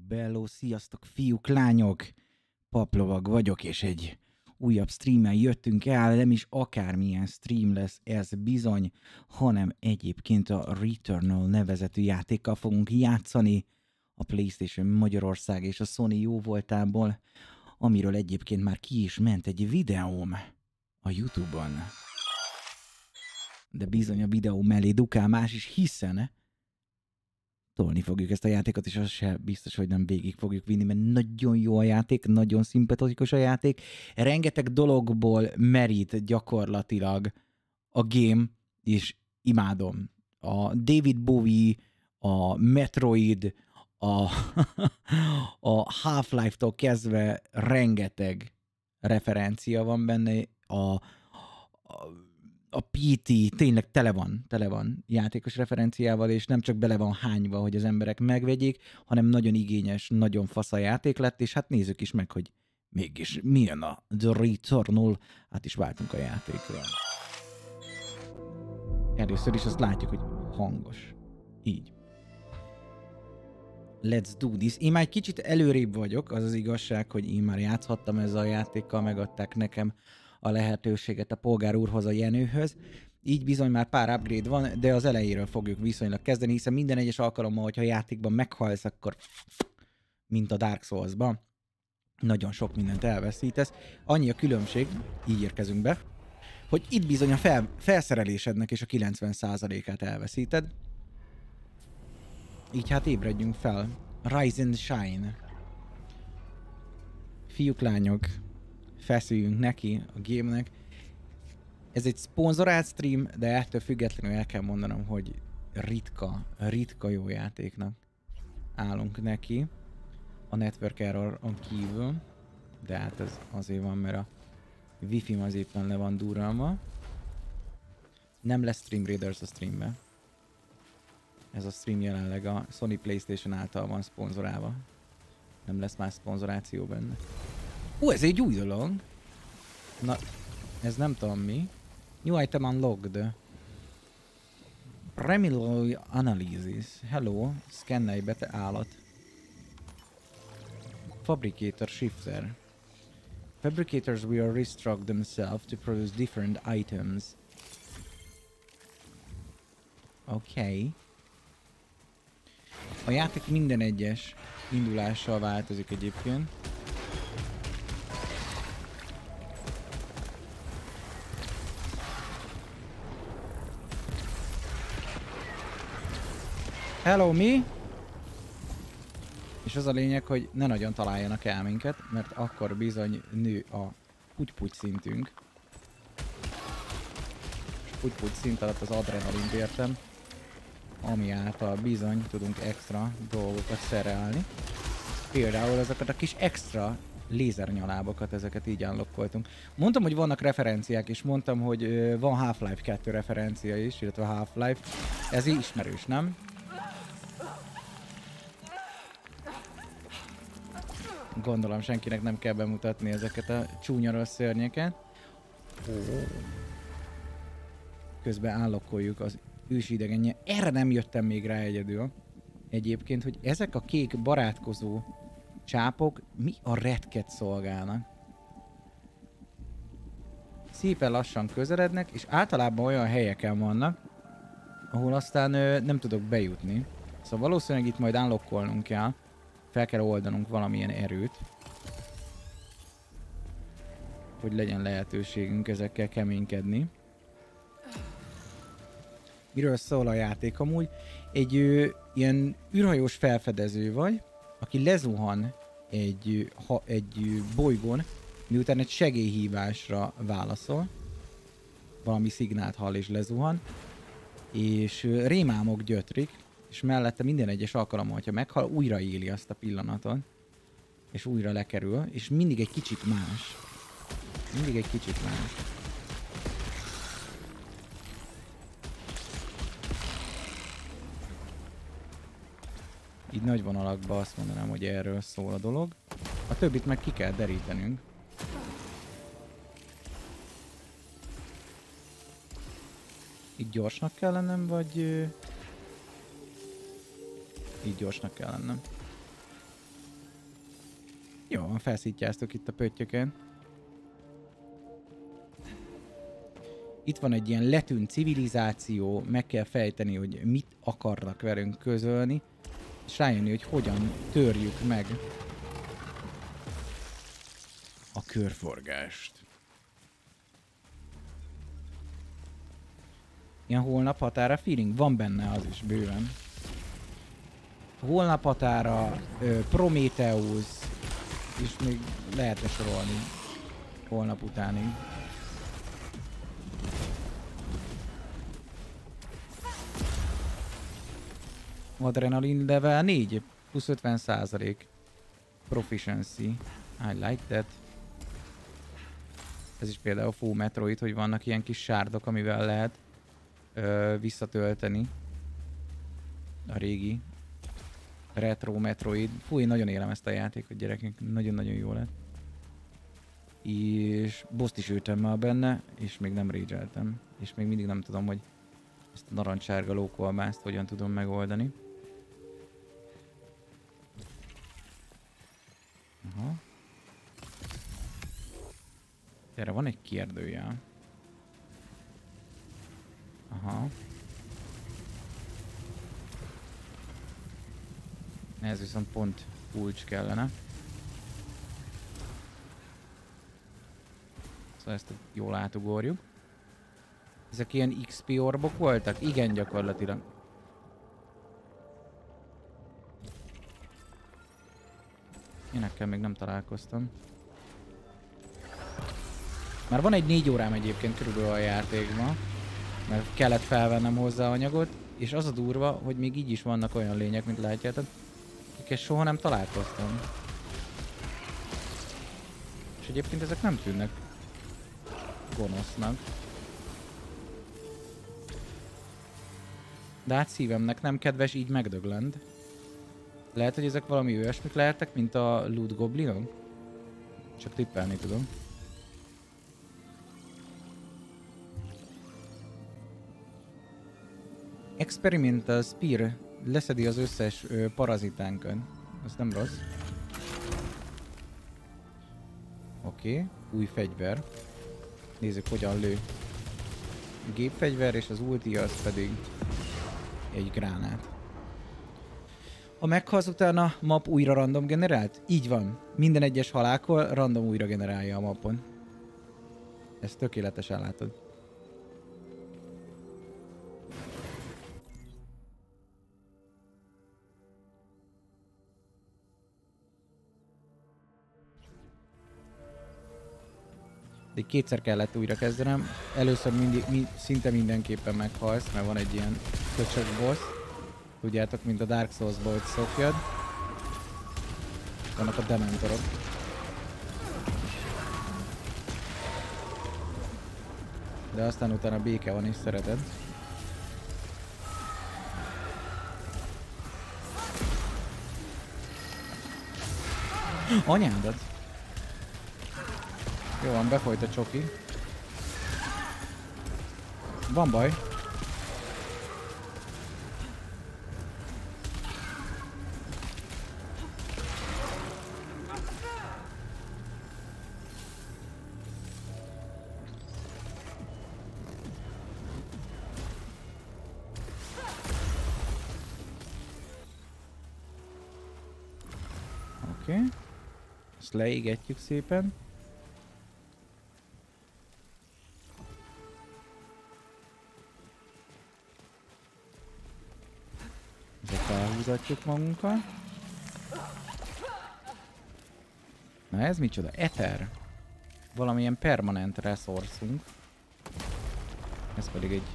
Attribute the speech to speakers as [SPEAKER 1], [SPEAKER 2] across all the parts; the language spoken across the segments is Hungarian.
[SPEAKER 1] Bello, sziasztok fiúk, lányok! Paplovag vagyok, és egy újabb streammel jöttünk el, nem is akármilyen stream lesz ez bizony, hanem egyébként a Returnal nevezetű játékkal fogunk játszani a PlayStation Magyarország és a Sony jóvoltából, amiről egyébként már ki is ment egy videóm a YouTube-on. De bizony a videó mellé dukál más is, hiszen tolni fogjuk ezt a játékot, és az se biztos, hogy nem végig fogjuk vinni, mert nagyon jó a játék, nagyon szimpatikus a játék. Rengeteg dologból merít gyakorlatilag a game, és imádom. A David Bowie, a Metroid, a Half-Life-tól kezdve rengeteg referencia van benne, a PT tényleg tele van játékos referenciával, és nem csak bele van hányva, hogy az emberek megvegyék, hanem nagyon igényes, nagyon fasz a játék lett, és hát nézzük is meg, hogy mégis milyen a The Returnal. Át is váltunk a játékra. Először is azt látjuk, hogy hangos. Így. Let's do this. Én már egy kicsit előrébb vagyok, az az igazság, hogy én már játszhattam ezzel a játékkal, megadták nekem a lehetőséget a polgár úrhoz, a Jenőhöz. Így bizony már pár upgrade van, de az elejéről fogjuk viszonylag kezdeni, hiszen minden egyes alkalommal, hogyha a játékban meghalsz, akkor mint a Dark Souls-ban, nagyon sok mindent elveszítesz. Annyi a különbség, így érkezünk be, hogy itt bizony a felszerelésednek és a 90%-át elveszíted. Így hát ébredjünk fel. Rise and shine. Fiúk, lányok, feszüljünk neki a game-nek. Ez egy szponzorált stream, de ettől függetlenül el kell mondanom, hogy ritka jó játéknak állunk neki. A network erroron kívül. De hát ez azért van, mert a wifi-m az éppen le van durralva. Nem lesz Stream Raiders a streamben. Ez a stream jelenleg a Sony PlayStation által van szponzorálva. Nem lesz más szponzoráció benne. Ez egy új dolog. Na, ez nem tudom mi. New item unlocked. Preliminary analysis. Hello. Scannelj be, te állat. Fabricator shifter. Fabricators will restructure themselves to produce different items. Okay. A játék minden egyes indulással változik egyébként. Hello, mi? És az a lényeg, hogy ne nagyon találjanak el minket, mert akkor bizony nő a puty-puty szintünk. Puty-puty szint alatt az adrenalint értem, ami által bizony tudunk extra dolgokat szerelni. Például ezeket a kis extra lézernyalábokat, ezeket így unlockoltunk. Mondtam, hogy vannak referenciák, és mondtam, hogy van Half-Life 2 referencia is, illetve Half-Life. Ez ismerős, nem? Gondolom senkinek nem kell bemutatni ezeket a csúnya rossz szörnyeket. Közben állokkoljuk az ősidegenje. Erre nem jöttem még rá egyedül. Egyébként, hogy ezek a kék barátkozó csápok mi a retket szolgálnak. Szépen lassan közelednek, és általában olyan helyeken vannak, ahol aztán nem tudok bejutni. Szóval valószínűleg itt majd unlockolnunk kell. Fel kell oldanunk valamilyen erőt, hogy legyen lehetőségünk ezekkel keménykedni. Miről szól a játék amúgy? Egy ilyen űrhajós felfedező vagy, aki lezuhan egy bolygón, miután egy segélyhívásra válaszol. Valami szignált hall és lezuhan. És rémálmok gyötrik, és mellette minden egyes alkalommal, hogyha meghal, újra éli azt a pillanatot. És újra lekerül, és mindig egy kicsit más. Mindig egy kicsit más. Így nagy vonalakban azt mondanám, hogy erről szól a dolog. A többit meg ki kell derítenünk. Így gyorsnak kell lennem, vagy... Így gyorsnak kell lennem. Jó, van, felszítjáztok itt a pöttyöken. Itt van egy ilyen letűnt civilizáció, meg kell fejteni, hogy mit akarnak velünk közölni, és rájönni, hogy hogyan törjük meg a körforgást. Ilyen holnap határa feeling? Van benne az is bőven. Holnap határa, Prometheus, és még lehetne sorolni holnap utánig. Adrenalin level 4, plusz 50%. Proficiency. I like that. Ez is például Fó Metroid, hogy vannak ilyen kis sárdok, amivel lehet visszatölteni a régi retro Metroid. Fú, én nagyon élem ezt a játékot, gyerekek, nagyon-nagyon jó lett. És boss-t is ültem már benne, és még nem rage-eltem. És még mindig nem tudom, hogy ezt a narancssárga lókolbászt hogyan tudom megoldani. Aha. Erre van egy kérdőjel. Aha. Ez viszont pont kulcs kellene. Szóval ezt jól átugorjuk. Ezek ilyen XP orbok voltak? Igen, gyakorlatilag. Ilyenekkel még nem találkoztam. Már van egy 4 órám egyébként körülbelül a játékban, mert kellett felvennem hozzá anyagot, és az a durva, hogy még így is vannak olyan lények, mint látjátok, akikkel soha nem találkoztam. És egyébként ezek nem tűnnek gonosznak. De hát szívemnek nem kedves így megdöglend. Lehet, hogy ezek valami olyasmik lehetnek, mint a Loot Goblinok? Csak tippelni tudom. Experimental Spear leszedi az összes parazitánkon. Az nem rossz. Oké, új fegyver. Nézzük, hogyan lő. Gépfegyver, és az ulti az pedig egy gránát. Ha meghalsz, utána map újra random generált? Így van. Minden egyes halálkor random újra generálja a mapon. Ezt tökéletesen látod. De kétszer kellett újra kezdenem. Először szinte mindenképpen meghalsz, mert van egy ilyen köcsög boss. Tudjátok, mint a Dark Souls-ból, hogy szokjad. Vannak a dementorok. De aztán utána béke van és szereted. Anyádat! Jó van, befolyt a csoki. Van baj. Oké. Ezt leégetjük szépen. Felhúzatjuk magunkkal. Na ez micsoda? Ether. Valamilyen permanent resourcunk. Ez pedig egy...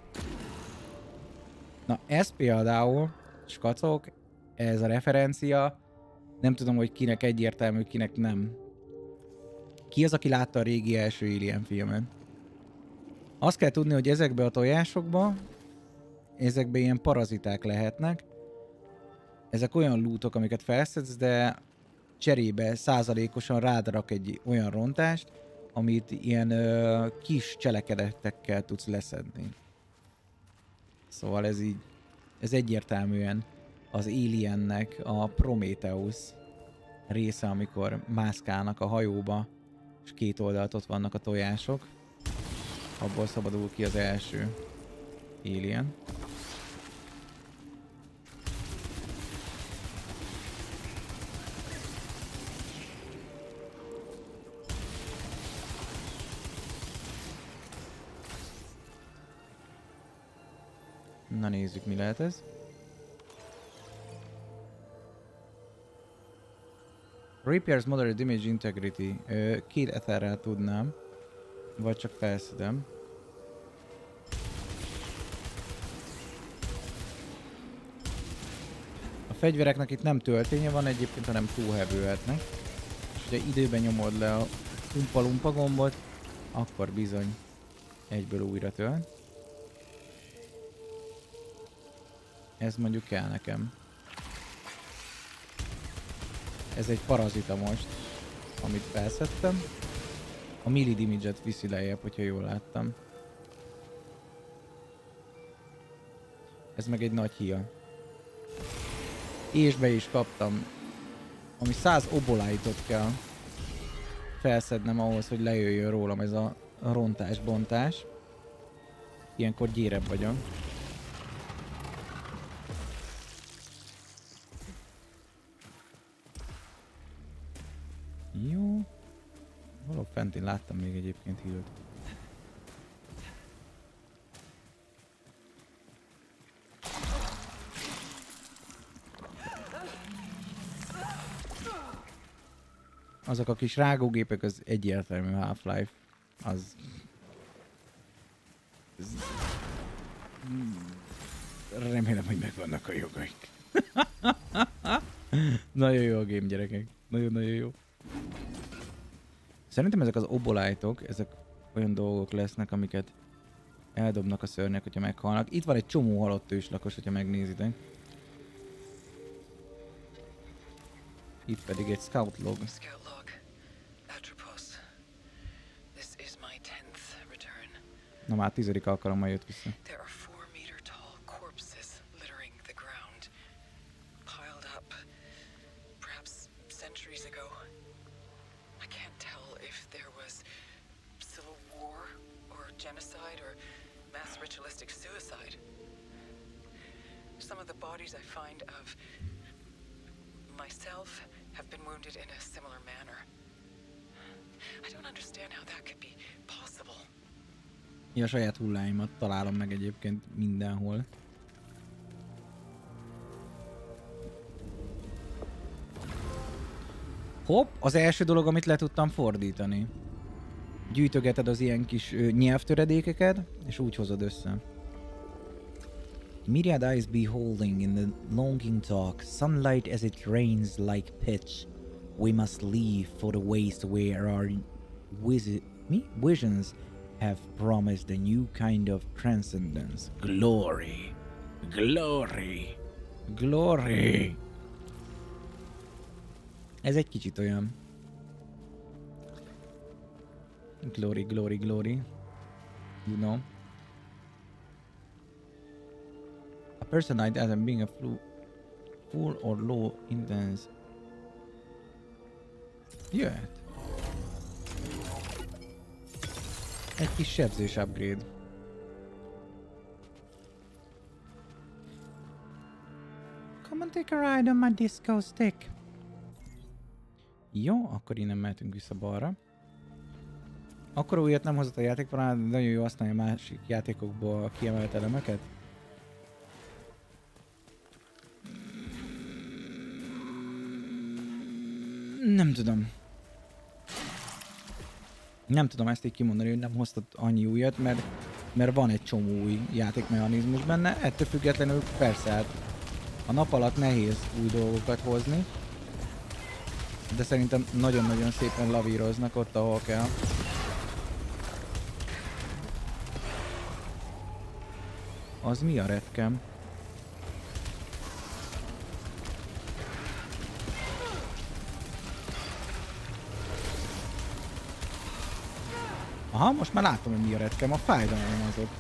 [SPEAKER 1] Na ez például, skacok, ez a referencia. Nem tudom, hogy kinek egyértelmű, kinek nem. Ki az, aki látta a régi első Alien filmet? Azt kell tudni, hogy ezekbe a tojásokba, ezekbe ilyen paraziták lehetnek. Ezek olyan lootok, amiket felszedsz, de cserébe százalékosan rád rak egy olyan rontást, amit ilyen kis cselekedetekkel tudsz leszedni. Szóval ez így, ez egyértelműen az Aliennek a Prometheus része, amikor mászkálnak a hajóba, és két oldalt ott vannak a tojások. Abból szabadul ki az első alien. Na nézzük, mi lehet ez. Repairs moderate damage integrity. Két etherrel tudnám. Vagy csak felszedem. A fegyvereknek itt nem tölténye van egyébként, hanem túlhevülhetnek. És hogyha időben nyomod le a umpa-lumpa gombot, akkor bizony egyből újra tölt. Ez mondjuk kell nekem. Ez egy parazita most, amit felszedtem. A melee damage-et viszi lejjebb, hogyha jól láttam. Ez meg egy nagy hia. És be is kaptam. Ami 100 obolájtot kell felszednem ahhoz, hogy lejöjjön rólam ez a rontás-bontás. Ilyenkor gyérebb vagyok. Jó. Valahol fentén láttam még egyébként hírt. Azok a kis rágógépek, az egyértelmű Half-Life. Az... Remélem, hogy megvannak a jogaik. Nagyon jó a game, gyerekek. Nagyon-nagyon jó. Szerintem ezek az obolájtok, ezek olyan dolgok lesznek, amiket eldobnak a szörnyek, hogyha meghalnak. Itt van egy csomó halott őslakos, hogyha megnézitek. Itt pedig egy scout log. Na már 10. alkalommal jött vissza.
[SPEAKER 2] Some of the bodies I find of myself have been wounded in a similar manner. I don't understand how that could be possible.
[SPEAKER 1] Ja, a saját hulláimat találom meg egyébként mindenhol. Hopp, az első dolog, amit le tudtam fordítani. Gyűjtögeted az ilyen kis nyelvtöredékeket, és úgy hozod össze. Myriad eyes beholding in the longing dark, sunlight as it rains like pitch. We must leave for the waste where our visions have promised a new kind of transcendence. Glory! Glory! Glory! Ez egy kicsit olyan. Glory, glory, glory. You know? A person either being a full or low intense. Jöhet. Egy kis sebzés upgrade. Come and take a ride on my disco stick. Jó, akkor innen mehetünk vissza balra. Akkor újat nem hozott a játékban, de nagyon jó használja másik játékokból a kiemelt elemeket. Nem tudom. Nem tudom ezt így kimondani, hogy nem hoztat annyi újat, mert van egy csomó új játékmechanizmus benne. Ettől függetlenül persze, hát a nap alatt nehéz új dolgokat hozni. De szerintem nagyon-nagyon szépen lavíroznak ott, ahol kell. Az mi a retkem? Aha, most már látom, hogy mi a retkem. A fájdalom azok.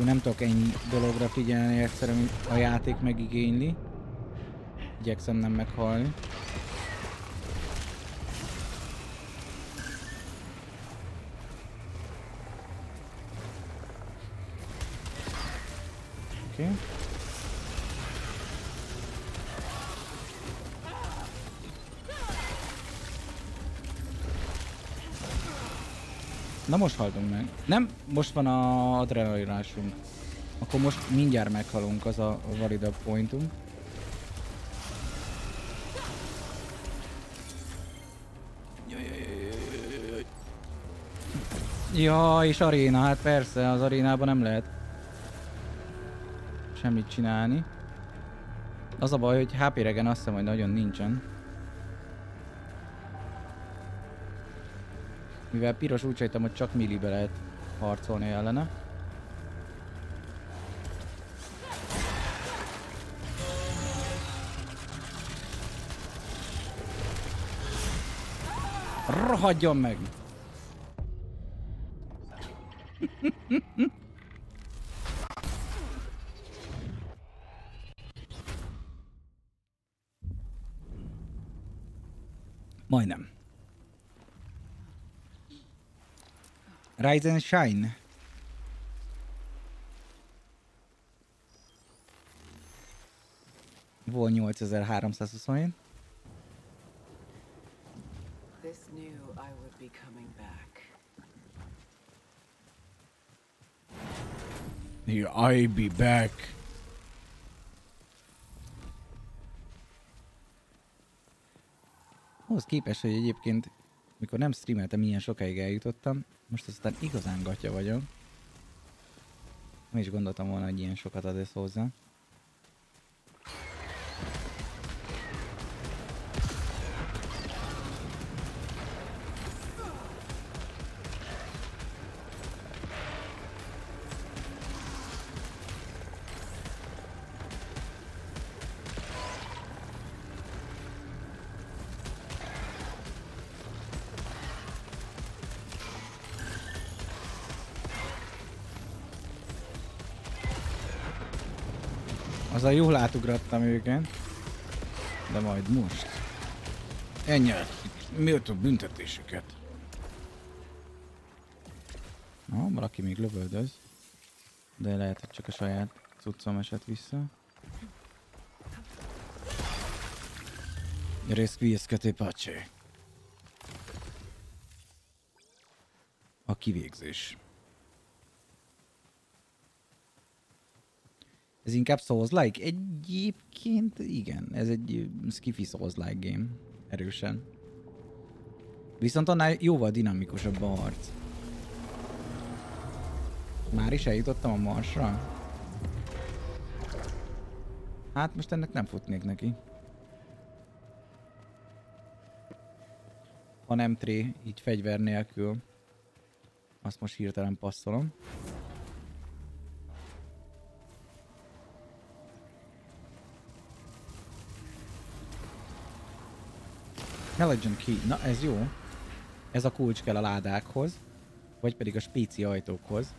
[SPEAKER 1] Nem tudok ennyi dologra figyelni egyszerűen, mint a játék megigényli. Igyekszem nem meghalni. Oké. Okay. Na most haltunk meg. Nem, most van a adrenalinásunk. Akkor most mindjárt meghalunk, az a validabb pointunk. Ja, és aréna, hát persze, az arénában nem lehet semmit csinálni. Az a baj, hogy HP regen azt hiszem, hogy nagyon nincsen. Mivel piros, úgy sejtem, hogy csak millibe lehet harcolni ellene. Rohadjon meg! Majdnem. Rise and Shine. Volt 8327.
[SPEAKER 2] This knew I would be coming back.
[SPEAKER 1] Here I be back. Ahhoz képest, hogy egyébként mikor nem streameltem, ilyen sokáig eljutottam, most aztán igazán gatya vagyok. Nem is gondoltam volna, hogy ilyen sokat ad ez hozzá. Azzal jól átugrattam őket, de majd most. Ennyi, méltó büntetéseket. Na, valaki még lövöldöz. De lehet, hogy csak a saját cuccom esett vissza. Resquiescate pace. A kivégzés. Ez inkább Souls-like? Egyébként igen, ez egy skifi Souls-like game. Erősen. Viszont annál jóval dinamikusabb a harc. Már is eljutottam a Marsra? Hát most ennek nem futnék neki. Ha nem tré, így fegyver nélkül. Azt most hirtelen passzolom. Legend Key. Na ez jó. Ez a kulcs kell a ládákhoz. Vagy pedig a spéci ajtókhoz.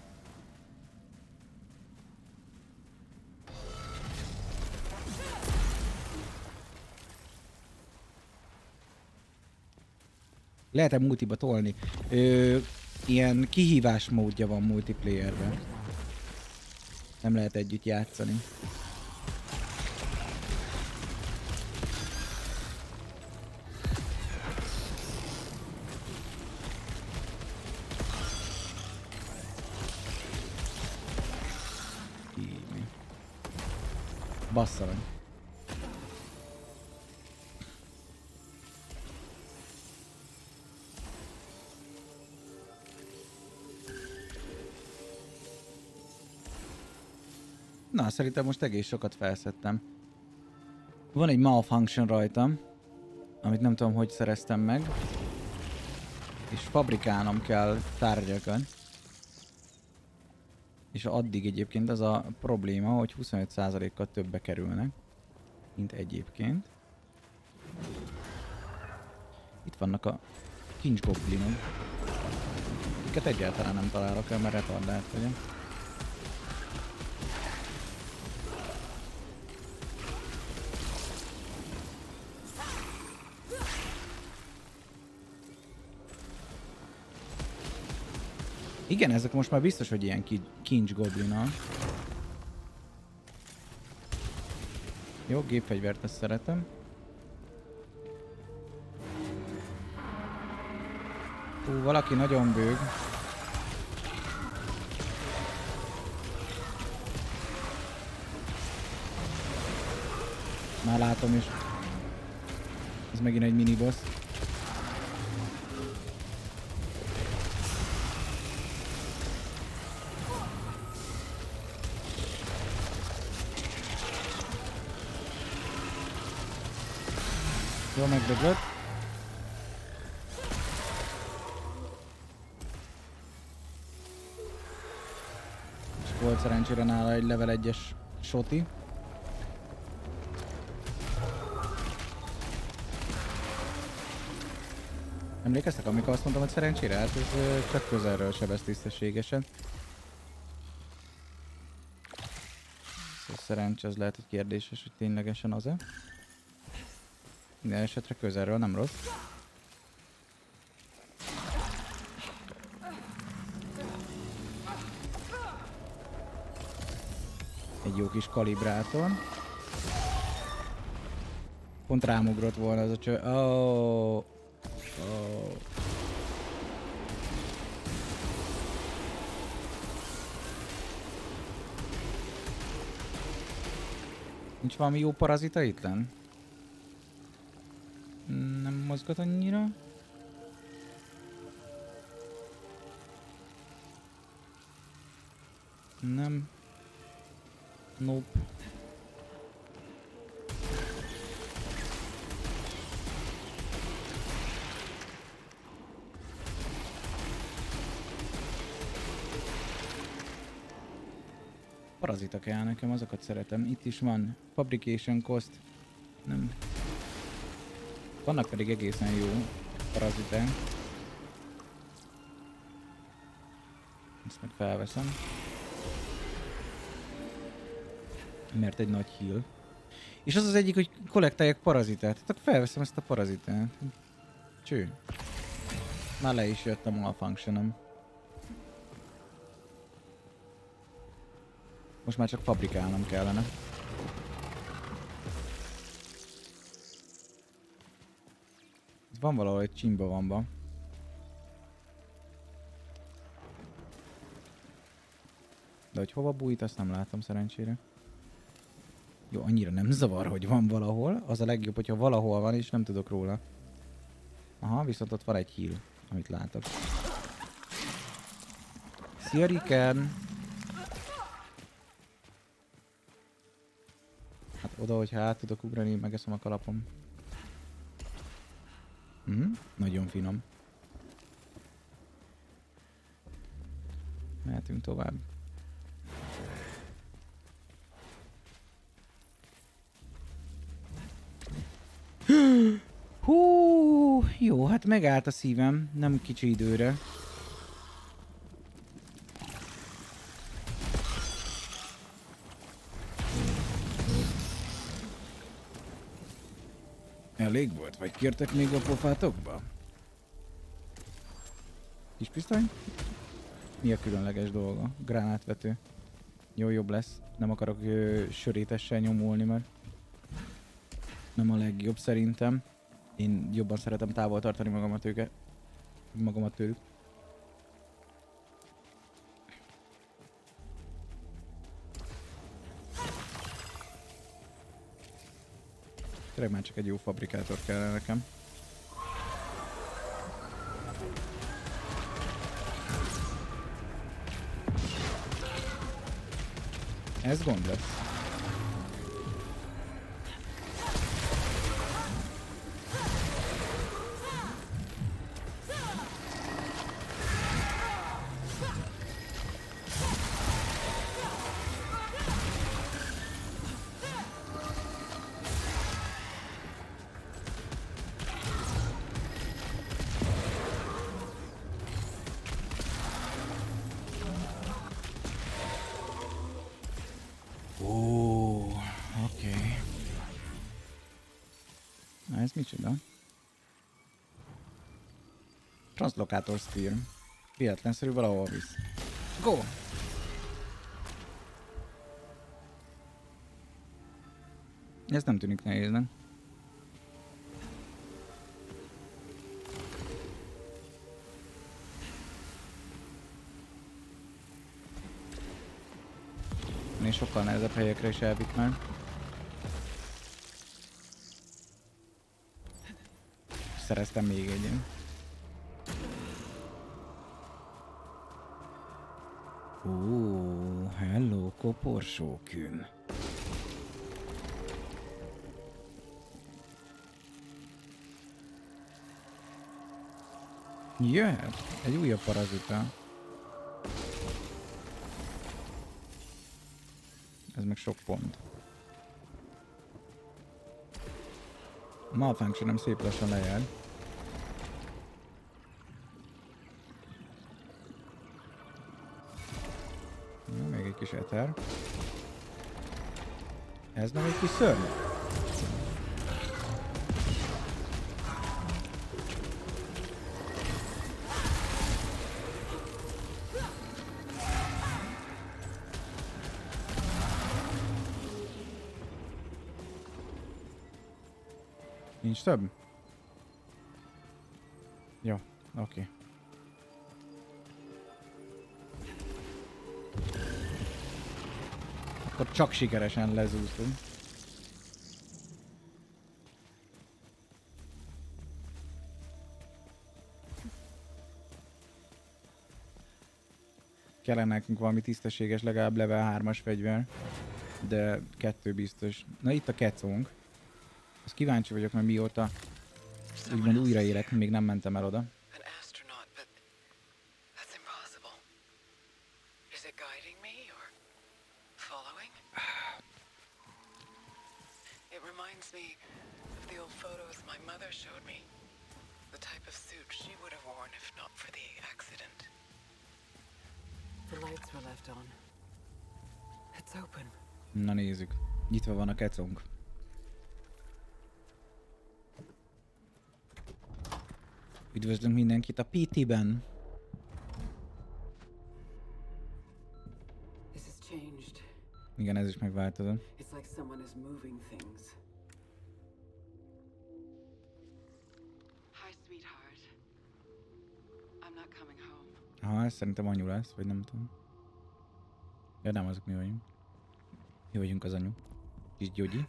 [SPEAKER 1] Lehet-e multiba tolni? Ilyen kihívás módja van multiplayerben. Nem lehet együtt játszani. Bassza meg. Na, szerintem most egész sokat felszedtem. Van egy malfunction rajtam, amit nem tudom, hogy szereztem meg. És fabrikálnom kell tárgyakat. És addig egyébként az a probléma, hogy 25%-kal többe kerülnek, mint egyébként. Itt vannak a kincsgoblinok, akiket egyáltalán nem találok el, mert retardált vagyok. Igen, ezek most már biztos, hogy ilyen kincs goblinok. Jó, gépfegyvert, ezt szeretem. Valaki nagyon bőg. Már látom is. Ez megint egy miniboss. Jó, megdöglött. És volt szerencsére nála egy level 1-es shoti. Emlékeztek, amikor azt mondtam, hogy szerencsére? Hát ez csak közelről sebez tisztességesen. Szerencs, az lehet, hogy kérdéses, hogy ténylegesen az-e. Minden esetre közelről nem rossz. Egy jó kis kalibrátor. Pont rámugrott volna az a cső. Oh. Oh. Nincs valami jó parazita itt lenn? Nem mozgat annyira. Nem. Nope. Parazita kell nekem, azokat szeretem. Itt is van fabrication cost. Nem. Vannak pedig egészen jó paraziták. Ezt meg felveszem. Mert egy nagy heal. És az az egyik, hogy kollektáljak parazitát. Tehát felveszem ezt a parazitát. Cső. Már le is jött a malfunctionom. Most már csak fabrikálnom kellene. Van valahol egy Chimbawamba. De hogy hova bújt, azt nem látom szerencsére. Jó, annyira nem zavar, hogy van valahol. Az a legjobb, hogyha valahol van és nem tudok róla. Aha, viszont ott van egy heal, amit látok. Szia, Riken! Hát oda, hogyha át tudok ugrani, megeszem a kalapom. Nagyon finom. Mehetünk tovább. Hú, jó, hát megállt a szívem, nem kicsi időre. Elég volt, vagy kértek még a pofátokba? Kis pisztoly? Mi a különleges dolga? Gránátvető. Jó, jobb lesz. Nem akarok sörétessel nyomulni, mert nem a legjobb szerintem. Én jobban szeretem távol tartani magamat tőlük. Tényleg már csak egy jó fabrikátor kellene nekem. Ez gond lesz. Ez micsoda? Translocator Spear. Véletlenszerű valahol visz. Go! Ez nem tűnik nehéznek. És sokkal nehezebb helyekre is elvitt már. Szereztem még egy ilyen. Hello, koporsókün. Jöhet! Egy újabb parazita. Ez meg sok pont. A malfunction-em szép lassan lejár. Jó, még egy kis eter. Ez nem egy kis szörny? Nincs több? Jó, oké. Akkor csak sikeresen lezúztunk. Kellene nekünk valami tisztességes, legalább level 3-as fegyver. De 2 biztos. Na itt a kecónk. Azt kíváncsi vagyok, mert mióta úgymond újraélek, még nem mentem el oda. Na nézzük. Nyitva van a kecónk. Üdvözlünk mindenkit a PT-ben! Igen, ez is megváltozott. Aha, ez szerintem anyu lesz, vagy nem tudom. Ja, nem, azok mi vagyunk. Mi vagyunk az anyu. Kis gyógyi.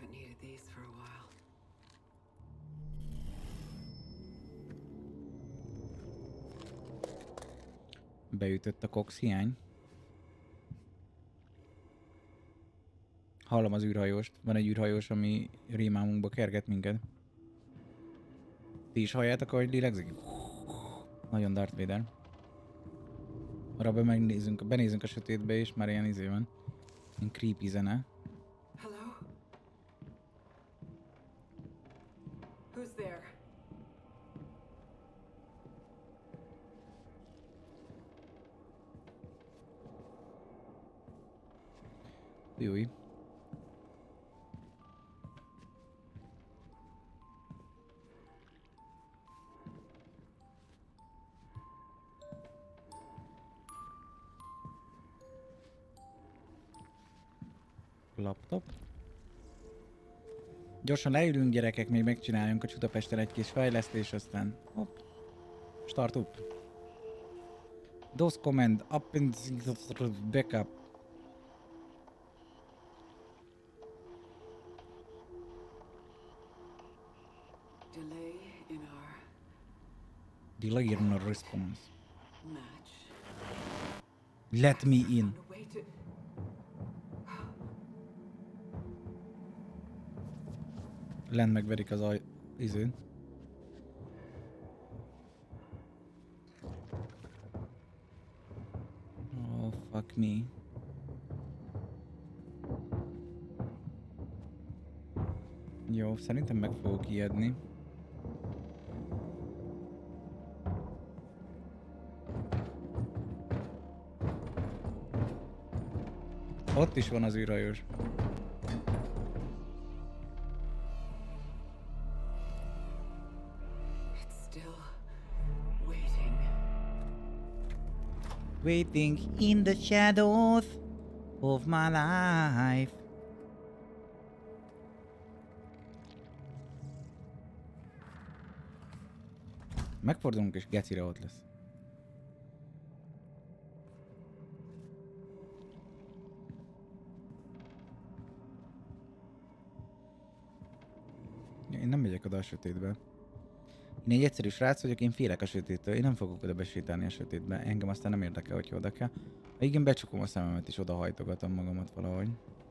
[SPEAKER 1] Beütött a Cox hiány. Hallom az űrhajóst. Van egy űrhajós, ami rémámunkba kerget minket. Ti is halljátok, ahogy lélegzik? Nagyon Darth Vader. Arra benézünk a sötétbe, és már ilyen izé van. Ilyen creepy zene.
[SPEAKER 2] Hello? Who's there?
[SPEAKER 1] Júj. Laptop. Gyorsan leülünk, gyerekek, még megcsináljunk a Csutapesten egy kis fejlesztés, aztán hopp. Start up. DOS command up and backup. Delay in our response. Let me in. Lent megverik az izőn. Oh, fuck me. Jó, szerintem meg fogok ijedni. Ott is van az űrhajós. Waiting in the shadows of my life. Megfordulunk és gecire ott lesz. Én nem megyek oda a sötétbe. Én egy egyszerű srác vagyok, én félek a sötéttől. Én nem fogok oda besétálni a sötétbe. Engem aztán nem érdekel, hogy oda kell. Ha igen, becsukom a szememet és oda hajtogatom magamat valahogy.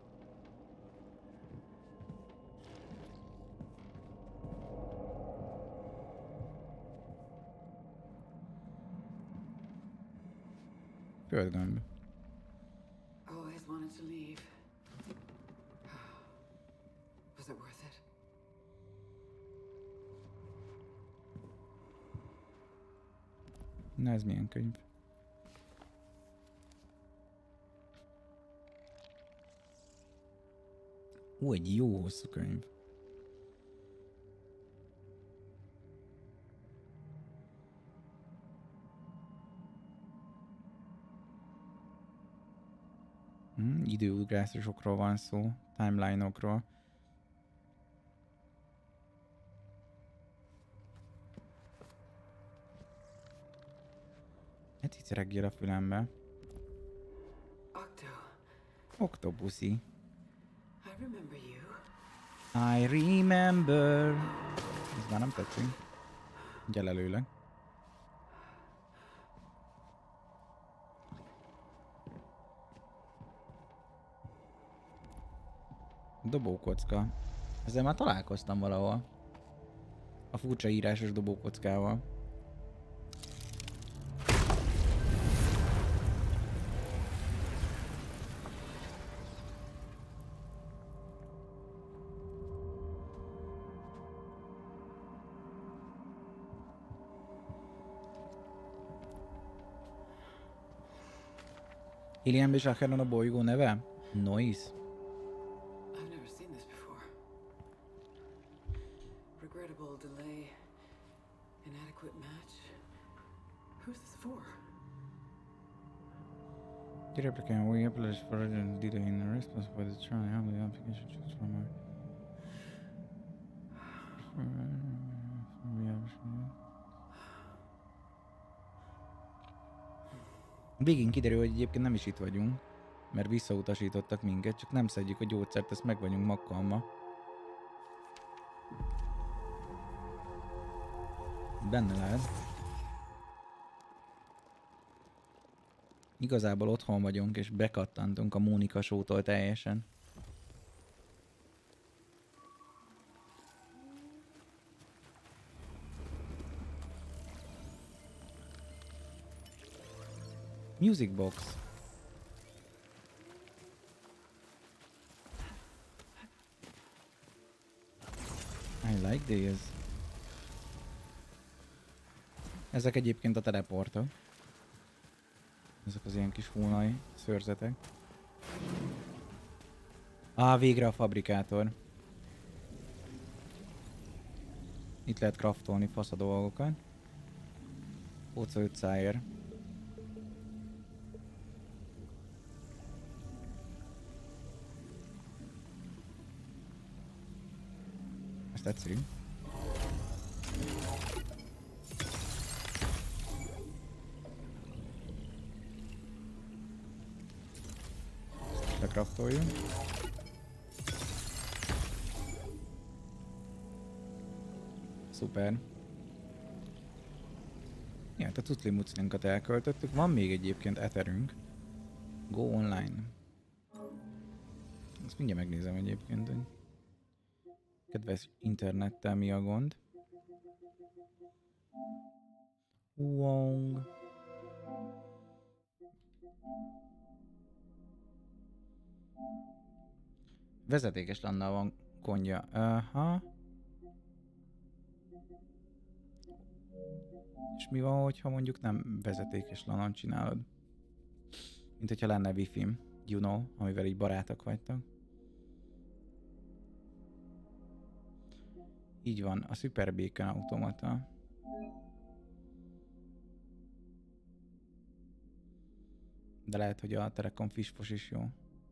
[SPEAKER 1] Földgömb.
[SPEAKER 2] Always wanted to leave. Was it worth it?
[SPEAKER 1] Na ez milyen könyv? Egy jó hosszú könyv. Időugrásokról van szó, timeline-okról. Hát itt reggel a fülembe. Oktopuszi.
[SPEAKER 2] I remember you.
[SPEAKER 1] I remember. Ez már nem tetszik. Gyere előleg. Dobókocka. Ezzel már találkoztam valahol. A furcsa írásos dobókockával. Alien Besacheron a bolygó neve? Noise.
[SPEAKER 2] I've never seen this before. Regrettable delay. Inadequate match. Who's this for?
[SPEAKER 1] The replicant we applies for data in response by the trying how the application choose from our Végén kiderül, hogy egyébként nem is itt vagyunk, mert visszautasítottak minket, csak nem szedjük a gyógyszert, ezt meg vagyunk makkalma. Benne lehet. Igazából otthon vagyunk, és bekattantunk a Mónika show-tól teljesen. Music box. I like this. Ezek egyébként a teleportok. Ezek az ilyen kis hónai szőrzetek. Végre a fabrikátor. Itt lehet craftolni fasz a dolgokat. Óca 500-ért. Ez tetszik. Bekraftoljunk. Szuper. Ja, hát a cucli-muclinkat elköltöttük. Van még egyébként etherünk. Go online. Ezt mindjárt megnézem egyébként, hogy kedves internettel mi a gond. Wong. Vezetékes lannal van gondja. Aha. És mi van, hogyha mondjuk nem vezetékes lanon csinálod? Mint hogyha lenne wifi-m, you know, amivel így barátok vagytok. Így van, a Super Beacon automata. De lehet, hogy a Telekom Fispos is jó.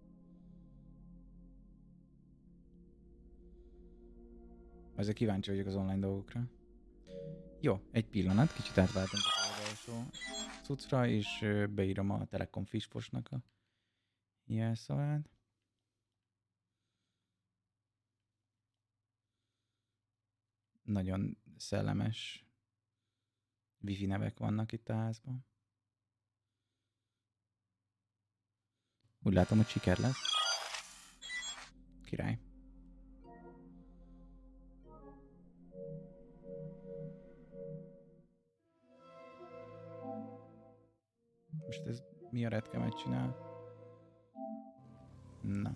[SPEAKER 1] Ezzel kíváncsi vagyok az online dolgokra. Jó, egy pillanat, kicsit átváltunk az első cuccra, és beírom a Telekom Fisposnak a jelszavát. Nagyon szellemes wifi nevek vannak itt a házban. Úgy látom, hogy siker lesz. Király. Most ez mi a retkemet csinál? Na.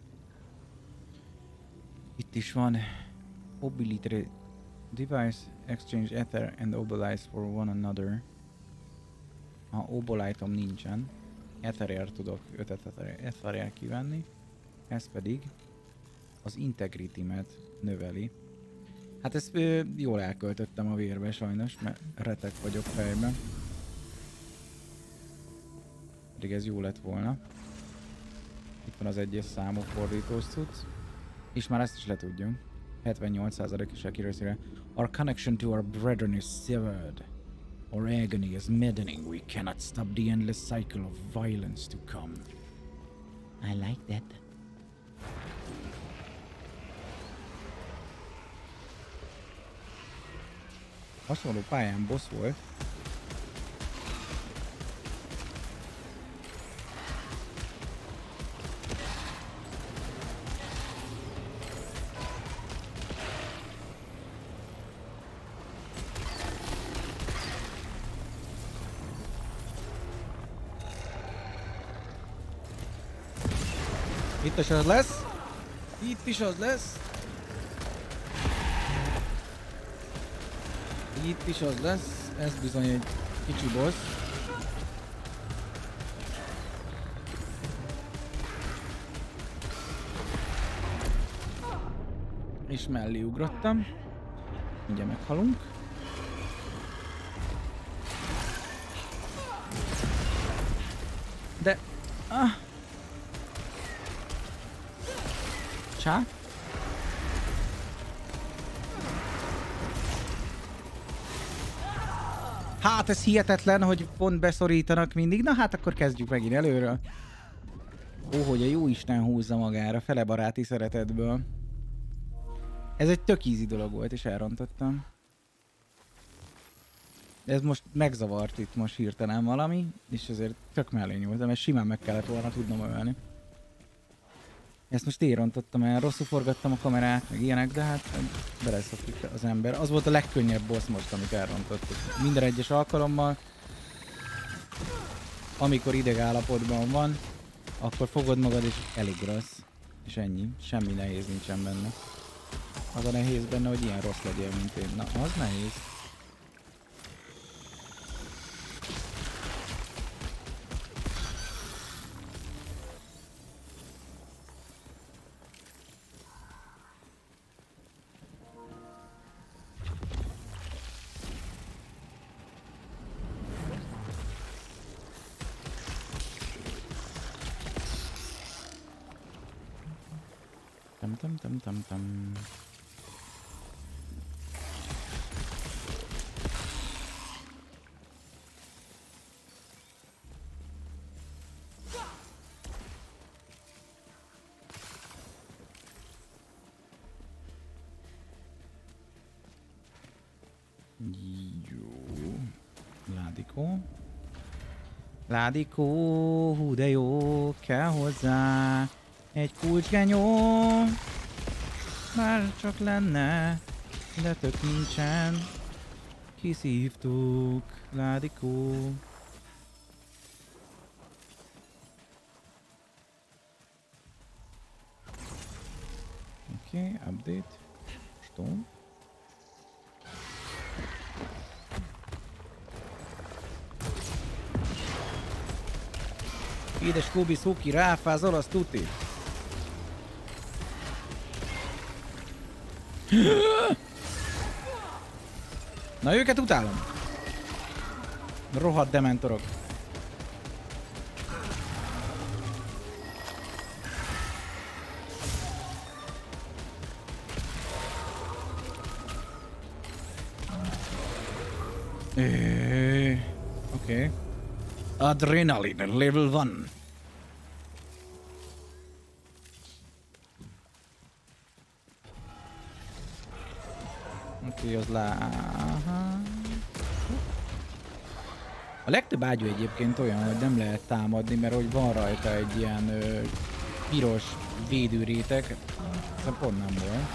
[SPEAKER 1] Itt is van. Mobility device exchange ether and obolites for one another. Ha obolitom nincsen, etherért tudok 5 etherért kivenni. Ez pedig az integritymet növeli. Hát ezt jól elköltöttem a vérbe sajnos, mert retek vagyok fejben. Pedig ez jó lett volna. Itt van az egyes számú fordítós cucc. És már ezt is letudjunk. 78%-os accuracy-re. Our connection to our brethren is severed. Our agony is maddening. We cannot stop the endless cycle of violence to come. I like that. Hasonló pályán boss volt. Itt is az lesz. Itt is az lesz. Itt is az lesz. Ez bizony egy kicsi boss. És mellé ugrottam. Ugye meghalunk. De... Csá? Hát ez hihetetlen, hogy pont beszorítanak mindig. Na hát akkor kezdjük megint előről. Ó, hogy a jóisten húzza magára, fele baráti szeretetből. Ez egy tök easy dolog volt, és elrontottam. Ez most megzavart itt most hirtelen valami, és azért tök mellé nyúltam, mert simán meg kellett volna tudnom ölni. Ezt most én rontottam el, rosszul forgattam a kamerát, meg ilyenek, de hát beleszokik az ember. Az volt a legkönnyebb boss most, amit elrontottuk. Minden egyes alkalommal, amikor idegállapotban van, akkor fogod magad és elugrasz. És ennyi, semmi nehéz nincsen benne. Az a nehéz benne, hogy ilyen rossz legyél, mint én. Na, az nehéz. Tam. Jó. Ládikó, hú de jó, kell hozzá egy kulcsgenyó. Már csak lenne, de tök nincsen. Kiszívtuk, Ládikó. Oké, update. Stone. Édes Kobi Szuki, ráfázol, azt tuti. Na őket utálom. Rohadt dementorok. Oké. Adrenaline level 1. Oké, az Aha. A legtöbb ágyú egyébként olyan, hogy nem lehet támadni, mert hogy van rajta egy ilyen piros védőréteg. Ez pont nem volt.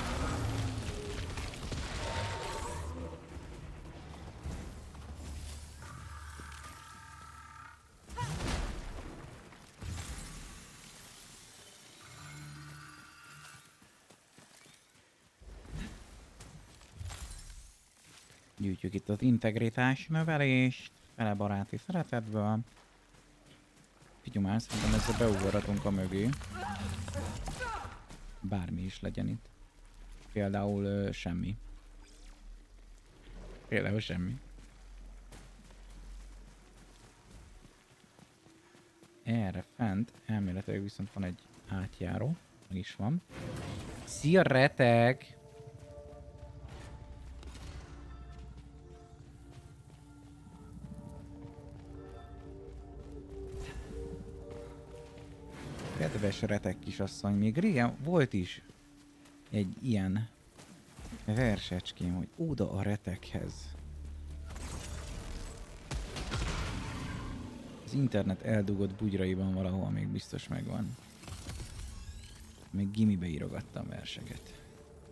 [SPEAKER 1] Gyűjtjük itt az integritás növelést, fele baráti szeretetből. Figyelj már, szerintem ezzel beugorhatunk a mögé. Bármi is legyen itt. Például semmi. Például semmi. Erre fent elméletileg viszont van egy átjáró. Meg is van. Szia, reteg! Kedves retek kisasszony, még régen volt is egy ilyen versecském, hogy oda a retekhez. Az internet eldugott bugyraiban valahol még biztos megvan. Még gimibe írogattam verseket.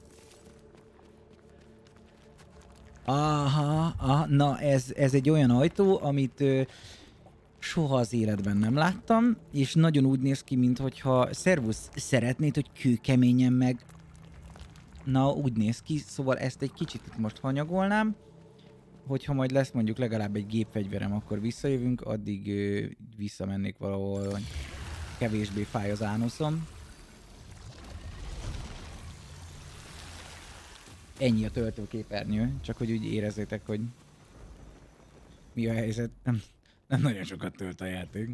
[SPEAKER 1] Aha, na ez egy olyan ajtó, amit soha az életben nem láttam, és nagyon úgy néz ki, mintha szervusz szeretnéd, hogy kőkeményen meg... Na, úgy néz ki, szóval ezt egy kicsit itt most hanyagolnám, hogyha majd lesz mondjuk legalább egy gépfegyverem, akkor visszajövünk, addig visszamennék valahol, hogy kevésbé fáj az ánuszom. Ennyi a töltőképernyő, csak hogy úgy érezzétek, hogy mi a helyzet. Nem nagyon sokat tölt a játék.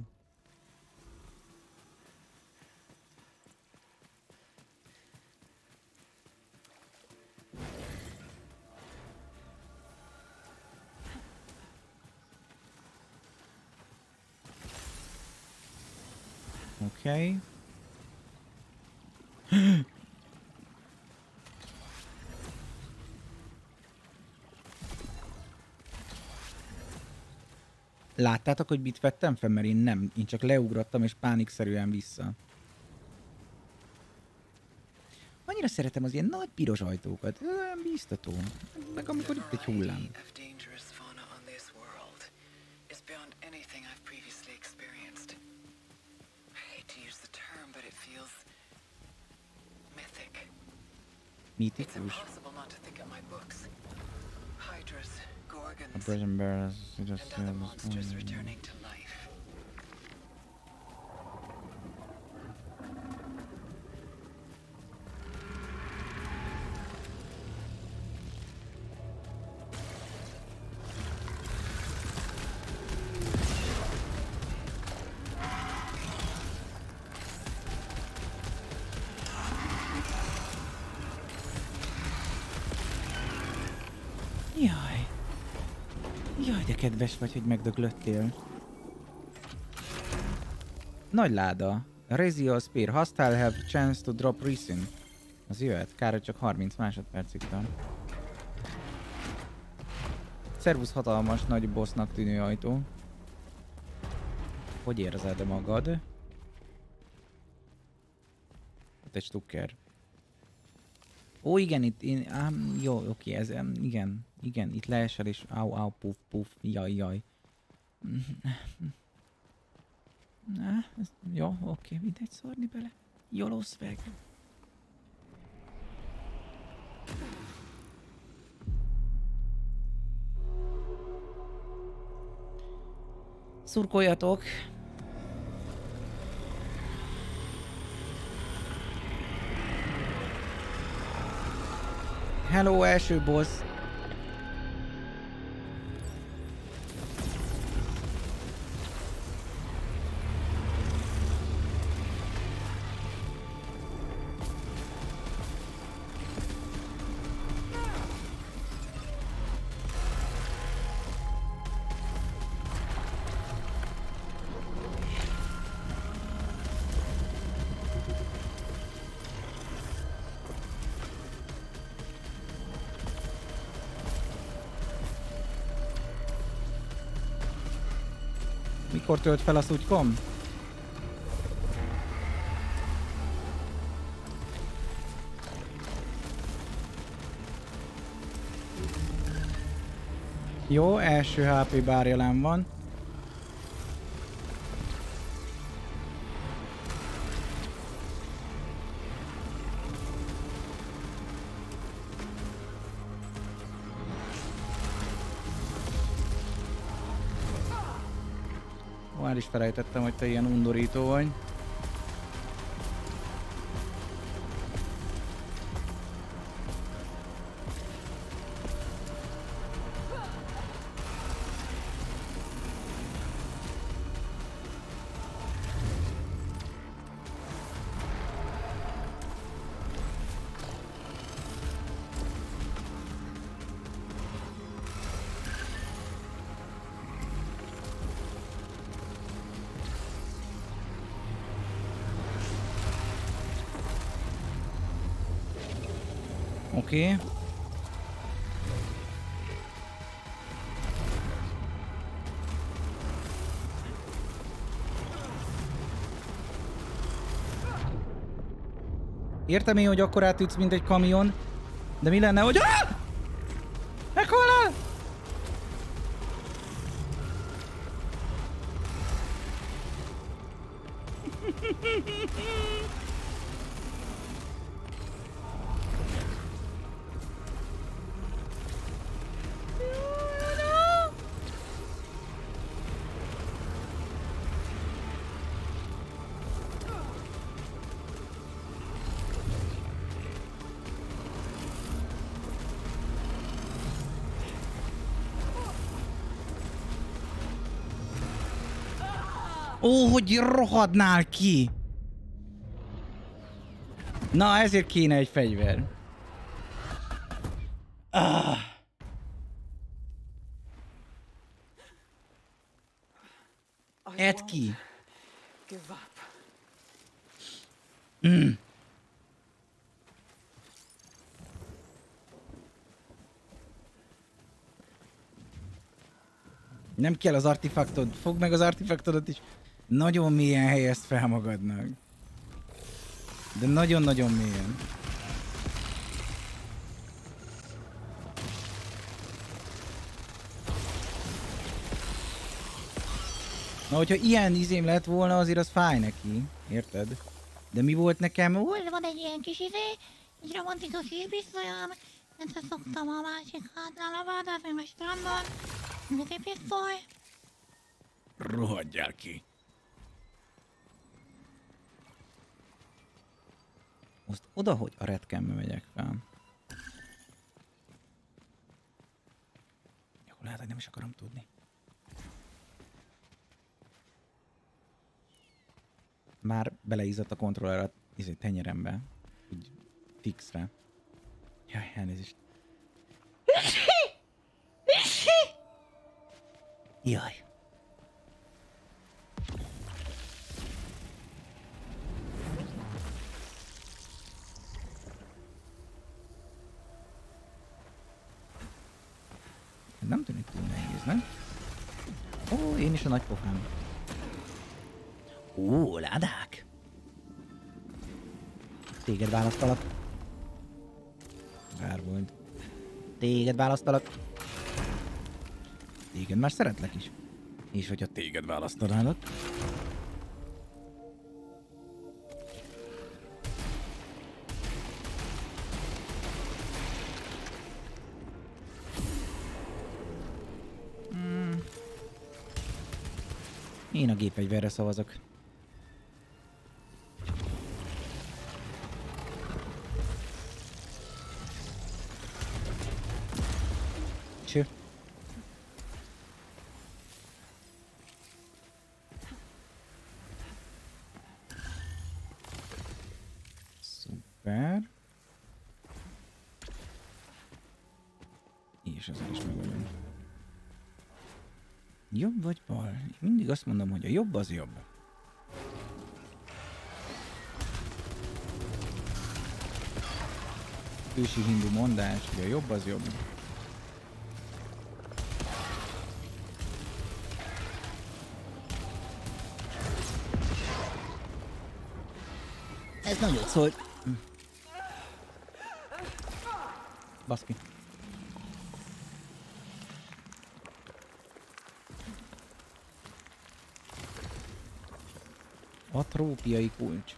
[SPEAKER 1] Oké. Láttátok, hogy mit vettem fel? Mert én nem. Én csak leugrottam és pánikszerűen vissza. Annyira szeretem az ilyen nagy piros ajtókat. Olyan bíztató. Meg amikor itt egy hullám. Mítikus. A prison bears just monsters returning to life. Jaj. Jaj, de kedves vagy, hogy megdöglöttél. Nagy láda. Raise your spear. Hostile have chance to drop resin. Az jöhet. Kár, hogy csak 30 másodpercig tart. Szervusz, hatalmas, nagy bossnak tűnő ajtó. Hogy érzed magad? Ott egy stukker. Ó, igen, itt én... jó, oké, ez... igen, itt leesel és... Au, puf, jaj. Jó, oké, mindegy, szórni bele. Jolosz meg. Szurkoljatok! Hello, első boss! Mikor tölt fel a szutykom? Jó, első HP bár jelen van. Már is felejtettem, hogy te ilyen undorító vagy. Oké. Értem én, hogy akkor átütsz, mint egy kamion, de mi lenne, hogy... Meghalnál! Ó, hogy rohadnál ki! Na, ezért kéne egy fegyver. Edd ki! Nem kell az artefaktod, fogd meg az artefaktodat is. Nagyon mélyen helyezd fel magadnak. De nagyon-nagyon mélyen. Na, hogyha ilyen izém lett volna, azért az fáj neki. Érted? De mi volt nekem?
[SPEAKER 3] Hol van egy ilyen kis egy romantikus pisztolyom, összeszoktam a másik hátnál a vádat, meg a strandon. Mit egy pisztoly?
[SPEAKER 1] Rohadjál ki. Most oda, hogy a redkembe megyek fel. Jó, lehet, hogy nem is akarom tudni. Már beleízott a kontroller a tenyerembe. Úgy fixre. Jaj, elnézést. Jaj. Nem tűnik túl nehéz, nem? Ó, én is a nagy pofám. Ó, ládák! Téged választalak. Bár volt. Téged választalak. Téged már szeretlek is. És hogyha téged választanálak. Én a gépfegyverre szavazok. Cső. Szuper. És ezzel is megoldom. Jobb vagy bal? Mindig azt mondom, hogy a jobb az jobb. Ősi hindu mondás, hogy a jobb az jobb. Ez nagyot szólt. Baszki. A trópiai kulcs.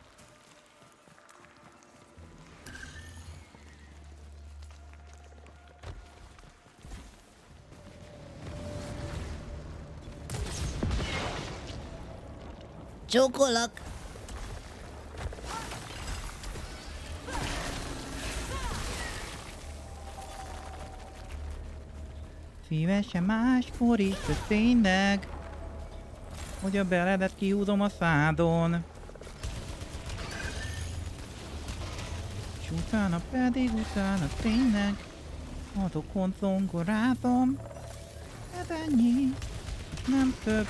[SPEAKER 3] Csókolak!
[SPEAKER 1] Szívesen máskor is, de tényleg, hogy a beledet kihúzom a szádon. És utána tényleg, adokon zongorázom. Ez ennyi, nem több.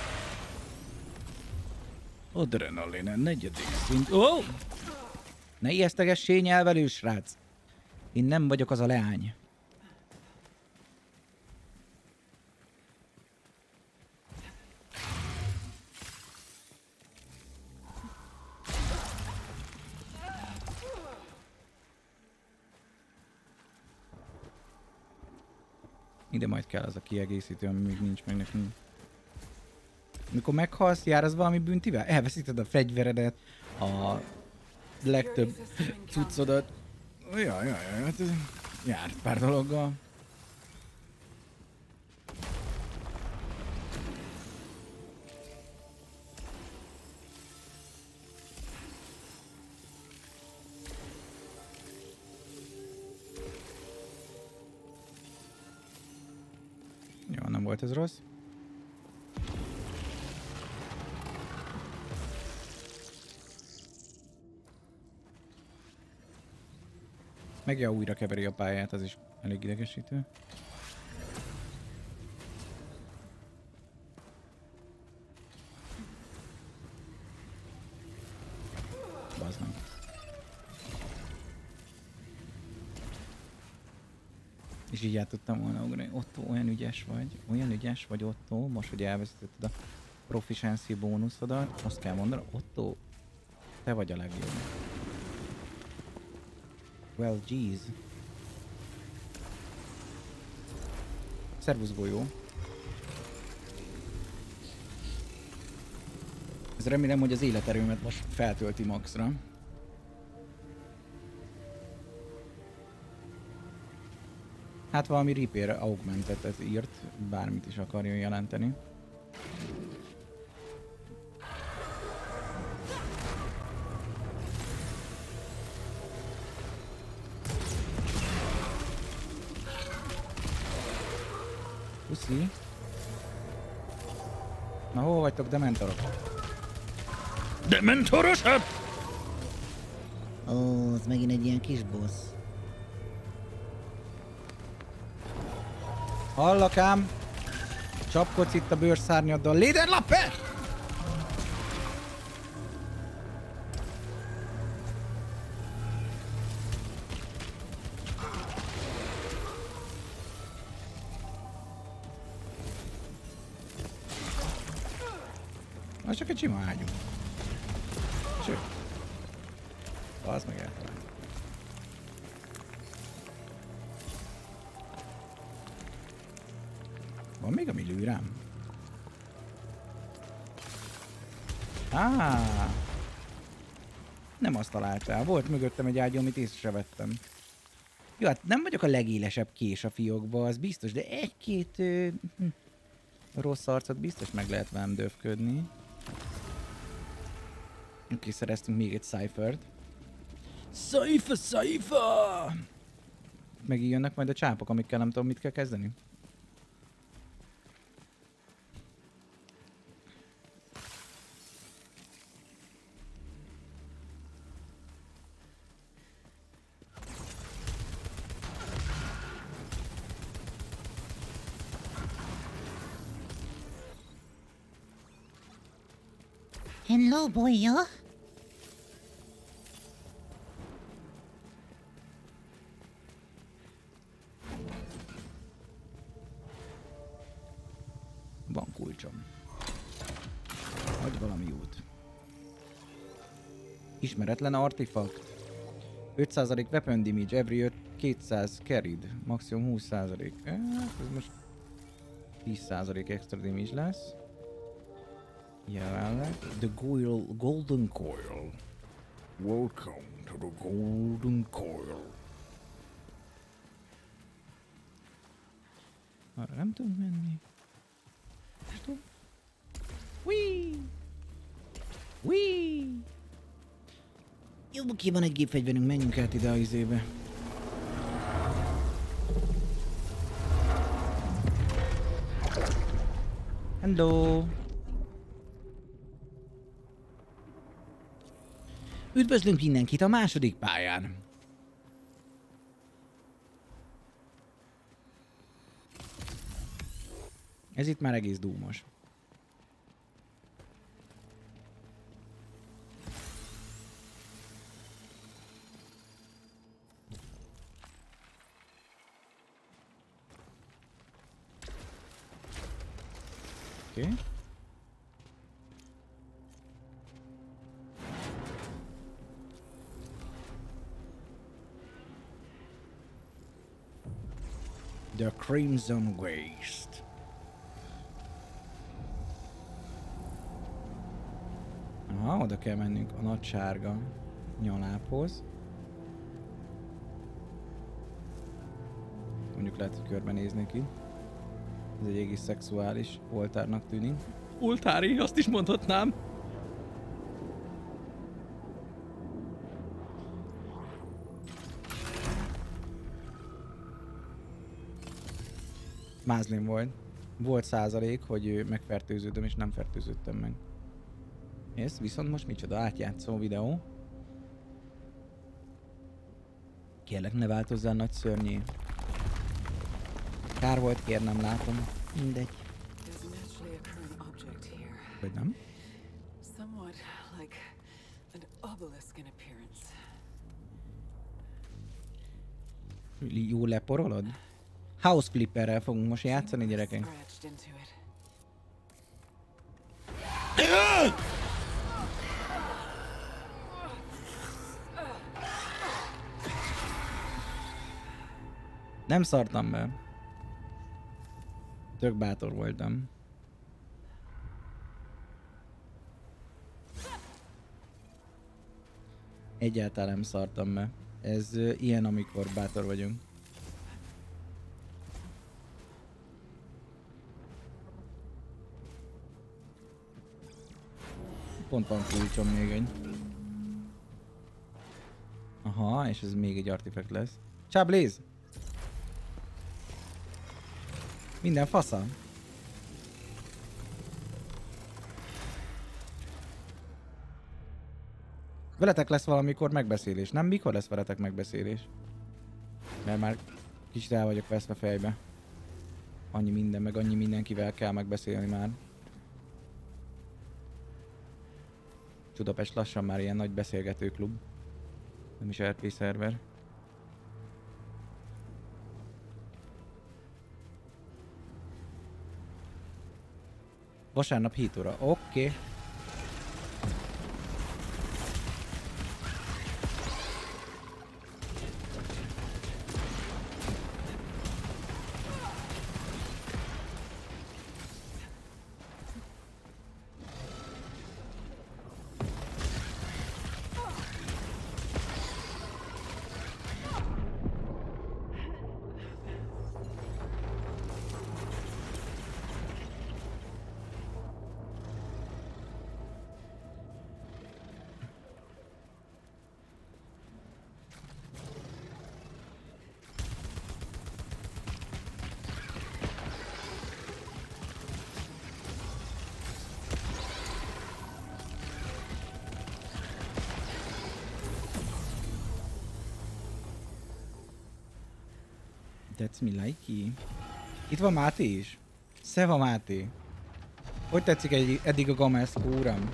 [SPEAKER 1] Adrenalin, negyedik szint. Oh! Ne ijesztegessél nyelvelő, srác! Én nem vagyok az a leány. Ide majd kell az a kiegészítő, ami még nincs meg nekünk. Mikor meghalsz, jár az valami büntivel? Elveszíted a fegyveredet, a legtöbb cuccodat. Jaj, hát ez járt pár dologgal. Jó, nem volt ez rossz. Meg ja, újra keveri a pályát, az is elég idegesítő. Bazd meg. És így át tudtam volna ugrani. Otto, olyan ügyes vagy Otto, most hogy elveszítetted a proficiency bónuszodat, azt kell mondani, Otto, te vagy a legjobb. Well, geez. Szervusz golyó. Ez remélem, hogy az életerőmet most feltölti maxra. Hát valami repair augmentet írt, bármit is akarjon jelenteni. Puszi. Na hol vagytok, dementorok? Dementorosat!
[SPEAKER 3] Ó, ez megint egy ilyen kis boss.
[SPEAKER 1] Hallak ám! Csapkodsz itt a bőrszárnyaddal. Léderlappe! Az csak egy sima ágyú. Sőt. Az meg eltalál. Van még, ami lő rám? Nem azt találtál. Volt mögöttem egy ágyú, amit észre vettem. Jó, hát nem vagyok a legélesebb kés a fiókba, az biztos, de egy-két rossz arcot biztos meg lehet velem döfködni. Oké, szereztünk még egy Cyphert. Cypher! Megint jönnek majd a csápok, amikkel nem tudom, mit kell kezdeni.
[SPEAKER 3] Hello, boyo.
[SPEAKER 1] Van kulcsom. Vagy valami út. Ismeretlen artifakt. 5% weapon damage, every 200 carried. Maximum 20%. Ez most 10% extra damage lesz. Jelenleg. The Golden Coil. Welcome to the Golden Coil. Arra nem tudunk menni. Whee! Whee! Jó, oké, van egy gépfegyverünk, menjünk át ide a izébe. Hello! Üdvözlünk mindenkit a második pályán! Ez itt már egész dúmos. Oké. The Crimson Waste. Aha, oda kell mennünk a nagy sárga nyalábhoz. Mondjuk lehet, hogy körbenéznék itt. Ez egy egész szexuális oltárnak tűnik. Oltári, azt is mondhatnám. Mázlin volt. Volt százalék, hogy megfertőződöm és nem fertőződtem meg. Ez viszont most micsoda átjátszó videó. Kérlek, ne változzál nagy szörnyé. Kár volt, kér, nem látom. Mindegy. Vagy nem? Jó leporolod? House Flipperrel fogunk most játszani, gyerekek. Nem szartam be. Tök bátor voltam. Egyáltalán nem szartam be. Ez ilyen, amikor bátor vagyunk. Pont van kulcsom még egy. Aha, és ez még egy artifact lesz. Csá, Blaze! Minden fasza. Veletek lesz valamikor megbeszélés, nem? Mikor lesz veletek megbeszélés? Mert már kicsit el vagyok veszve fejbe. Annyi minden, meg annyi mindenkivel kell megbeszélni már. Budapest lassan már ilyen nagy beszélgetőklub. Nem is RP szerver. Vasárnap 7 óra. Oké. That's me likey. Itt van Máté is. Szeva Máté. Hogy tetszik eddig a Gameszkó, uram?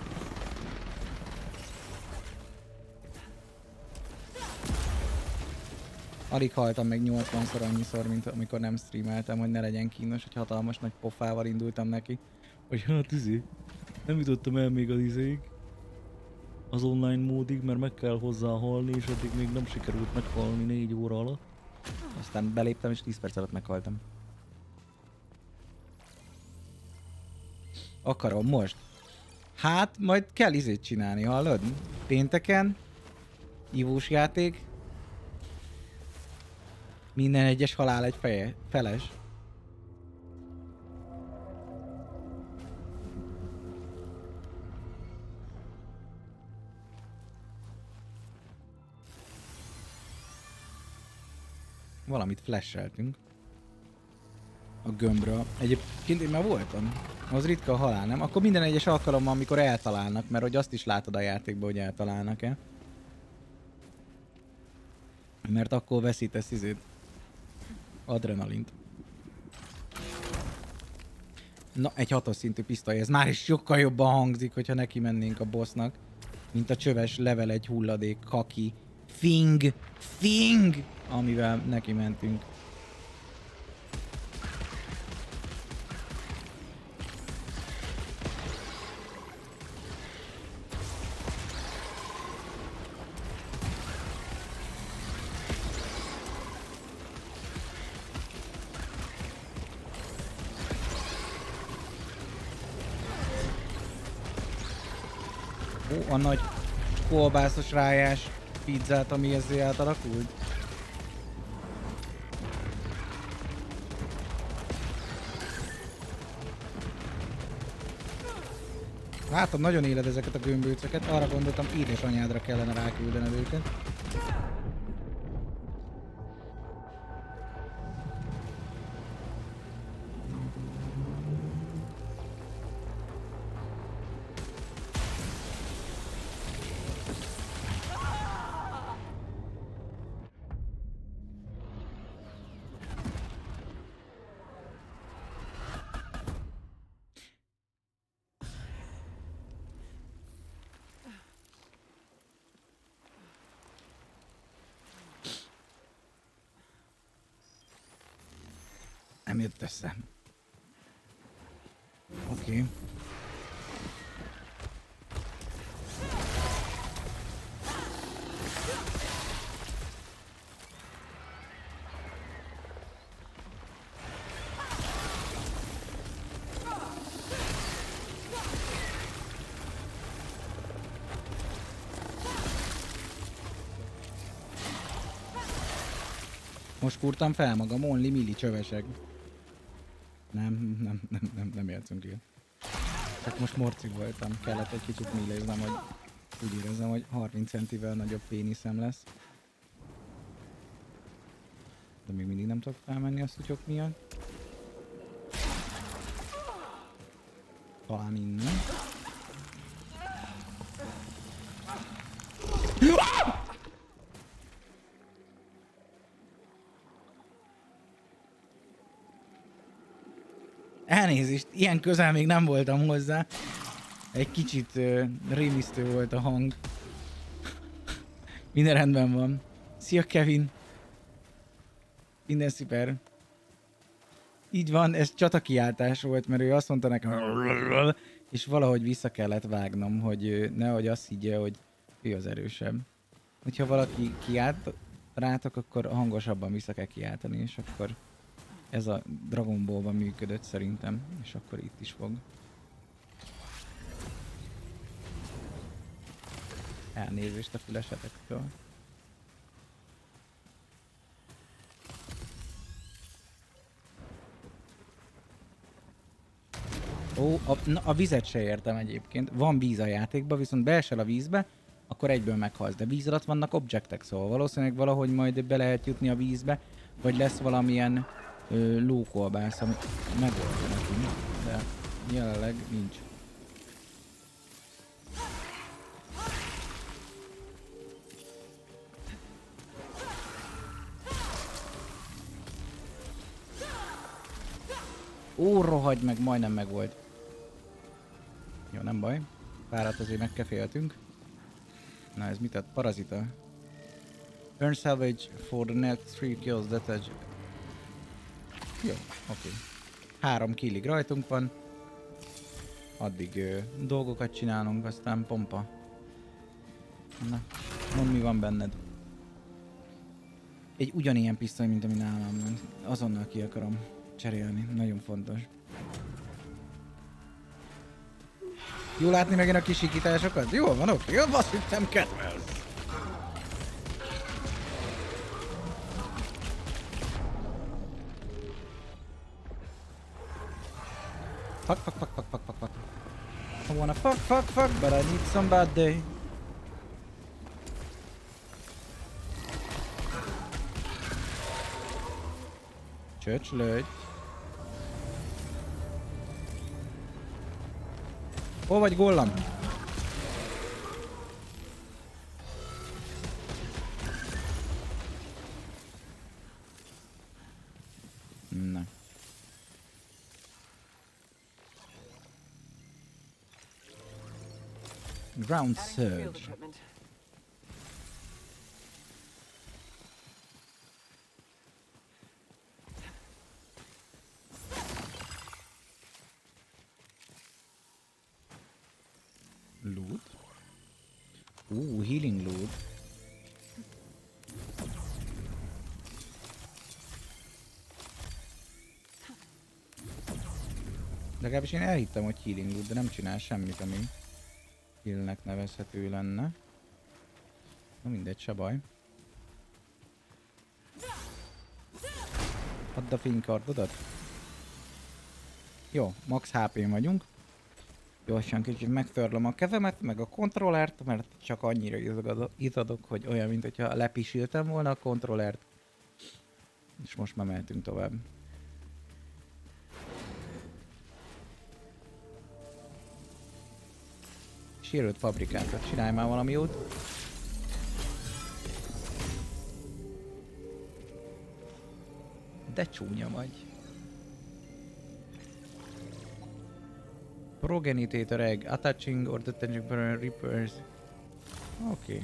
[SPEAKER 1] Alig haltam meg 80-szor annyiszor, mint amikor nem streameltem, hogy ne legyen kínos, hogy hatalmas nagy pofával indultam neki. Hogy hát nem jutottam el még az izéig.
[SPEAKER 4] az online módig, mert meg kell hozzá halni, és eddig még nem sikerült meghalni 4 óra alatt.
[SPEAKER 1] Aztán beléptem és 10 perc alatt meghaltam. Akarom most. Hát, majd kell izét csinálni, hallod? Pénteken. Ivós játék. Minden egyes halál egy feles. Valamit flasheltünk. A gömbről. Egyébként én már voltam. Az ritka a halál, nem? Akkor minden egyes alkalommal, amikor eltalálnak, mert hogy azt is látod a játékban, hogy eltalálnak-e. Mert akkor veszítesz izét. Adrenalint. Na, egy 6-os szintű pisztoly, ez már is sokkal jobban hangzik, hogyha neki mennénk a bossnak. Mint a csöves level 1 hulladék, kaki, fing, amivel neki mentünk. Ó, a nagy kolbászos rájás pizzát, ami ezzel átalakult. Látod, nagyon éled ezeket a gömbölcöket, arra gondoltam, édesanyádra kellene ráküldened őket. Nem jött össze. Oké. Most kurtam fel magam, only milli csövesek. Nem játszunk ki. Csak most morcig voltam, kellett egy kicsit milléznem, hogy úgy érezzem, hogy 30 centivel nagyobb péniszem lesz. De még mindig nem tudok felmenni a szutyok miatt. Talán innen. Elnézést, ilyen közel még nem voltam hozzá. Egy kicsit rémisztő volt a hang. Minden rendben van. Szia Kevin! Minden szuper. Így van, ez csatakiáltás volt, mert ő azt mondta nekem, és valahogy vissza kellett vágnom, hogy nehogy azt higgye, hogy ő az erősebb. Hogyha valaki kiált rátok, akkor hangosabban vissza kell kiáltani, és akkor ez a Dragon Ball-ban működött szerintem, és akkor itt is fog. Elnézést a fülesetektől. Ó, a vizet se értem egyébként. Van víz a játékban, viszont beesel a vízbe, akkor egyből meghalsz. De víz alatt vannak objektek, szóval valószínűleg valahogy majd be lehet jutni a vízbe, vagy lesz valamilyen lókolbász, amit megoldja nekünk, de jelenleg nincs. Ó, rohagy meg, majdnem megvolt. Jó, nem baj. Párat azért megkeféltünk. Na ez mit ad? Parazita. Earn salvage for the next 3 kills that edge. Jó, oké. 3 killig rajtunk van. Addig dolgokat csinálunk, aztán pompa. Na, mondd, mi van benned. Egy ugyanilyen pisztoly, mint ami nálam van. Azonnal ki akarom cserélni. Nagyon fontos. Jó látni megint a kisikításokat? Jól van, oké. Jó, azt hittem kedvelsz. Fuck. I wanna fuck, but I need somebody. Csöcslődj. Hol vagy, Gollam? Na. Ground surge. Loot. Healing loot. Legalábbis én elhittem, hogy healing loot, de nem csinál semmit, ami healnek nevezhető lenne. Na mindegy, se baj. Add a fénykardodat. Jó, max HP-n vagyunk. Gyorsan kicsit megtörlöm a kezemet, meg a kontrollert, mert csak annyira izadok, hogy olyan, mint hogyha lepisiltem volna a kontrollert. És most már mehetünk tovább. Sérült fabrikátot, csinálj már valami jót. De csúnya vagy. Progenitator egg, attaching or detaching repairs. Oké.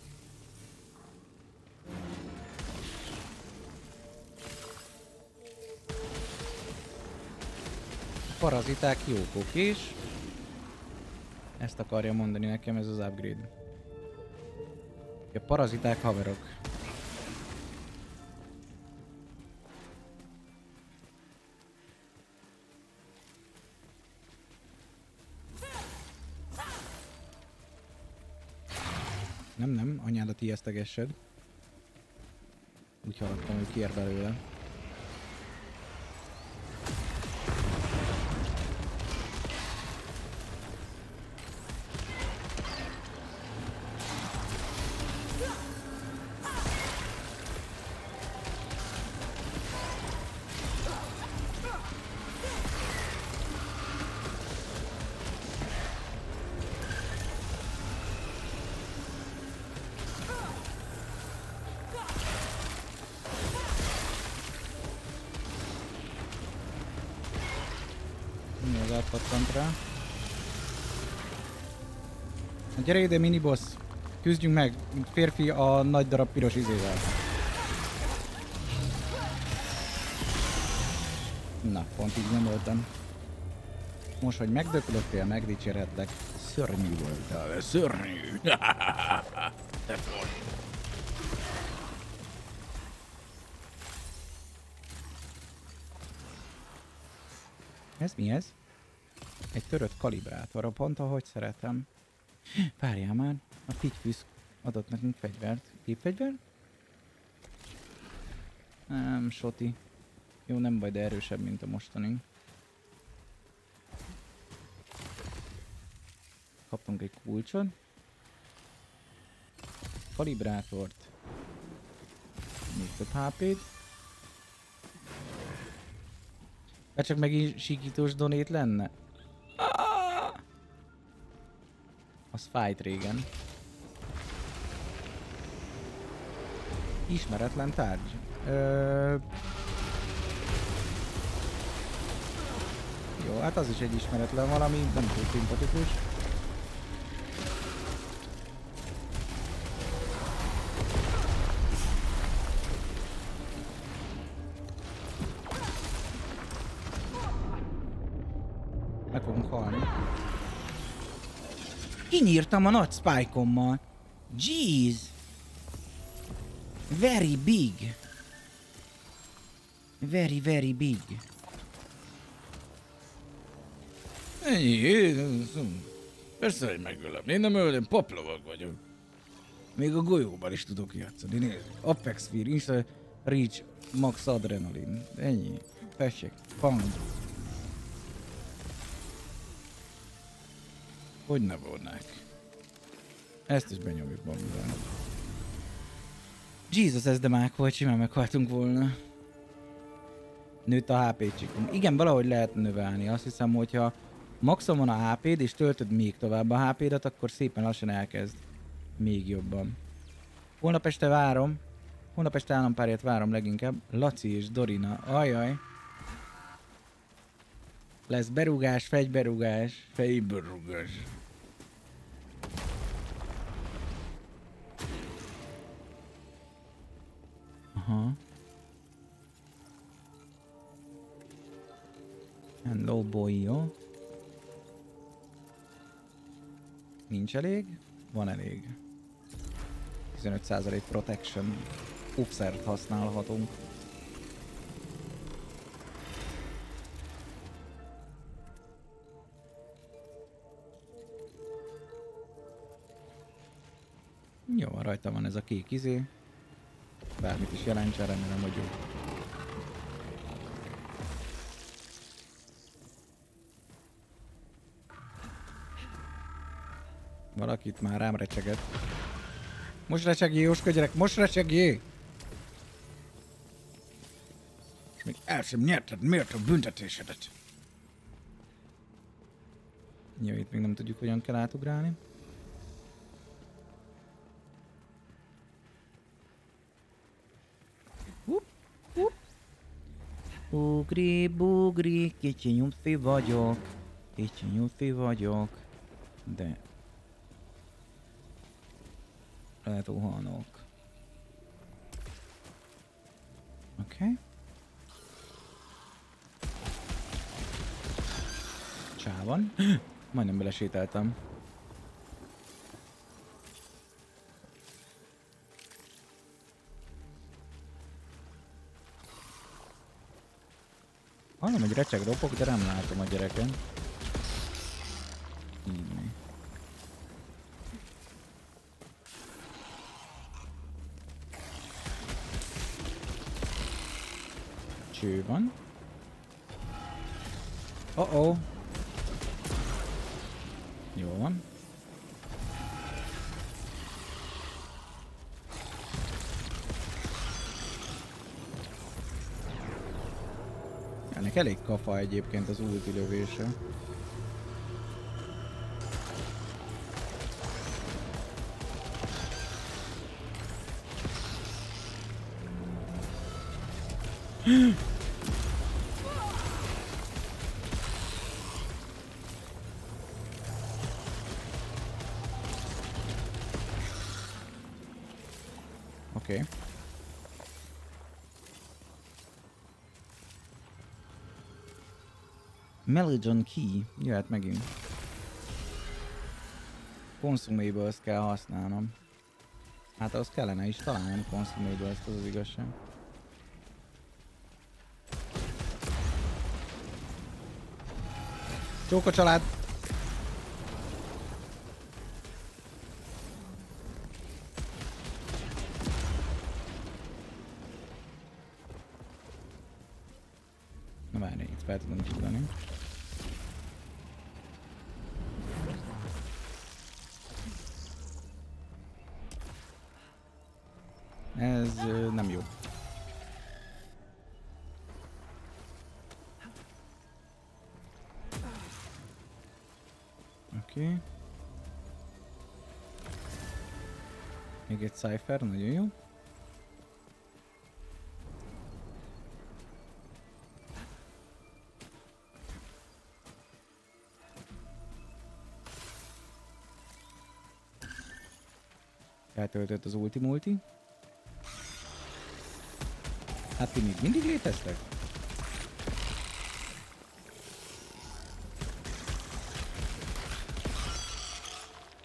[SPEAKER 1] Paraziták jók, okés. Ezt akarja mondani nekem ez az upgrade. A paraziták haverok. Nem, anyádat ijesztegessed. Úgy hallottam, hogy kiér belőle. Gyere ide, miniboss! Küzdjünk meg, mint férfi a nagy darab piros izével. Na, pont így gondoltam. Most, hogy megdöklöttél, megdicsérhetlek. Szörnyű voltál, szörnyű! De fos! Ez mi ez? Egy törött kalibrátor, pont ahogy szeretem. Várjál már, a figyfűsz adott nekünk fegyvert. Gépfegyver? Nem, soti. Jó, nem baj, de erősebb, mint a mostani. Kaptunk egy kulcsot. Kalibrátort. Még több HP-t. Csak megint sikítós donét lenne. Az fájt régen. Ismeretlen tárgy. Jó, hát az is egy ismeretlen valami, nem túl szimpatikus. Meg fogunk halni. Kinyírtam a nagy spike-ommal. Jeez! Very big! Very, very big.
[SPEAKER 5] Ennyi, persze, hogy megölöm. Én nem ölöm, paplovag vagyok. Még a golyóban is tudok játszani, nézd.
[SPEAKER 1] Apex Fear, Insta Reach, Max Adrenaline. Ennyi. Tessék. Pang.
[SPEAKER 5] Hogy ne volnák?
[SPEAKER 1] Ezt is benyomjuk magunkban. Jesus, ez de mák volt, simán meghaltunk volna. Nőtt a HP csikunk. Igen, valahogy lehet növelni. Azt hiszem, hogyha maxon van a HP-d és töltöd még tovább a HP-dat, akkor szépen lassan elkezd még jobban. Holnap este várom. Holnap este állampárját várom leginkább. Laci és Dorina. Ajaj. Lesz berúgás, fegyberúgás.
[SPEAKER 5] Fejberúgás.
[SPEAKER 1] Aha. Hello boy, jó? Nincs elég? Van elég. 15% protection offszert használhatunk. Jó, rajta van ez a kék izé. Bármit is jelentsen, remélem, hogy jó. Valakit már rám recseget. Most recsegj, Jóska gyerek, most recsegj!
[SPEAKER 5] És még el sem nyerted méltó büntetésedet.
[SPEAKER 1] Jó, itt még nem tudjuk, hogyan kell átugrálni. Ugri, bugri, kicsi nyumpfi vagyok. Kicsi nyumpfi vagyok. De... lehet uhalnok. Oké. Csában. Majdnem belesétáltam. Hallom, hogy recseg ropog, de nem látom a gyereken. Így mi. Cső van. Oh-oh. Jó van. Ennek elég kafa egyébként az ulti lövése. Oké. Meligon Key. Jöhet megint. Consumables kell használnom. Hát az kellene is találni Consumables, az az igazság. Csóka család! Na várj, itt fel tudom csúdani. Ez nem jó. Oké. Még egy Cypher, nagyon jó. Eltöltött az ulti. Hát ti még mindig léteztek?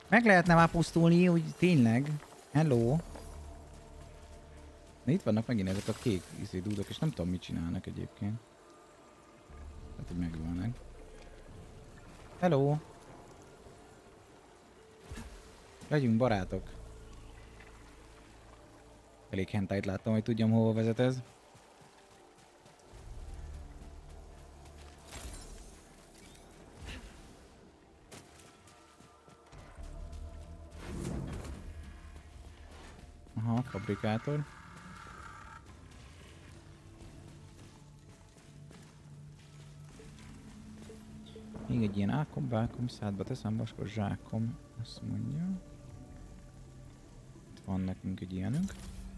[SPEAKER 1] Meg lehetne már pusztulni, úgy tényleg. Hello. De itt vannak megint ezek a kék dúdok, és nem tudom mit csinálnak egyébként. Tehát, hogy megölnek. Hello. Legyünk barátok. Elég hentáit láttam, hogy tudjam, hova vezet ez. Aha, fabrikátor. Még egy ilyen ákom, szádba teszem, vaskos zsákom. Azt mondja. Itt van nekünk egy ilyenünk.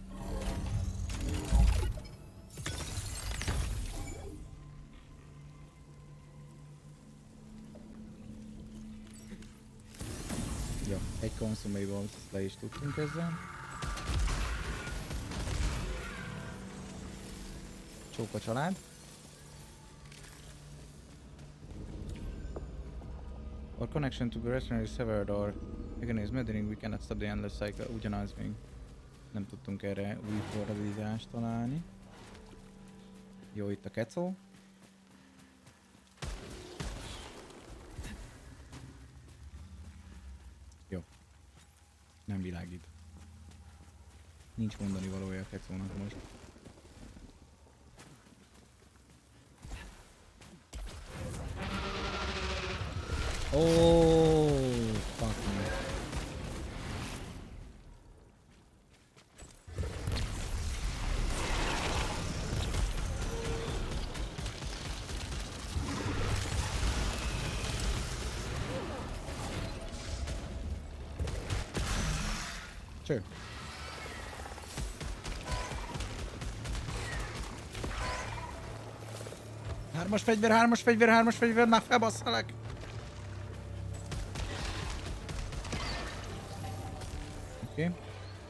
[SPEAKER 1] Jó, egy consumable, ezt le is tudtunk ezzel. Csók a család. Our connection to the restaurant is severed or mechanism meddling, we cannot stop the endless cycle. Ugyanaz még nem tudtunk erre új fordítást találni. Jó, itt a kecó. Jó. Nem világít. Nincs mondani valója a kecónak most. Oh, fuck me. Cső. Hármas fegyver, már felbasszalak! Oké. Okay.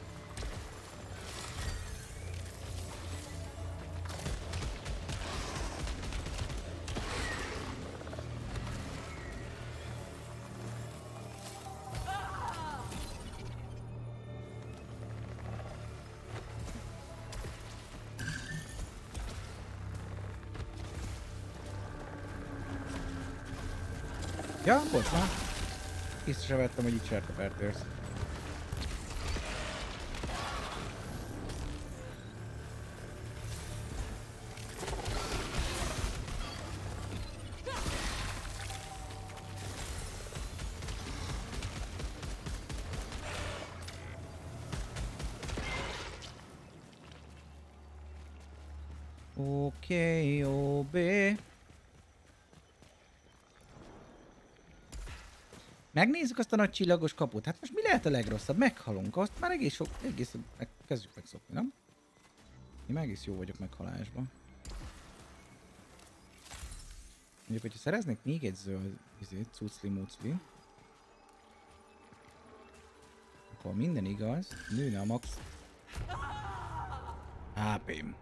[SPEAKER 1] Ja, bocs már. Észre se vettem, hogy itt sertapert érsz. Oké, OB. Megnézzük azt a nagy csillagos kaput. Hát most mi lehet a legrosszabb? Meghalunk. Azt már egész kezdjük megszokni, nem? Én már egész jó vagyok meghalásban. Mondjuk, hogyha szereznék még egy zöld cucli-mucli, akkor minden igaz, nőne a max HP-m.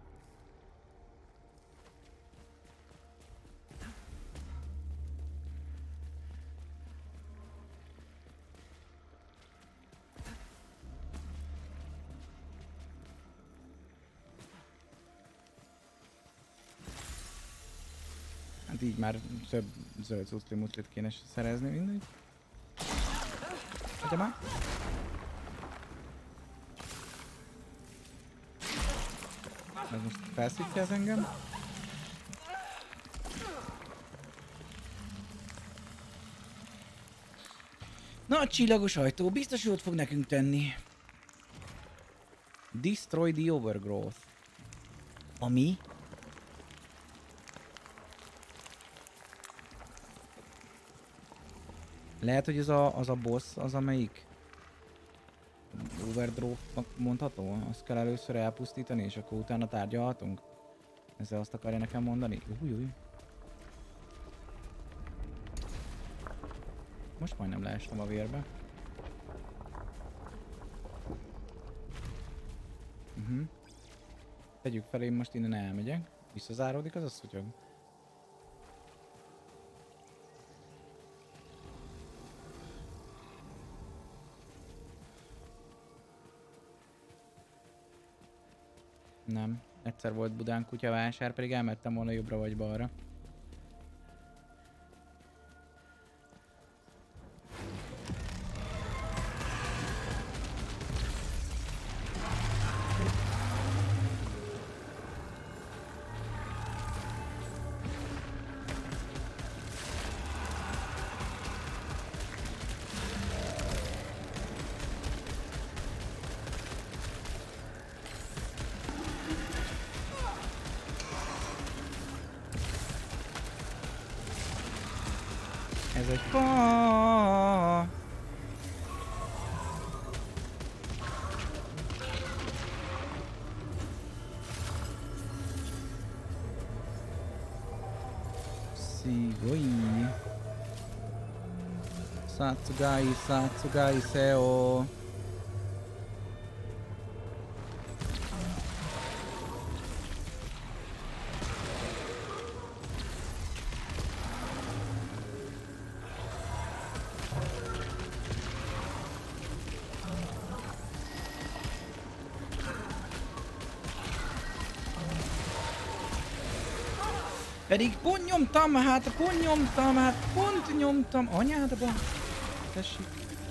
[SPEAKER 1] Hát így már több zöld cucli-muclit kéne szerezni, mindegy. Hagyja már! Ez most felszítja az engem. Na, a csillagos ajtó biztos jót fog nekünk tenni. Destroy the overgrowth. Ami? Lehet, hogy ez az a boss, az amelyik overdrive mondható? Azt kell először elpusztítani, és akkor utána tárgyalhatunk? Ezzel azt akarja nekem mondani? Új. Most majdnem leestem a vérbe. Tegyük fel, én most innen elmegyek. Visszazáródik az a szutyog. Nem. Egyszer volt Budán kutyavásár, pedig elmentem volna jobbra vagy balra. Ez egy fa. Szigoi. Satsugai seo. Pedig pont nyomtam, pont nyomtam, anyádba. Tessék.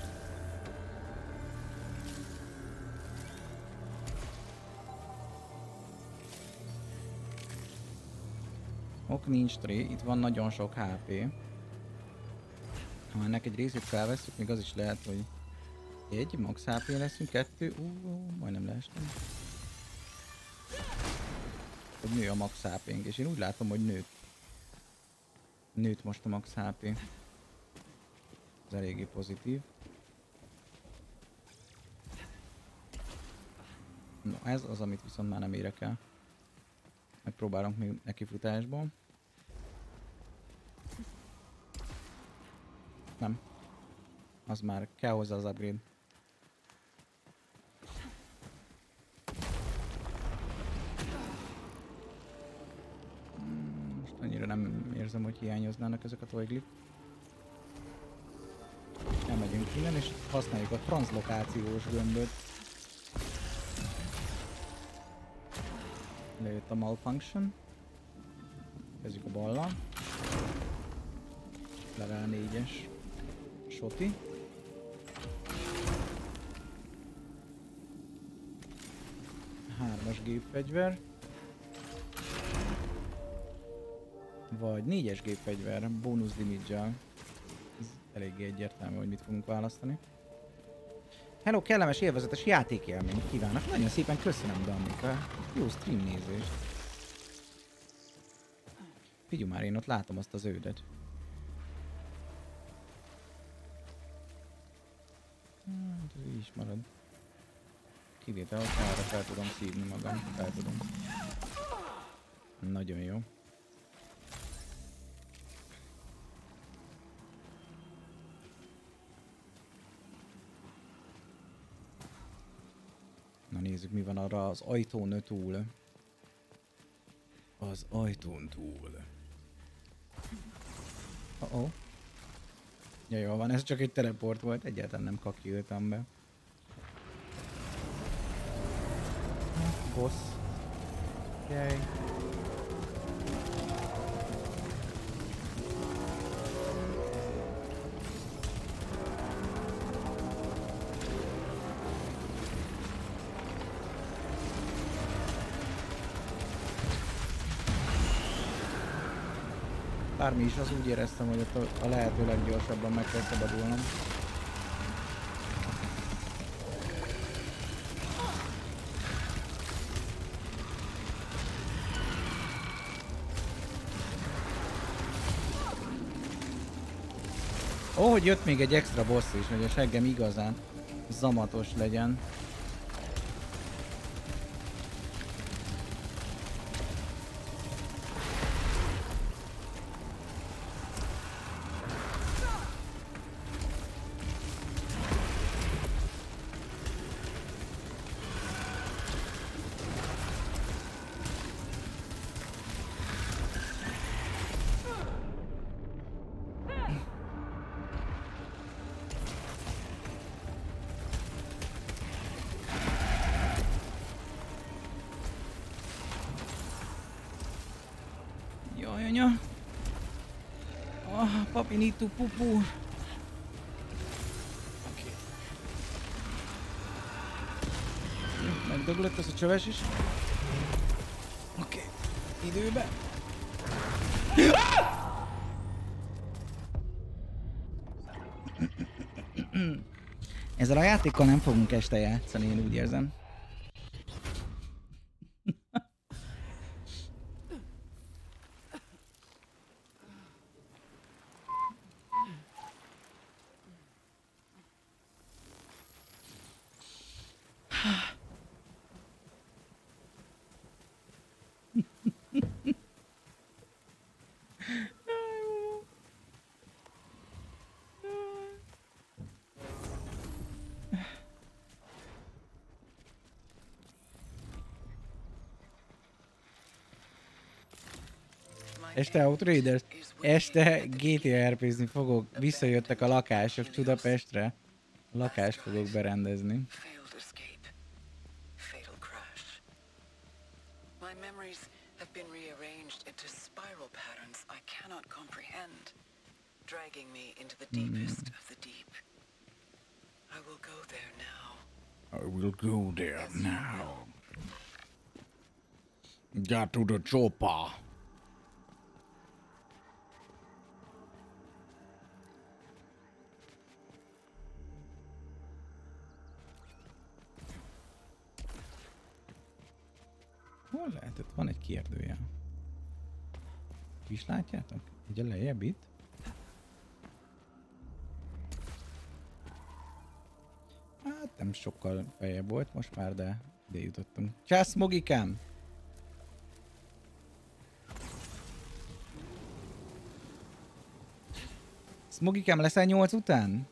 [SPEAKER 1] Ok, nincs tré, itt van nagyon sok HP. Ha ennek egy részét felvesszük, még az is lehet, hogy egy, max HP leszünk, 2, majdnem leestem. Hogy nő a max HP-nk, és én úgy látom, hogy nőtt. Nőtt most a max HP. Ez eléggé pozitív. No, ez az, amit viszont már nem érek el. Megpróbálunk még nekifutásból. Nem. Az már kell hozzá az upgrade. Most annyira nem érzem, hogy hiányoznának ezek a toiglik. Elmegyünk innen és használjuk a transzlokációs gömböt. Lejött a malfunction. Kezdjük a ballal. Level 4-es Shoti. Hármas gépfegyver. Vagy 4-es gépfegyver, bónusz damage-el. Ez eléggé egyértelmű, hogy mit fogunk választani. Hello, kellemes, élvezetes játékélményt kívánok. Nagyon szépen köszönöm, Danika. Jó stream nézést. Figyelj már, én ott látom azt az ődet. Hát ez így is marad. Kivétel, hogy arra fel tudom szívni magam. Fel tudom. Nagyon jó. Na nézzük, mi van arra az ajtón túl. Az ajtón túl. Oh-oh. Ja, jó van, ez csak egy teleport volt, egyáltalán nem kakiltam be. Boss. Okay. Bármi is, az úgy éreztem, hogy ott a lehető leggyorsabban meg kell szabadulnom. Ó, hogy jött még egy extra boss is, hogy a seggem igazán zamatos legyen. Anya. Oh, papi need to poo-poo. Oké. Jó, megdöglött ez a csöves is. Oké. Időbe. Ezzel a játékkal nem fogunk este játszani, én úgy érzem. Este Outriders, este GTA RP-zni fogok, visszajöttek a lakások Csudapestre. Lakást fogok berendezni.
[SPEAKER 2] Failed escape. Fatal crash. My memories have been rearranged into spiral patterns I cannot comprehend, dragging me into the deepest of the deep. I will go there now.
[SPEAKER 5] I will go there now. Got to the chopper.
[SPEAKER 1] Hol lehetett? Van egy kérdőjel. Ti is látjátok? Ugye lejjebb itt? Hát nem sokkal feljebb volt most már, de ide jutottunk. Csász, Mogikám! Smogikám, leszel 8 után?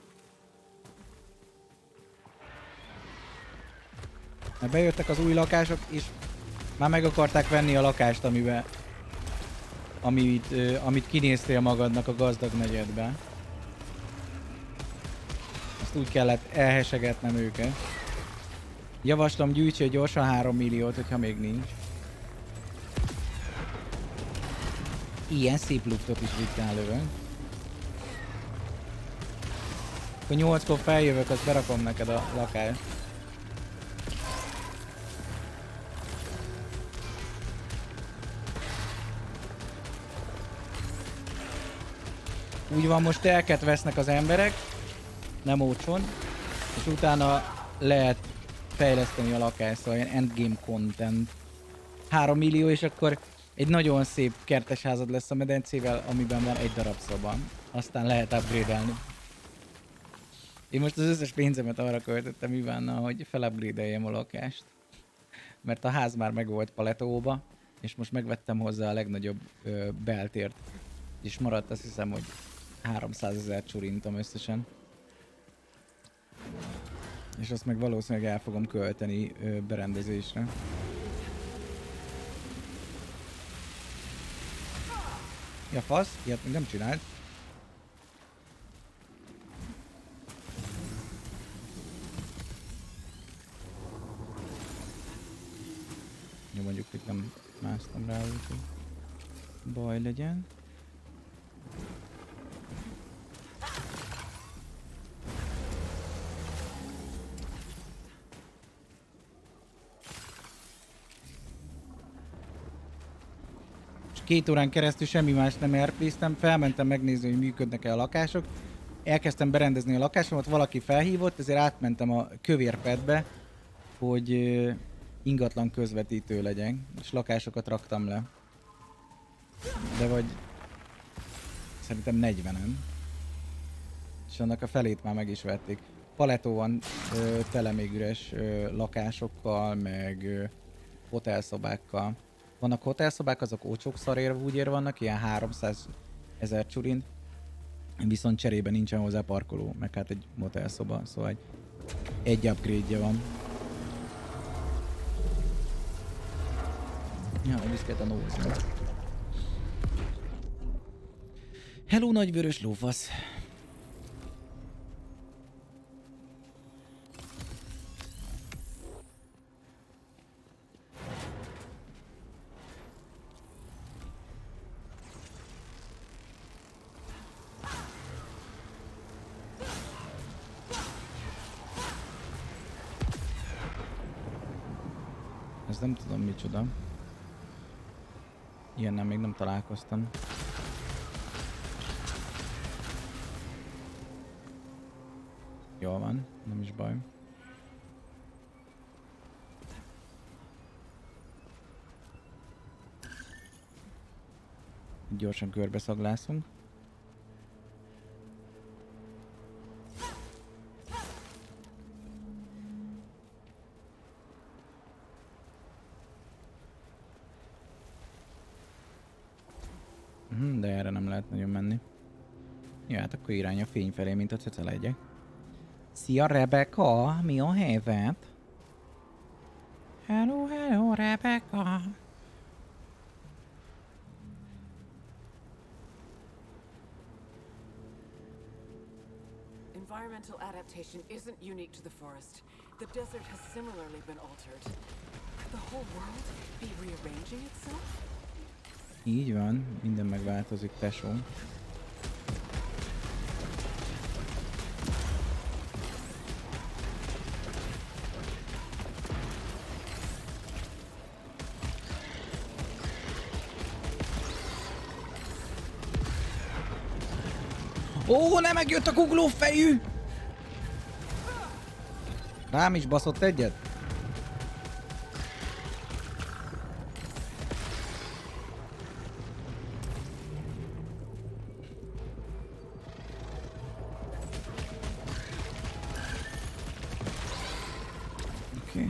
[SPEAKER 1] Mert bejöttek az új lakások, és már meg akarták venni a lakást, amit kinéztél magadnak a gazdag negyedbe. Azt úgy kellett elhesegetnem őket. Javaslom, gyűjtsél gyorsan 3 milliót, hogyha még nincs. Ilyen szép luftot is ritkán lövök. Akkor 8-kor feljövök, azt berakom neked a lakást. Úgy van, most telket vesznek az emberek, nem olcsón, és utána lehet fejleszteni a lakást, szóval ilyen endgame content. 3 millió, és akkor egy nagyon szép kertesházad lesz a medencével, amiben van egy darab szoba. Aztán lehet upgrade-elni. Én most az összes pénzemet arra költöttem Ivánnal, hogy felupgrade-eljem a lakást. Mert a ház már meg volt paletóba, és most megvettem hozzá a legnagyobb beltért. És maradt, azt hiszem, hogy 300 000 csurintom összesen. És azt meg valószínűleg el fogom költeni berendezésre. Ja, fasz, ilyet még nem csinált. Jó, mondjuk, hogy nem másztam rá, úgyhogy baj legyen. És 2 órán keresztül semmi más nem RP-ztem, felmentem megnézni, hogy működnek-e a lakások. Elkezdtem berendezni a lakásomat, valaki felhívott, ezért átmentem a kövérpedbe, hogy ingatlan közvetítő legyen, és lakásokat raktam le. De vagy szerintem 40-en. És annak a felét már meg is vették. Paletó van tele még üres lakásokkal, meg hotelszobákkal. Vannak hotelszobák, azok ócsók szarért úgyért vannak, ilyen 300 000 csurint. Viszont cserében nincsen hozzá parkoló, meg hát egy motelszoba, szóval egy upgrade-je van. Ja, viszket a nózni. Hello, nagy vörös lófasz! Ez nem tudom micsoda. Ilyennel még nem találkoztam. Jól van, nem is baj. Gyorsan körbeszaglászunk. De erre nem lehet nagyon menni. Ja, hát akkor irány a fény felé, mint a cece legyek. Szia Rebecca, mi a helyzet? Hello, hello Rebecca.
[SPEAKER 2] Environmental adaptation isn't unique to the forest. The desert has similarly been altered. Could the whole world be rearranging itself?
[SPEAKER 1] Így van, minden megváltozik, tesó. Ó, nem megjött a guglófejű! Rám is baszott egyet? Oké.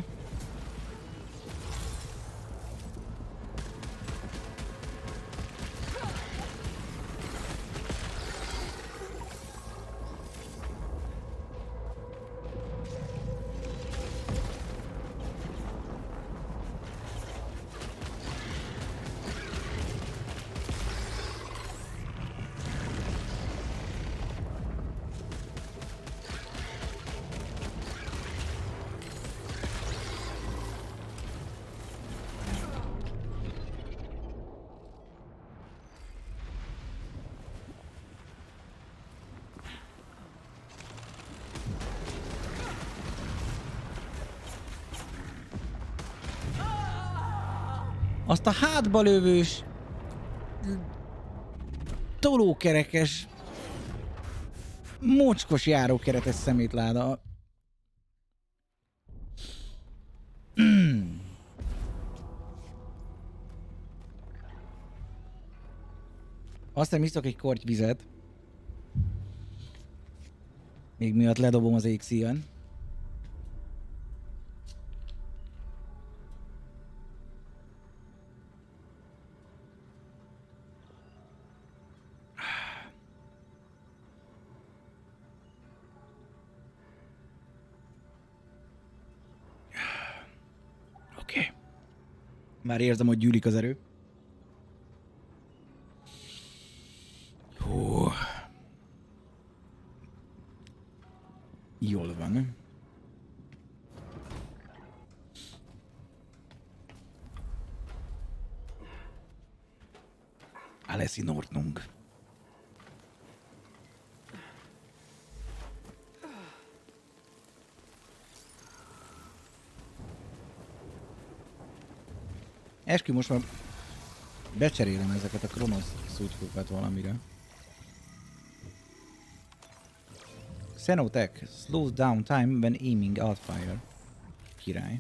[SPEAKER 1] Azt a hátba lövős tolókerekes mocskos járókeretes szemétláda. Aztán iszok egy korty vizet. Még miatt ledobom az égszíjon. Oké. Már érzem, hogy gyűlik az erő. Hú. Jól van. Alles in Ordnung. Eskü, most már becserélem ezeket a Kronosz szúcskókat valamire. Xenotech slows down time when aiming outfire. Király.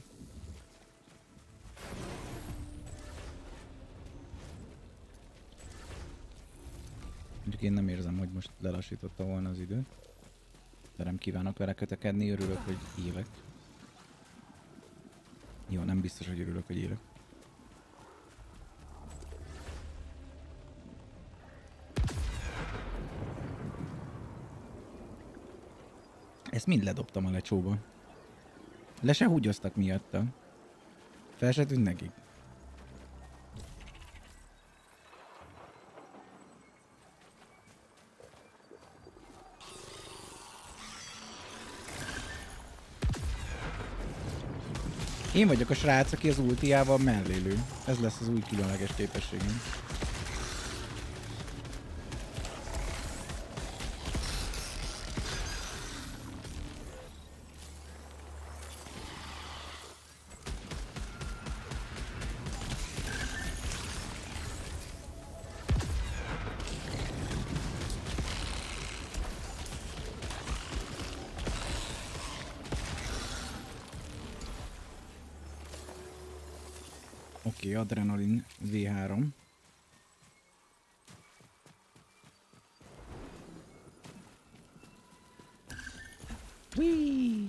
[SPEAKER 1] Mondjuk én nem érzem, hogy most lelassította volna az időt. De nem kívánok vele kötekedni, örülök, hogy élek. Jó, nem biztos, hogy örülök, hogy élek. Ezt mind ledobtam a lecsóba. Le se húgyoztak miatta. Fel se tűnt nekik. Én vagyok a srác, aki az ultiával mellélő. Ez lesz az új különleges képességem. Oké, adrenalin V3. Whee!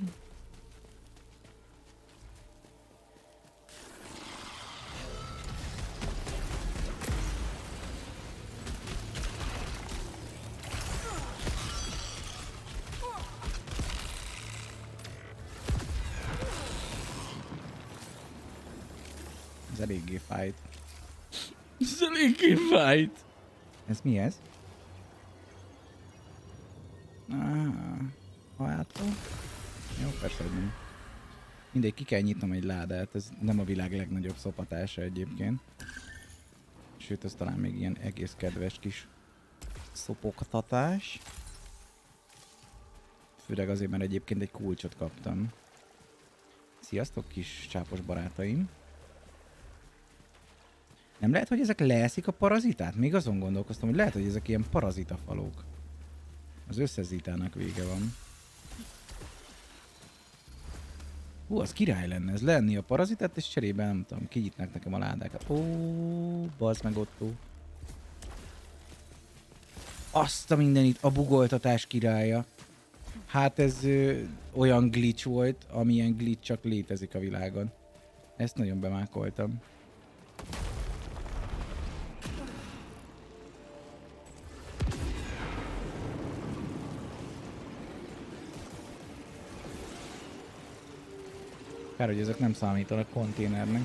[SPEAKER 1] Ez eléggé fájt.
[SPEAKER 5] Ez eléggé fájt.
[SPEAKER 1] Ez mi ez? Hátul. Jó, persze, hogy nem. Mindegy, ki kell nyitnom egy ládát, ez nem a világ legnagyobb szopatása egyébként. Sőt, ez talán még ilyen egész kedves kis szopogtatás. Főleg azért, mert egyébként egy kulcsot kaptam. Sziasztok, kis csápos barátaim! Nem lehet, hogy ezek leeszik a parazitát? Még azon gondolkoztam, hogy lehet, hogy ezek ilyen parazitafalók. Az összes zitának vége van. Hú, az király lenne, ez lenni a parazitát, és cserébe nem tudom, kinyitnak nekem a ládákat. Ó, bazd meg Otto. Azt a mindenit, a bugoltatás királya. Hát ez olyan glitch volt, amilyen glitch csak létezik a világon. Ezt nagyon bemákoltam. Kár, hogy ezek nem számítanak konténernek.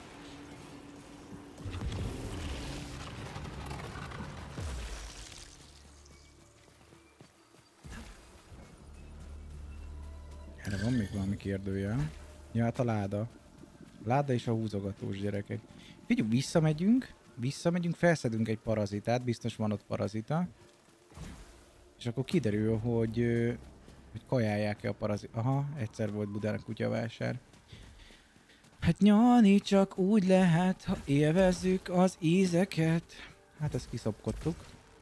[SPEAKER 1] Erre van még valami kérdőjel. Ja, hát a láda. Láda és a húzogatós gyerekek. Figyelj, visszamegyünk, felszedünk egy parazitát, biztos van ott parazita. És akkor kiderül, hogy kajálják-e a parazit. Aha, egyszer volt Budán a kutyavásár. Hát nyalni csak úgy lehet, ha élvezzük az ízeket. Hát ezt kiszopkodtuk.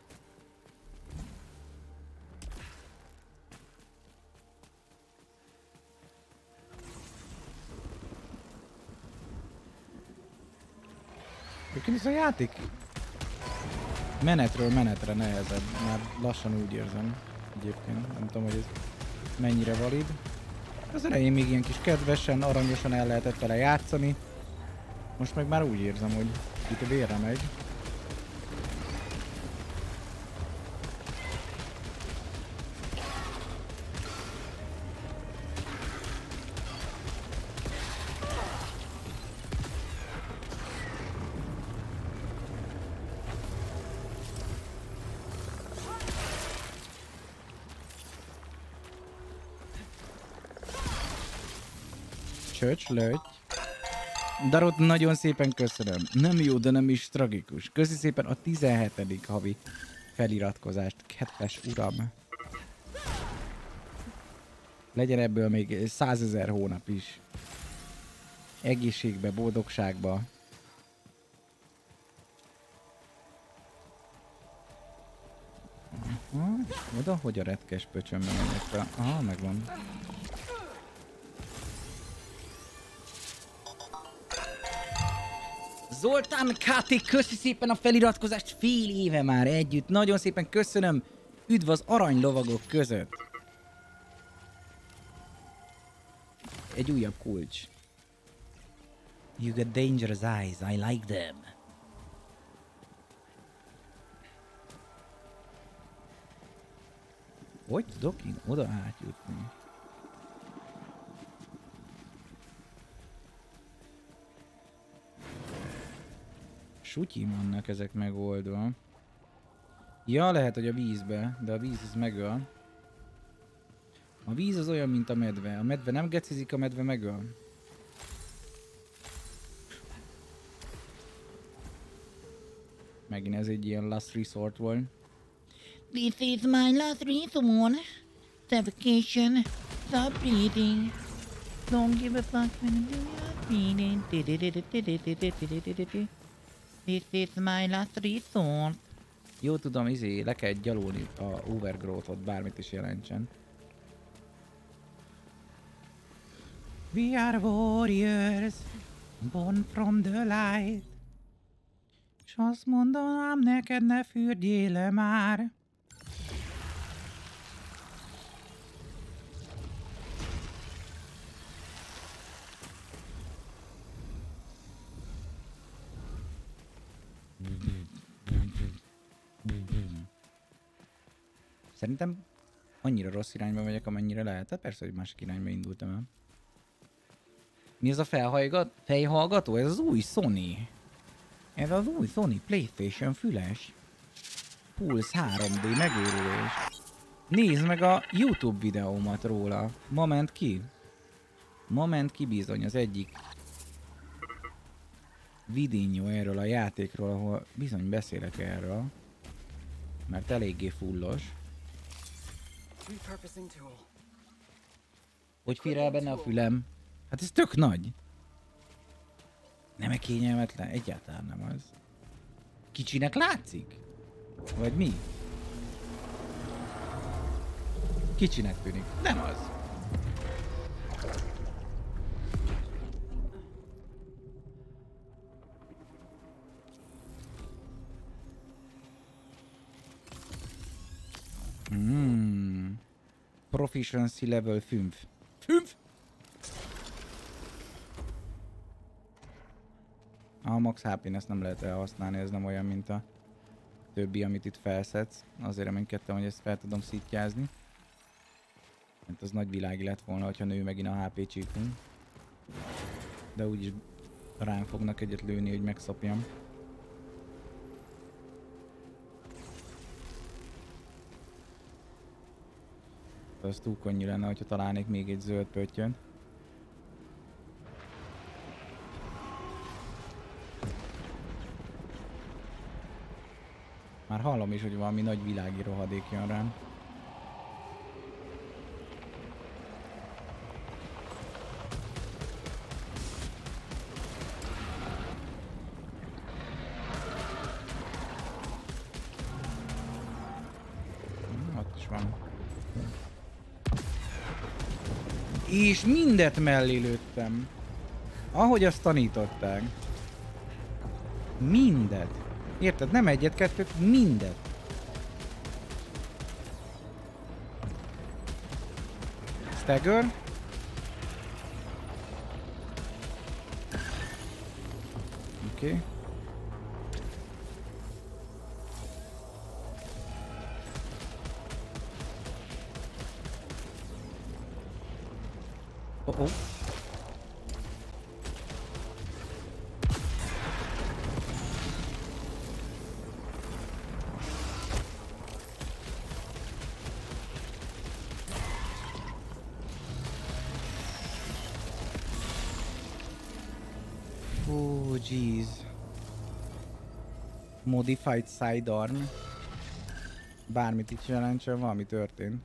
[SPEAKER 1] Egyébként ez a játék menetről menetre nehezebb, már lassan úgy érzem egyébként. Nem tudom, hogy ez mennyire valid. Az elején még ilyen kis kedvesen, aranyosan el lehetett vele játszani. Most meg már úgy érzem, hogy itt a vérre megy. Csöcslöty. Darot nagyon szépen köszönöm. Nem jó, de nem is tragikus. Köszi szépen a 17. havi feliratkozást, kedves uram. Legyen ebből még 100 000 hónap is. Egészségbe, boldogságba. Aha, oda, hogy a retkes pöcsömben megyek fel. Aha, megvan. Zoltán KT, köszi szépen a feliratkozást, fél éve már együtt. Nagyon szépen köszönöm. Üdv az aranylovagok között. Egy újabb kulcs. You got dangerous eyes, I like them. Hogy tudok én oda átjutni? Sutyin vannak ezek megoldva. Ja, lehet, hogy a vízbe, de a víz az megöl. A víz az olyan, mint a medve. A medve nem gecizik, a medve megöl. Megint ez egy ilyen last resort volt.
[SPEAKER 3] This is my last resort. Suffocation. Stop breathing. Don't give a fuck when you're breathing. This is my last resort.
[SPEAKER 1] Jó, tudom, le kell gyalulni a overgrowth-ot, bármit is jelentsen. We are warriors. Born from the light. S azt mondanám neked, ne fürdjél le már. Szerintem annyira rossz irányba megyek, amennyire lehet. Tehát persze, hogy másik irányba indultam el. Mi ez a fejhallgató? Ez az új Sony. Ez az új Sony PlayStation füles. Pulse 3D megőrülés. Nézd meg a YouTube videómat róla. Ma ment ki. Ma ment ki bizony az egyik videó erről a játékról, ahol bizony beszélek erről. Mert eléggé fullos. Hogy fér el benne a fülem? Hát ez tök nagy. Nem-e kényelmetlen? Egyáltalán nem az. Kicsinek látszik? Vagy mi? Kicsinek tűnik. Nem az. Proficiency level 5. 5? A max HP-n ezt nem lehet elhasználni, ez nem olyan, mint a többi, amit itt felszedsz. Azért reménykedtem, hogy ezt fel tudom szítjázni. Mert az nagy világi lett volna, hogyha nő megint a HP csíkunk. De úgyis rám fognak egyet lőni, hogy megszopjam. Az túl könnyű lenne, hogyha találnék még egy zöld pöttyönt. Már hallom is, hogy valami nagy világi rohadék jön rám. Ott is van. És mindet mellé lőttem. Ahogy azt tanították. Mindet. Érted? Nem egyet, kettőt, mindet. Stagger. Oké. Oh. Oh, jeez. Modified sidearm. Bármit itt jelentsen, valami történt.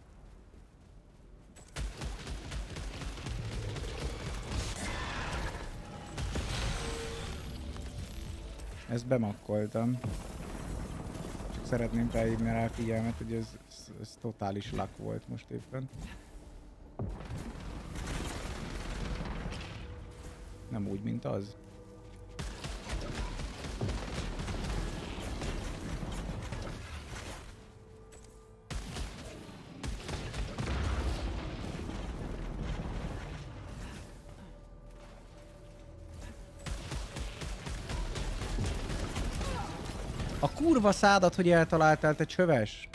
[SPEAKER 1] Ezt bemakkoltam. Csak szeretném felhívni rá a figyelmet, hogy ez totális luck volt most éppen. Nem úgy, mint az. A kurva szádat, hogy eltaláltál, te csöves!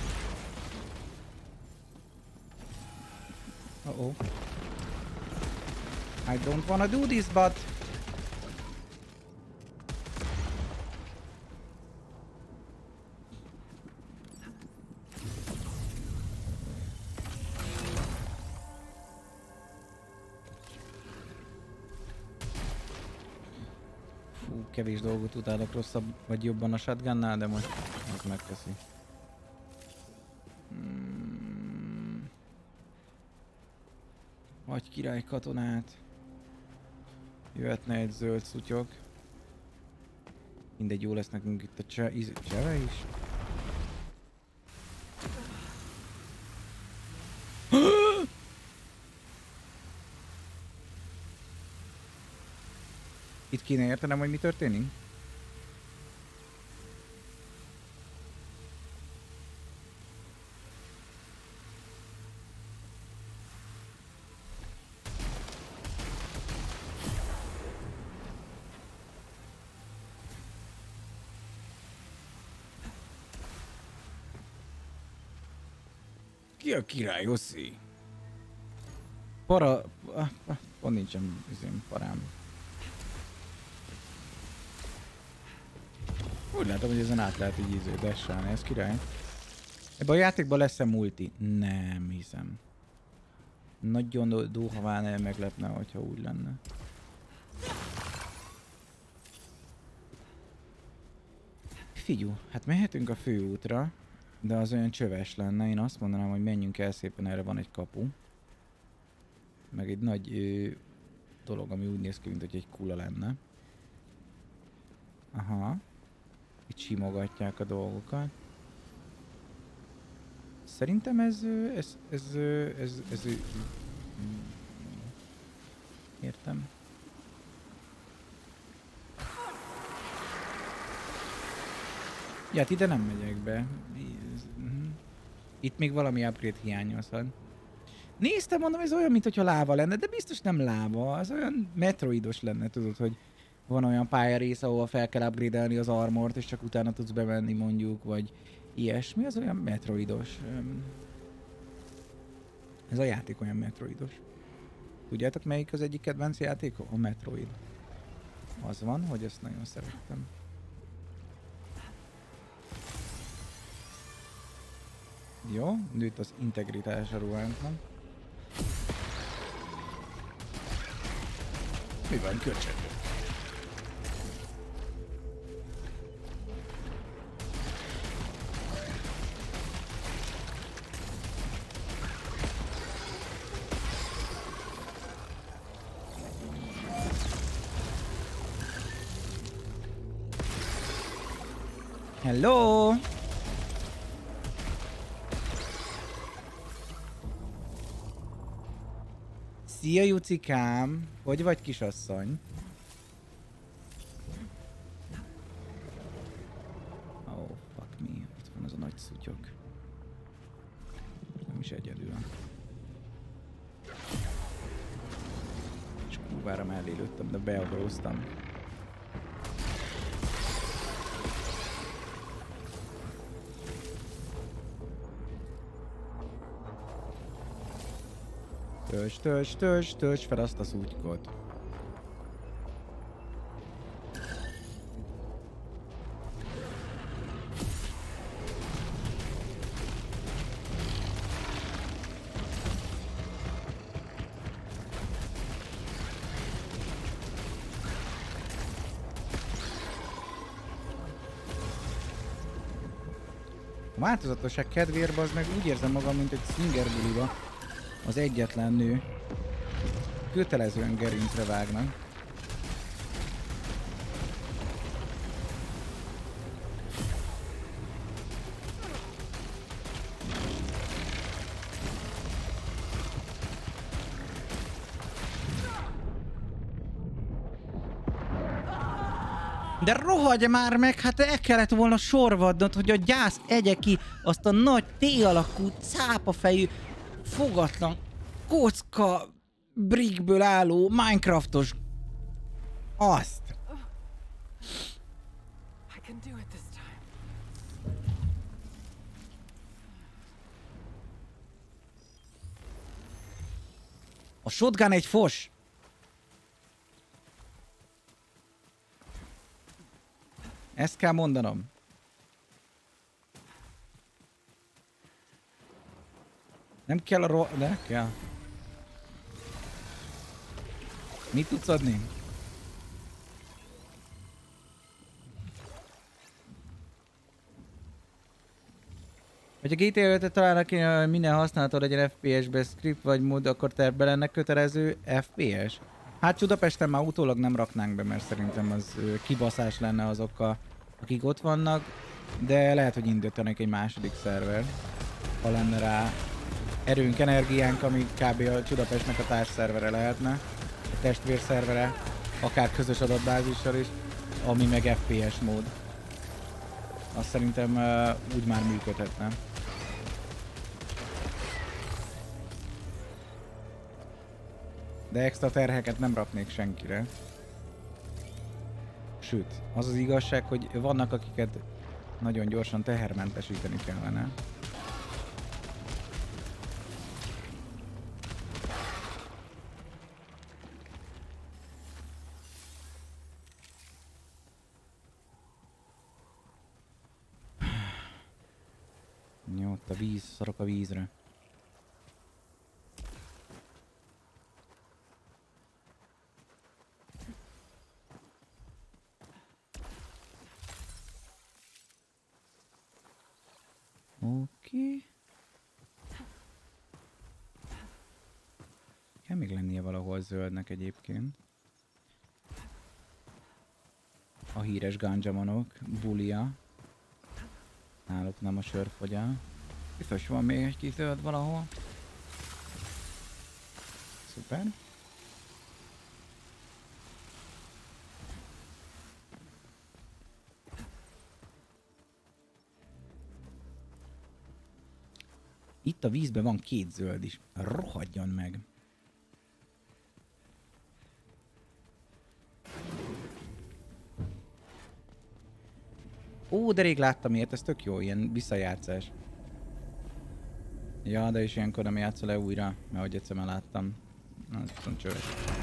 [SPEAKER 1] Uh-oh. I don't wanna do this, but... Fú, kevés dolgot utálok rosszabb vagy jobban a shotgunnál, de most az megteszi. Hagy király katonát. Jöhetne egy zöld szutyok. Mindegy, jó lesz nekünk itt a cseve is. Itt kéne értenem, hogy mi történik?
[SPEAKER 5] Ki a király, Oszi?
[SPEAKER 1] Para... Pont nincsen parám. Úgy látom, hogy ezen át lehet így dasálni, ez király. Ebben a játékban lesz-e multi? Nem hiszem. Nagyon durván meglepne, hogyha úgy lenne. Figyú, hát mehetünk a főútra, de az olyan csöves lenne. Én azt mondanám, hogy menjünk el szépen, erre van egy kapu. Meg egy nagy dolog, ami úgy néz ki, mint hogy egy kula lenne. Aha. Itt simogatják a dolgokat. Szerintem ez értem. Ja, hát ide nem megyek be. Itt még valami upgrade hiányozhat. Néztem, mondom, ez olyan, mintha láva lenne, de biztos nem láva. Az olyan metroidos lenne, tudod, hogy van olyan pályarész, ahol fel kell upgrade-elni az armort, és csak utána tudsz bemenni mondjuk, vagy ilyesmi, az olyan metroidos. Ez a játék olyan metroidos. Tudjátok, melyik az egyik kedvenc játék? A Metroid. Az van, hogy ezt nagyon szerettem. Jó, nőtt az integritás a ruhánknak.
[SPEAKER 5] Mi van, köcsög?
[SPEAKER 1] Hello! Szia, Jucikám! Hogy vagy, kisasszony? Oh, fuck me. Itt van az a nagy szutyok. Nem is egyedül. És kurvára mellé lőttem, de beagróztam. Törzs fel azt a szútykot. A változatosság kedvéért az meg úgy érzem magam, mint egy swinger buliba. Az egyetlen nő. Kötelezően gerincre vágnak. De rohagy már meg, hát el kellett volna sorvadnod, hogy a gyász egye ki azt a nagy T-alakú, cápafejű, fogatlan, kocka brickből álló Minecraftos azt. A shotgun egy fos. Ezt kell mondanom. Nem kell a de kell. Mit tudsz adni? Hogyha GTA 5-et találnak ki, minden használható legyen FPS-be, script vagy mód, akkor tervbe lenne kötelező FPS? Hát Csudapesten már utólag nem raknánk be, mert szerintem az kibaszás lenne azokkal, akik ott vannak, de lehet, hogy indítanék egy második szerver, ha lenne rá erőnk, energiánk, ami kb. A Csudapestnek a társszervere lehetne, a testvérszervere. Akár közös adatbázissal is, ami meg FPS mód. Azt szerintem úgy már működhetne. De extra terheket nem raknék senkire. Sőt, az az igazság, hogy vannak, akiket nagyon gyorsan tehermentesíteni kellene. Jó, ott a víz, szarok a vízre. Oké. Kell még lennie valahol zöldnek egyébként. A híres ganjamonok, bulia. Náluk nem a sörfogyá. Biztos van még egy kis zöld valahol. Szuper. Itt a vízben van 2 zöld is. Rohadjon meg. Ó, de rég láttam ilyet, ez tök jó, ilyen visszajátszás. Ja, de is ilyenkor nem játszol le újra, mert hogy egyszer már láttam. Na, ez viszont csöves.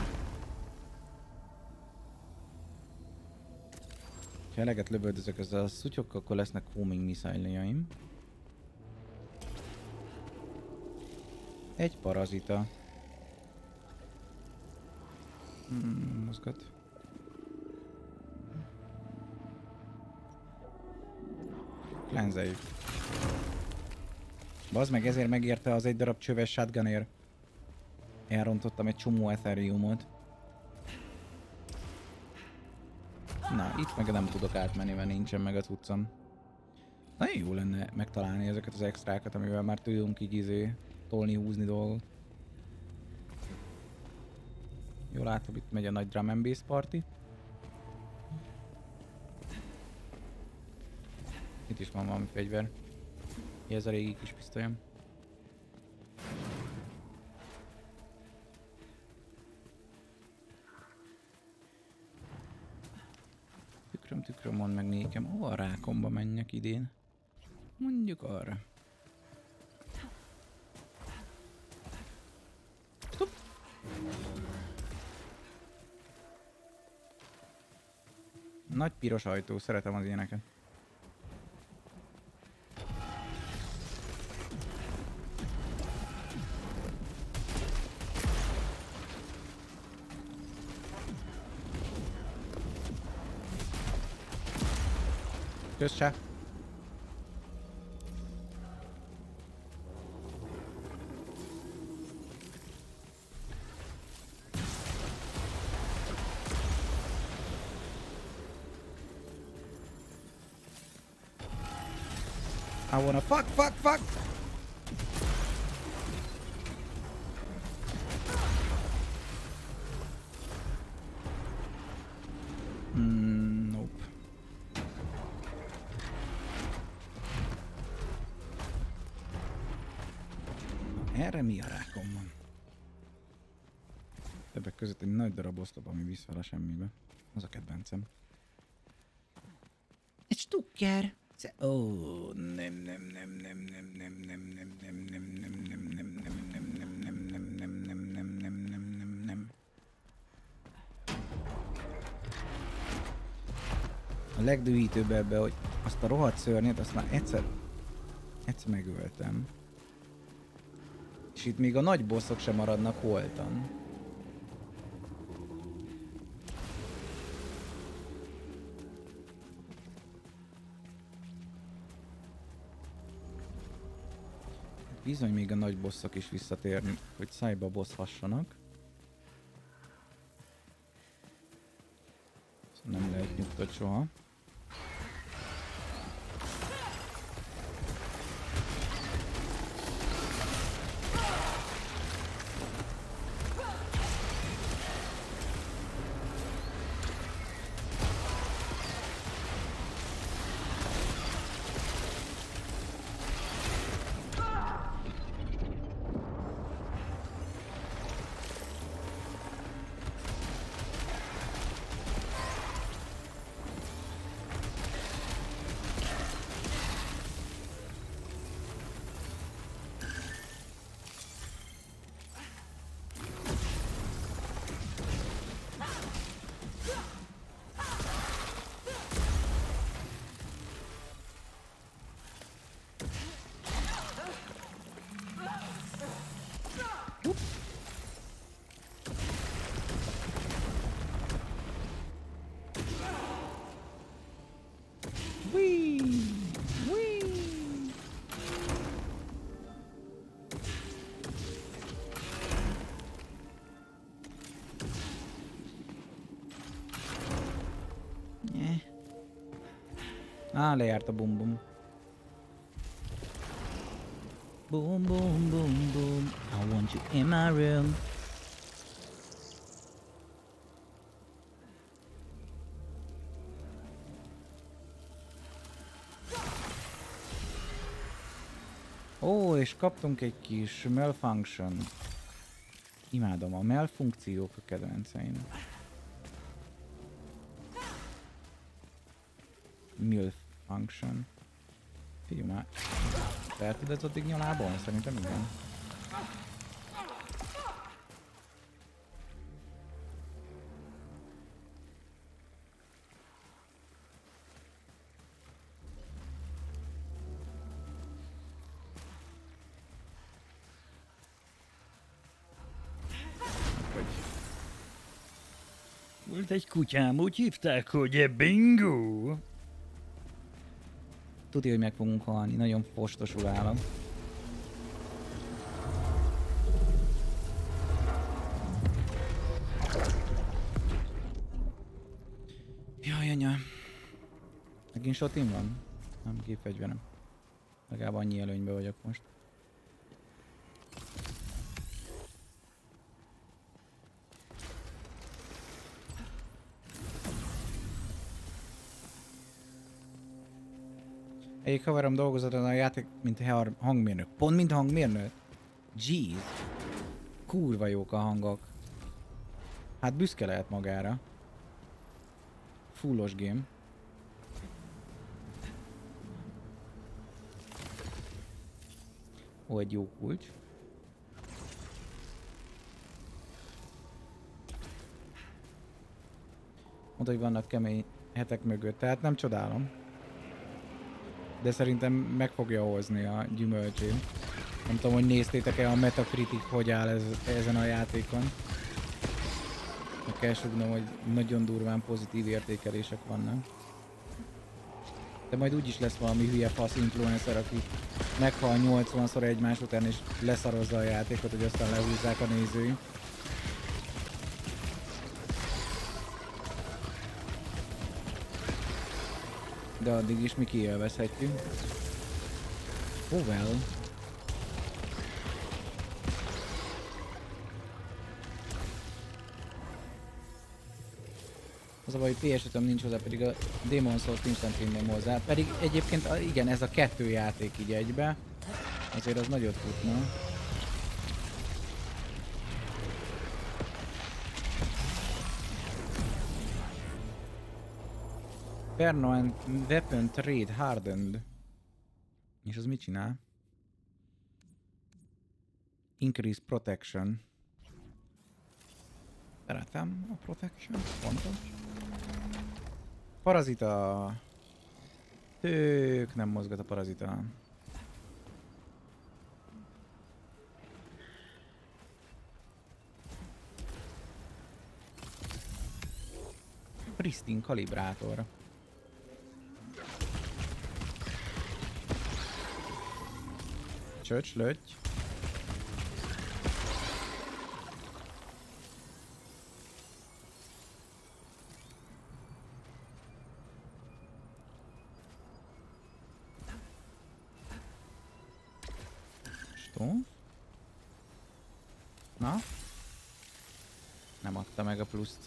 [SPEAKER 1] Ha eleget lövöldözök ezzel a szutyokkal, akkor lesznek homing missilejaim. Egy parazita. Mozgat. Lenzeljük. Bazd meg, ezért megérte az egy darab csöves shotgunért. Elrontottam egy csomó ethereumot. Na, itt meg nem tudok átmenni, mert nincsen meg a cuccom. Nagyon jó lenne megtalálni ezeket az extrákat, amivel már tudunk így tolni, húzni dolgot. Jól látom, itt megy a nagy drum and bass party. Itt is van valami fegyver. Ez a régi kis pisztolyom. Tükröm, mondd meg nékem, hova a rákomba menjek idén? Mondjuk arra. Stop. Nagy piros ajtó, szeretem az ilyeneket. Kösz, csá. I wanna fuck! Nope. Erre mi a rákom van? Többek között egy nagy darab oszlop, ami visz fel a semmibe. Az a kedvencem. Egy stukker! Ó, nem. A legdühítőbb ebbe, hogy azt a rohadt szörnyet, azt már egyszer megöltem. És itt még a nagy bosszok sem maradnak holtan. Bizony még a nagy bosszok is visszatérni, hogy szájba bosszhassanak. Szóval nem lehet nyugtat soha. Lejárt a bum-bum. Boom, boom, boom, boom. I want you in my room. Ó, és kaptunk egy kis malfunction. Imádom, a malfunkciók a kedvenceim. Malfunction. Figyelj már. Fel tudod addig nyalából? Szerintem igen.
[SPEAKER 4] Volt egy kutyám, úgy hívták, hogy Bingo.
[SPEAKER 1] Tudja, hogy meg fogunk halni, nagyon fostosul állam. Jaj, anya. Megint shotin van? Nem, gépfegyverem. Legalább annyi előnyben vagyok most. Egyik haverom dolgozott a játék, mint hangmérnök. Pont mint hangmérnök? Jeez. Kurva jók a hangok. Hát büszke lehet magára. Fullos game. Ó, egy jó kulcs. Mondta, hogy vannak kemény hetek mögött, tehát nem csodálom. De szerintem meg fogja hozni a gyümölcsét. Nem tudom, hogy néztétek-e a Metacritic, hogy áll ezen a játékon. Meg kell sugnom, hogy nagyon durván pozitív értékelések vannak. De majd úgyis lesz valami hülye fasz influencer, aki meghal 80-szor egymás után és leszarozza a játékot, hogy aztán lehúzzák a nézői. De addig is mi kiélvezhetjük. Oh well. Az a baj, hogy PS5-öm nincs hozzá, pedig a Demon's Souls Instant Replay hozzá. Pedig egyébként igen, ez a 2 játék így egybe. Azért az nagyot futna. Permanent Weapon Trade Hardened. És az mit csinál? Increase Protection. Szeretem a Protection, fontos. Parazita. Tök, nem mozgat a parazita. Pristine kalibrátor. Csöcslöty. Stó. Na? Nem adta meg a pluszt.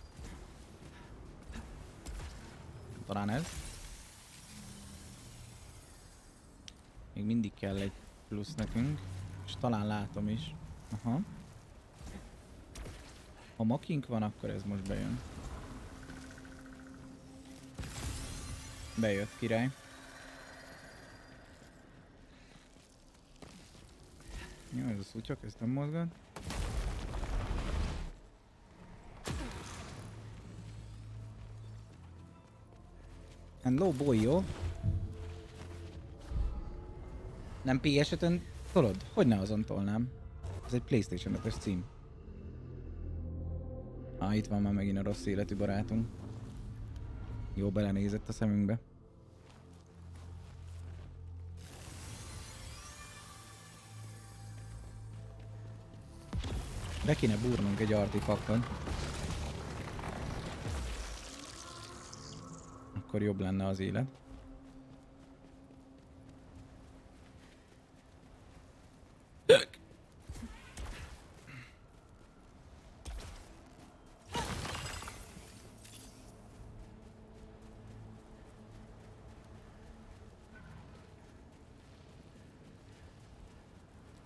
[SPEAKER 1] Talán ez? Még mindig kell egy plusz nekünk, és talán látom is. Aha. Ha makink van, akkor ez most bejön. Bejött, király. Jó, ez a szutyok, ez nem mozgat. Hello, bolyó. Nem PS5-ön tolod? Hogyne azon tolnám? Ez egy PlayStation 5-ös cím. Itt van már megint a rossz életű barátunk. Jó, belenézett a szemünkbe. Be kéne búrnunk egy artifaktot. Akkor jobb lenne az élet.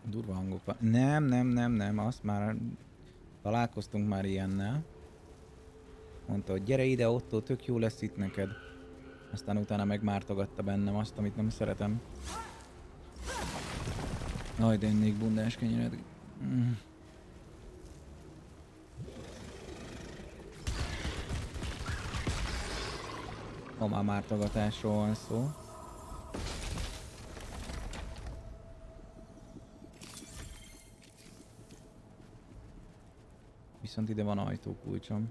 [SPEAKER 1] Durva hangok van. Nem, azt már találkoztunk már ilyennel. Mondta, hogy gyere ide, Otto, tök jó lesz itt neked. Aztán utána megmártogatta bennem azt, amit nem szeretem. Aj, de ennék bundás kenyeret. Ha már mártogatásról van szó. Viszont ide van ajtókulcsom.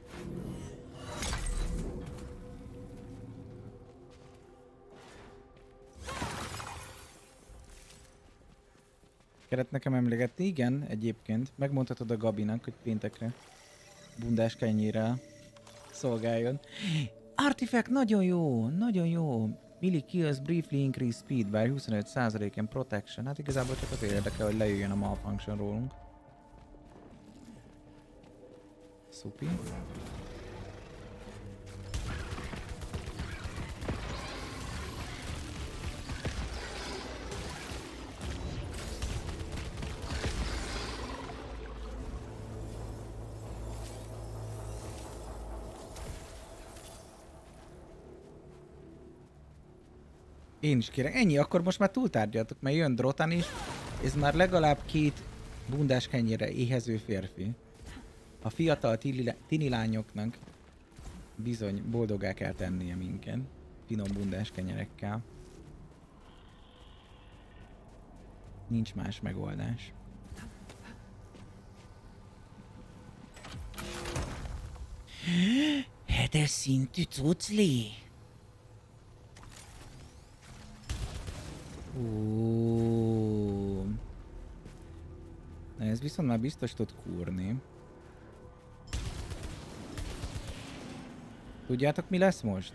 [SPEAKER 1] Kellett nekem emlegetni? Igen, egyébként. Megmondhatod a Gabinak, hogy péntekre bundás kenyérrel szolgáljon. Artifact nagyon jó, nagyon jó. Melee kills briefly increase speed by 25% and protection. Hát igazából csak az érdekel, hogy lejöjjön a malfunction rólunk. Szupi. Én is kérek. Ennyi, akkor most már túltárgyaltok, mert jön Drotan is. Ez már legalább 2 bundás kenyérre éhező férfi. A fiatal tini lányoknak bizony boldoggá kell tennie minket. Finom bundás kenyerekkel. Nincs más megoldás. Hetes szintű cucli! Na ez viszont már biztos tud kúrni. Tudjátok mi lesz most?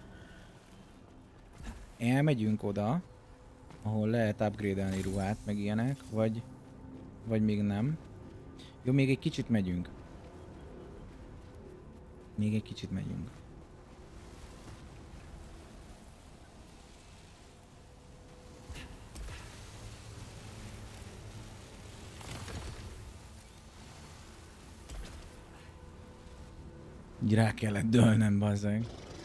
[SPEAKER 1] Elmegyünk oda, ahol lehet upgrade-elni ruhát, meg ilyenek, vagy még nem. Jó, még egy kicsit megyünk. Még egy kicsit megyünk. Így rá kellett dőlnem, bazzeg.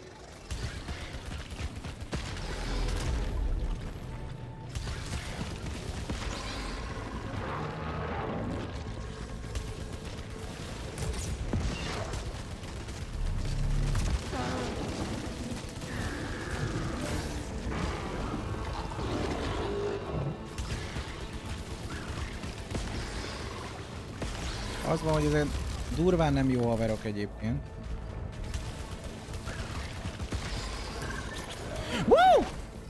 [SPEAKER 1] Az van, hogy ezek durván nem jó haverok egyébként. Woo!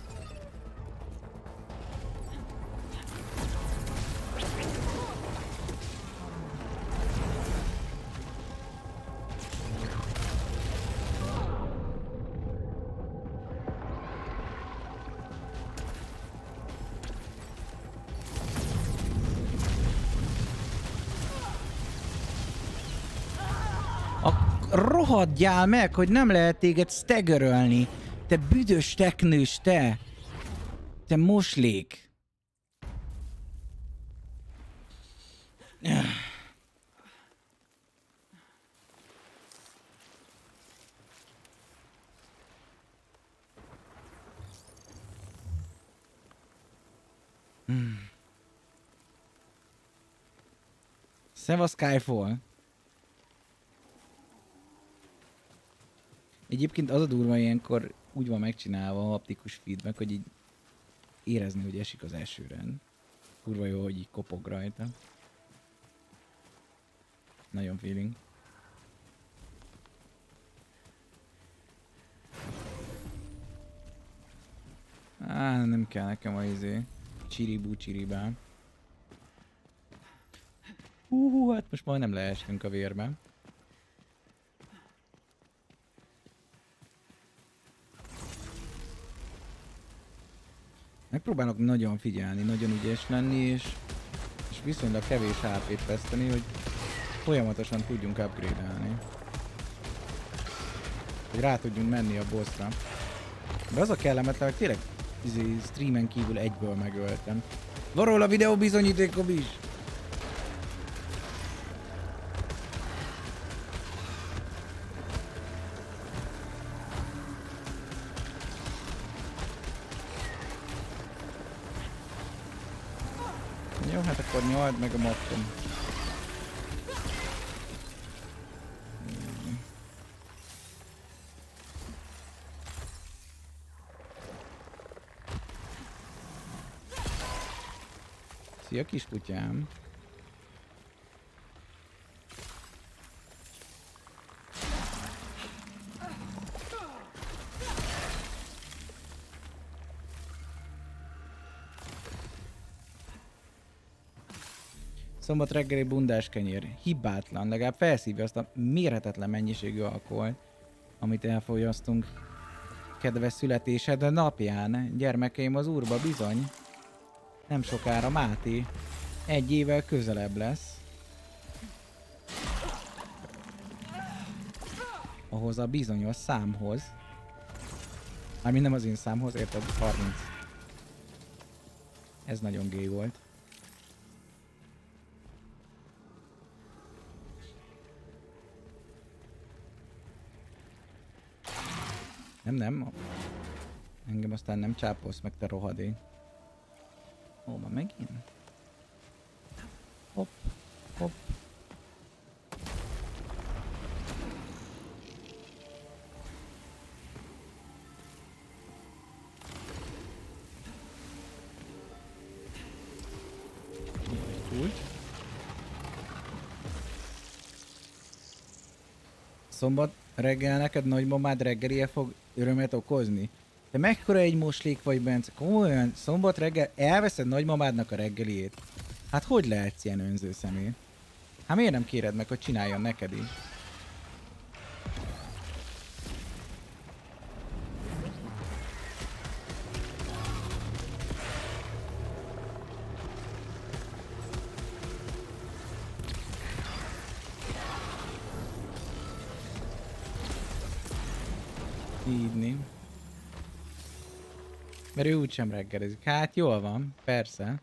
[SPEAKER 1] Rohadjál meg, hogy nem lehet téged staggerölni. Te büdös teknős, te! Te moslék! Szevasz Skyfall! Egyébként az a durva, ilyenkor úgy van megcsinálva a haptikus feedback, hogy így érezni, hogy esik az esőren. Kurva jó, hogy így kopog rajta. Nagyon feeling. Nem kell nekem a csiribú csiribá. Hát most majdnem leestünk a vérbe. Megpróbálok nagyon figyelni, nagyon ügyes lenni, és viszonylag kevés HP-t veszteni, hogy folyamatosan tudjunk upgrade-elni. Hogy rá tudjunk menni a bossra. De az a kellemetlen, hogy tényleg streamen kívül egyből megöltem.
[SPEAKER 5] Van róla videó bizonyítékom is.
[SPEAKER 1] Jó, hát akkor nyald meg a mattom. Szia kiskutyám! Szombat reggeli bundás kenyér. Hibátlan, legalább felszívja azt a mérhetetlen mennyiségű alkoholt, amit elfogyasztunk. Kedves születésed napján, gyermekeim az Úrba bizony. Nem sokára Máté 1 évvel közelebb lesz. Ahhoz a bizonyos számhoz. Mármint nem az én számhoz, érted? 30. Ez nagyon gay volt. Nem. Engem aztán nem csápolsz meg, te rohadék. Ó, ma megint? Hopp, hopp. Úgy. Szombat reggel neked nagymamád reggelie fog örömet okozni? Te mekkora egy moslék vagy, Bence? Komolyan, szombat reggel elveszed nagymamádnak a reggeliét? Hát hogy lehetsz ilyen önző személy? Hát miért nem kéred meg, hogy csináljon neked is? Hívni. Mert ő úgysem reggelizik. Hát jól van, persze.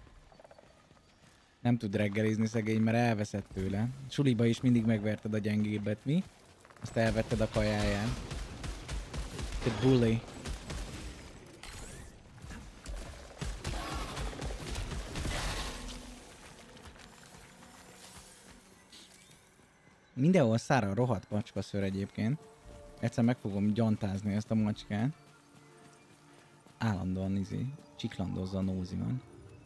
[SPEAKER 1] Nem tud reggelizni szegény, mert elveszett tőle. Suliba is mindig megverted a gyengébbet, mi? Azt elvetted a kajáján. Te bully. Mindenhol száll a rohadt macskaszőr egyébként. Egyszer meg fogom gyantázni ezt a macskát. Állandóan csiklandozza a nóziman.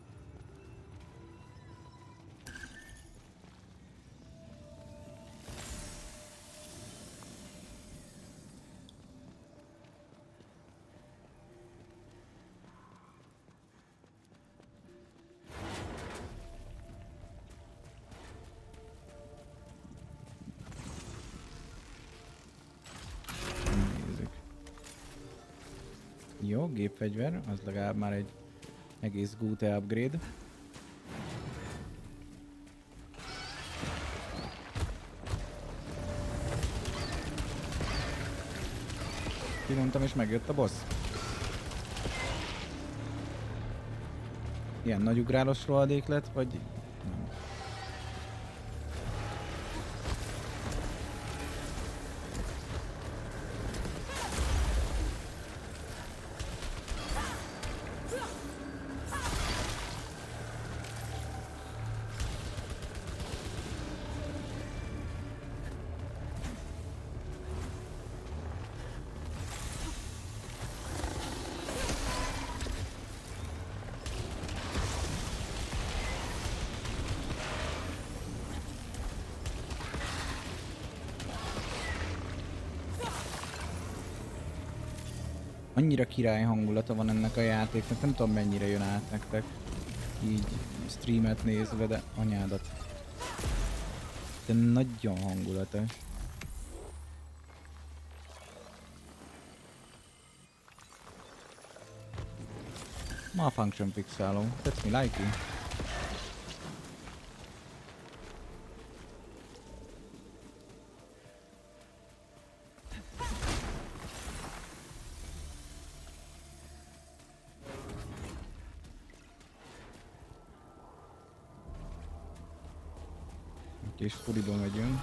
[SPEAKER 1] Jó, gépfegyver, az legalább már egy egész gute upgrade. Kinyomtam és megjött a boss. Ilyen nagy ugrálós rohadék lett, vagy nem? Annyira király hangulata van ennek a játéknak, nem tudom mennyire jön át nektek így streamet nézve, de anyádat. De nagyon hangulatos. Malfunction fixáló, that's me like it. És furiba megyünk.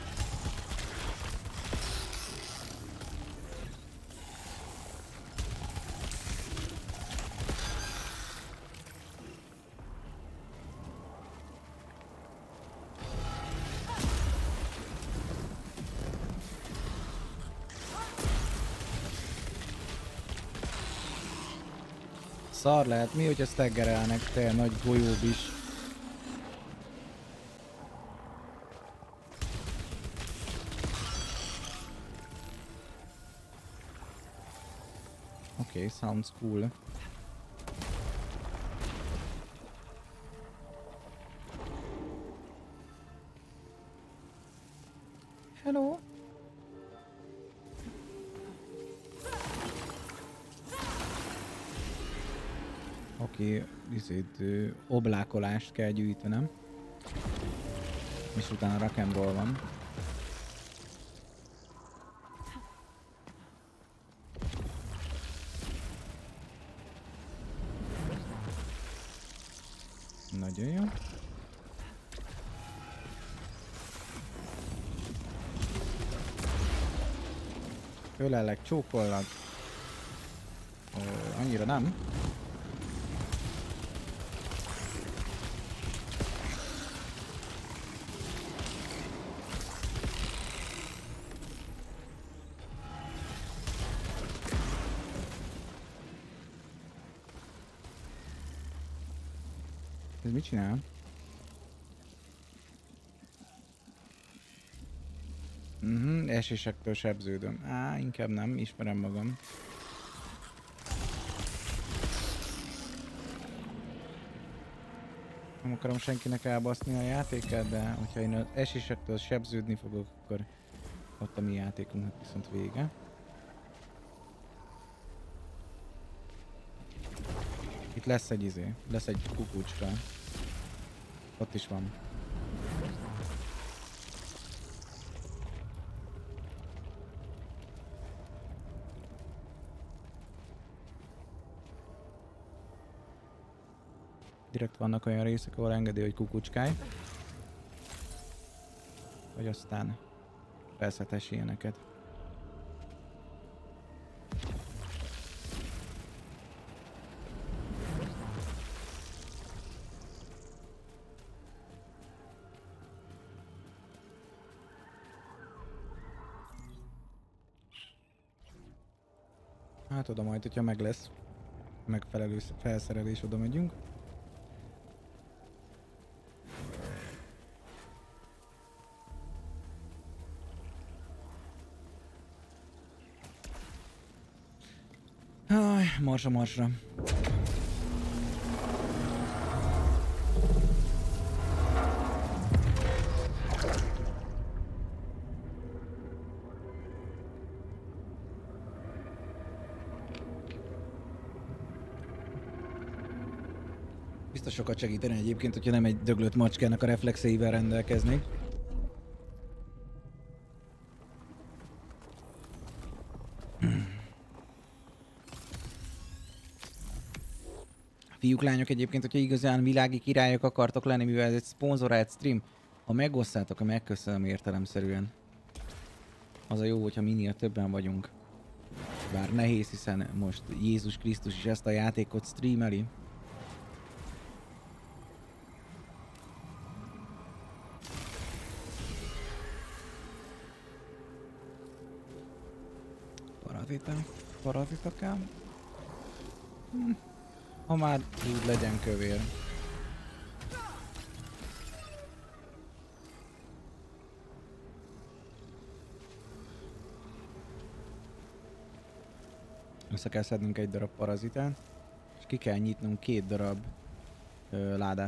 [SPEAKER 1] Szar lehet, mi, hogyha staggerelnek, te nagy golyób is. Okay, sounds cool. Hello. Oké, oblákolást kell gyűjtenem. És utána rock and roll van. Nagyon jó. Ölellek, csókollak. Annyira nem. Ez mit csinál? Esésektől sebződöm. Inkább nem, ismerem magam. Nem akarom senkinek elbaszni a játékát, de hogyha én az esésektől sebződni fogok, akkor ott a mi játékunknak viszont vége. Itt lesz egy lesz egy kukucska. Ott is van. Direkt vannak olyan részek, ahol engedi, hogy kukucskálj. Vagy aztán felszedhess ilyeneket. Hát oda majd, hogyha meg lesz megfelelő felszerelés, oda megyünk. Marsra. Biztos sokat segítene egyébként, hogyha nem egy döglött macskának a reflexeivel rendelkeznék. Fiúk, lányok, egyébként, hogyha igazán világi királyok akartok lenni, mivel ez egy szponzorált stream, ha megosszátok, megköszönöm értelemszerűen. Az a jó, hogyha minél többen vagyunk. Bár nehéz, hiszen most Jézus Krisztus is ezt a játékot streameli. Parazita kell. Ha már úgy legyen kövér. Össze kell szednünk egy darab parazitát, és ki kell nyitnunk 2 darab ládát.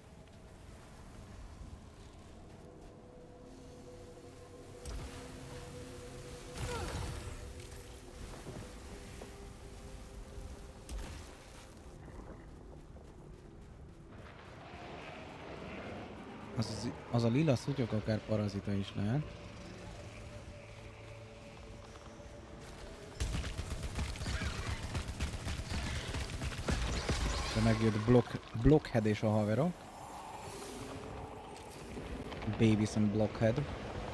[SPEAKER 1] Az a lila szutyok akár parazita is lehet. De megjött Blockhead és a haverok. Baby some blockhead.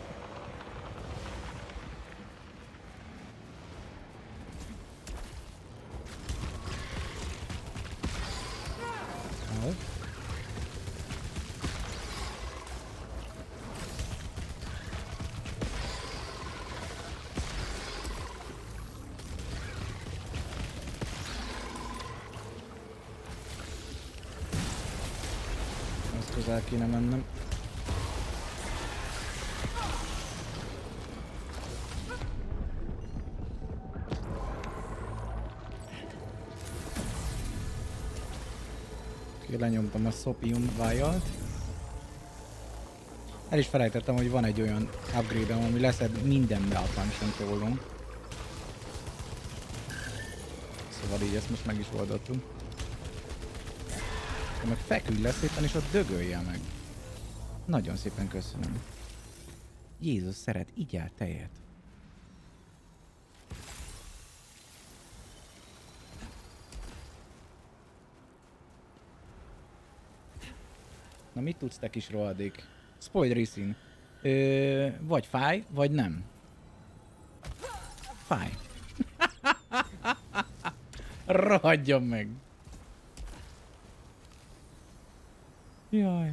[SPEAKER 1] Oh. Azt közel kéne mennem. Lenyomtam a Sopium Vial-t. El is felejtettem, hogy van egy olyan upgrade-em, ami leszed minden malfunction tólunk. Szóval így ezt most meg is oldottunk. Meg feküdj le szépen, és ott dögölje meg. Nagyon szépen köszönöm. Jézus szeret, igyál tejet. Na mit tudsz te kis rohadék? Spoiled Racing. Vagy fáj, vagy nem. Fáj. Rohadjon meg. Jaj.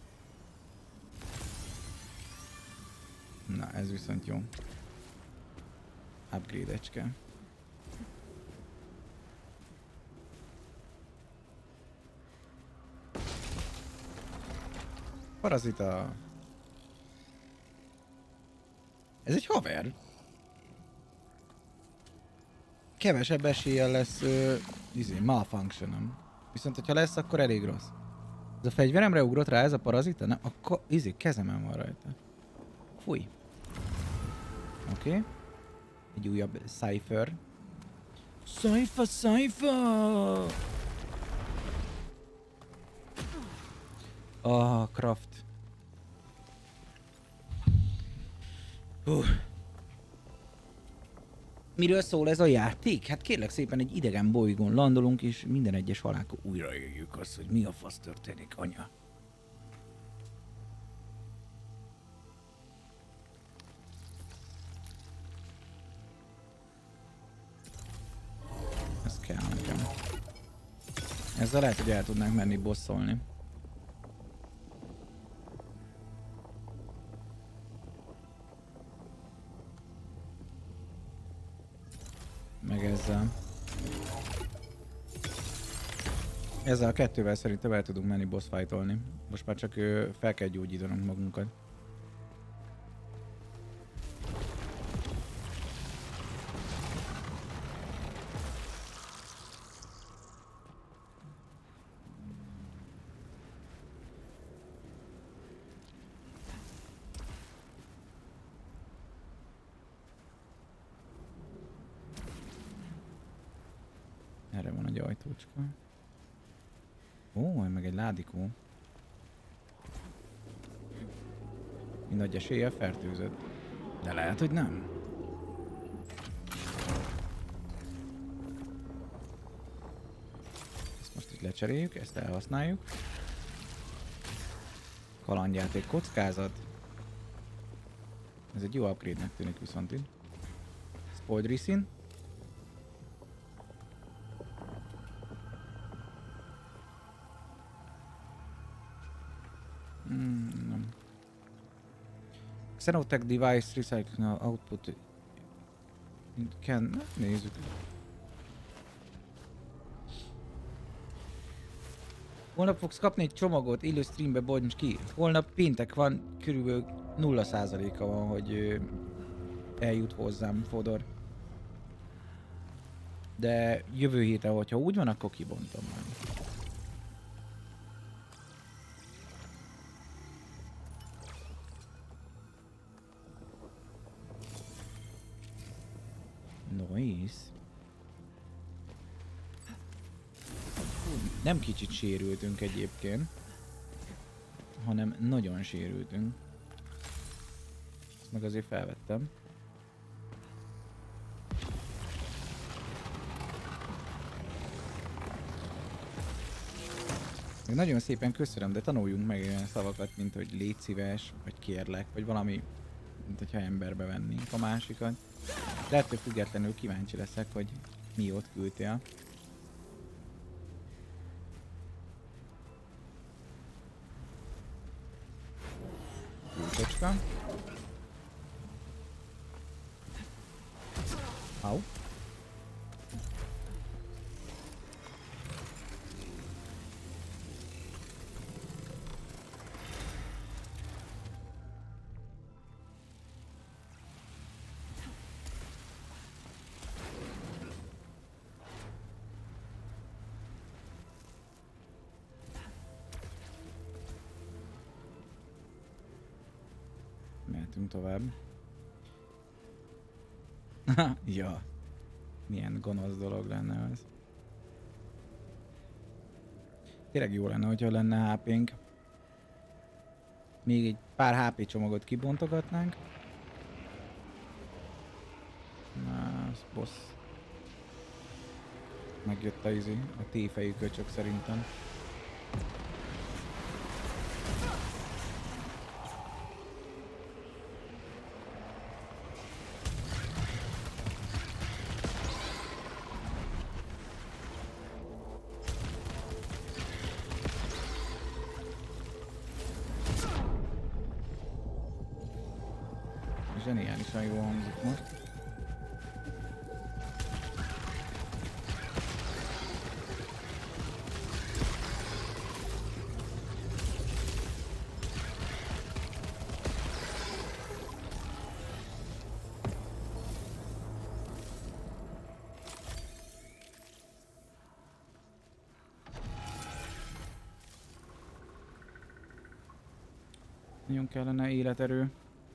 [SPEAKER 1] Na ez viszont jó. Upgrade-ecske. Parazita. Ez egy haver. Kevesebb eséllyel lesz malfunctionom. Viszont hogyha lesz, akkor elég rossz. Ez a fegyveremre ugrott rá ez a parazita? Nem, akkor kezemen van rajta. Fúj. Oké. Egy újabb Cypher. Cypher! Ah, Craft. Miről szól ez a játék? Hát kérlek szépen egy idegen bolygón landolunk, és minden egyes halálkor újraéljük azt, hogy mi a fasz történik, anya. Ez kell nekem. Ezzel lehet, hogy el tudnánk menni bosszolni. Meg ezzel. Ezzel a kettővel szerintem el tudunk menni boss fightolni. Most már csak fel kell gyógyítanunk magunkat. Erre van egy ajtócska. Ó, meg egy ládikó. Nagy eséllyel fertőzött. De lehet, hogy nem. Ezt most itt lecseréljük, ezt elhasználjuk. Kalandjáték kockázat. Ez egy jó upgrade-nek tűnik viszont itt. Spoiled Racing. Nem. Xenotech device recycling output can... Nézzük. Holnap fogsz kapni egy csomagot, élő streambe bonts ki. Holnap péntek van, körülbelül 0%-a van, hogy eljut hozzám Fodor. De jövő héten, hogyha úgy van, akkor kibontom meg. Nice. Nem kicsit sérültünk egyébként, hanem nagyon sérültünk. Ezt meg azért felvettem. Nagyon szépen köszönöm, de tanuljunk meg olyan szavakat, mint hogy légy szíves, vagy kérlek, vagy valami, mint hogyha emberbe vennénk a másikat. De ettől függetlenül kíváncsi leszek, hogy mi ott küldtél. Kulcsocska. Au. Mehetünk tovább. Ja. Milyen gonosz dolog lenne az. Tényleg jó lenne, hogyha lenne HP-nk. Még egy pár HP csomagot kibontogatnánk. Na, az boss. Megjött a izi, a téfejű köcsök szerintem. Zseniálisan jól hangzik most. Nagyon kellene életerő.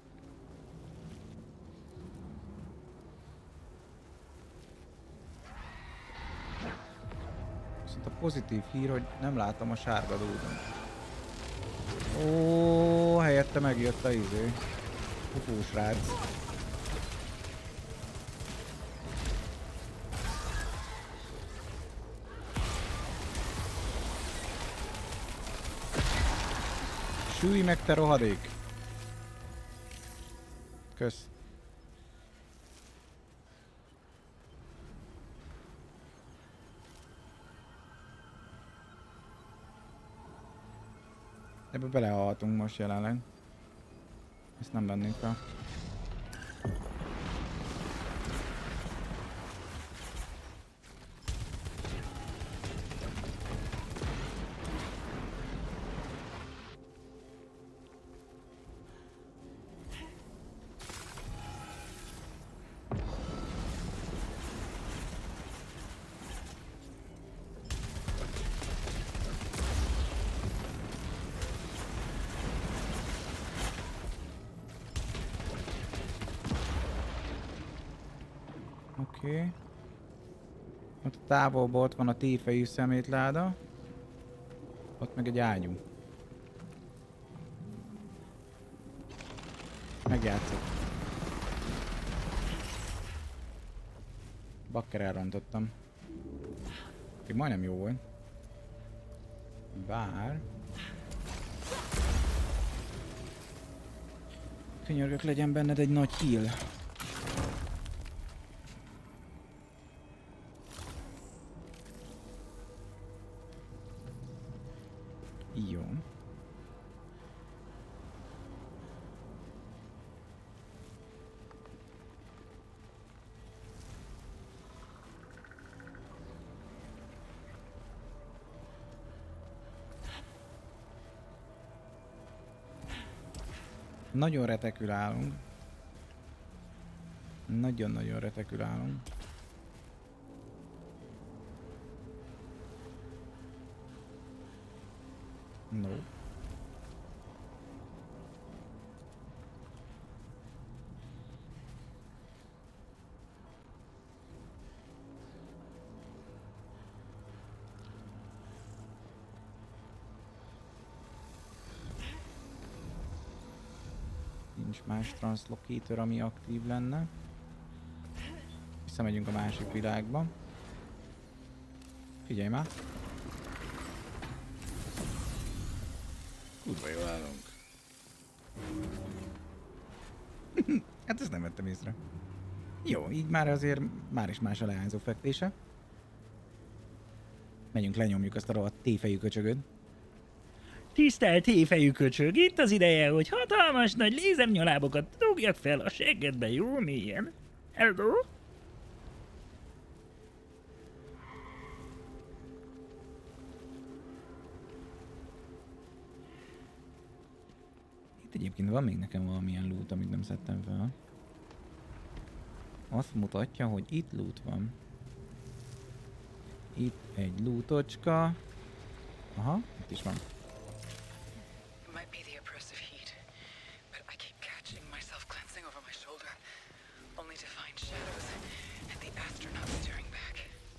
[SPEAKER 1] Viszont a pozitív hír, hogy nem látom a sárga dúdon. Ó, helyette megjött a izé. Pupúsrác. Sülj meg, te rohadék! Kösz. Ebbe belehaltunk most jelenleg. Ezt nem vennénk fel. Oké. Ott a távolban ott van a téfejű szemétláda. Ott meg egy ágyú. Megjátszok. Bakker elrontottam. Még majdnem jó volt. Bár... Könyörgök, legyen benned egy nagy heal. Jó. Nagyon retekül állunk. Nagyon-nagyon retekül állunk. No. Nincs más translocator, ami aktív lenne. Visszamegyünk a másik világba. Figyelj már!
[SPEAKER 5] Kurva jól állunk.
[SPEAKER 1] Hát ezt nem vettem észre. Jó, így már azért már is más a leányzó fekvése. Megyünk, lenyomjuk azt a rohadt téfejű köcsögöt.
[SPEAKER 4] Tisztelt héjfejű köcsög, itt az ideje, hogy hatalmas nagy lézernyalábokat dugjak fel a seggedbe jó mélyen. Hello?
[SPEAKER 1] Itt egyébként van még nekem valamilyen loot, amit nem szedtem fel. Azt mutatja, hogy itt loot van. Itt egy lootocska. Aha, itt is van.
[SPEAKER 2] It might be the oppressive heat, but I keep catching myself glancing over my shoulder, only to find shadows and the astronauts staring back.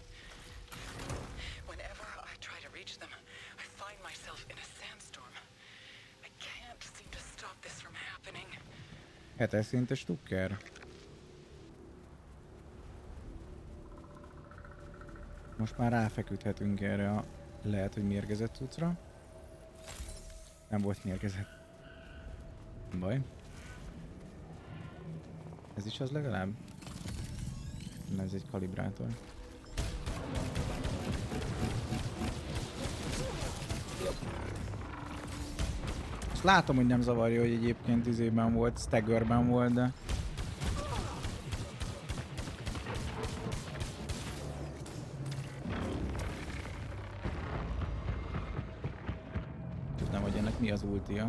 [SPEAKER 2] Whenever I try to reach them, I find myself in a sandstorm. I can't seem to stop this from happening.
[SPEAKER 1] 7-es szintes stukker. Most már ráfeküdhetünk erre a lehet, hogy mérgezett cuccra. Nem volt mérgezett. Nem baj. Ez is az legalább? Nem, ez egy kalibrátor. Azt látom, hogy nem zavarja, hogy egyébként izében volt, staggerben volt, de... Tudnám, hogy ennek mi az ultia.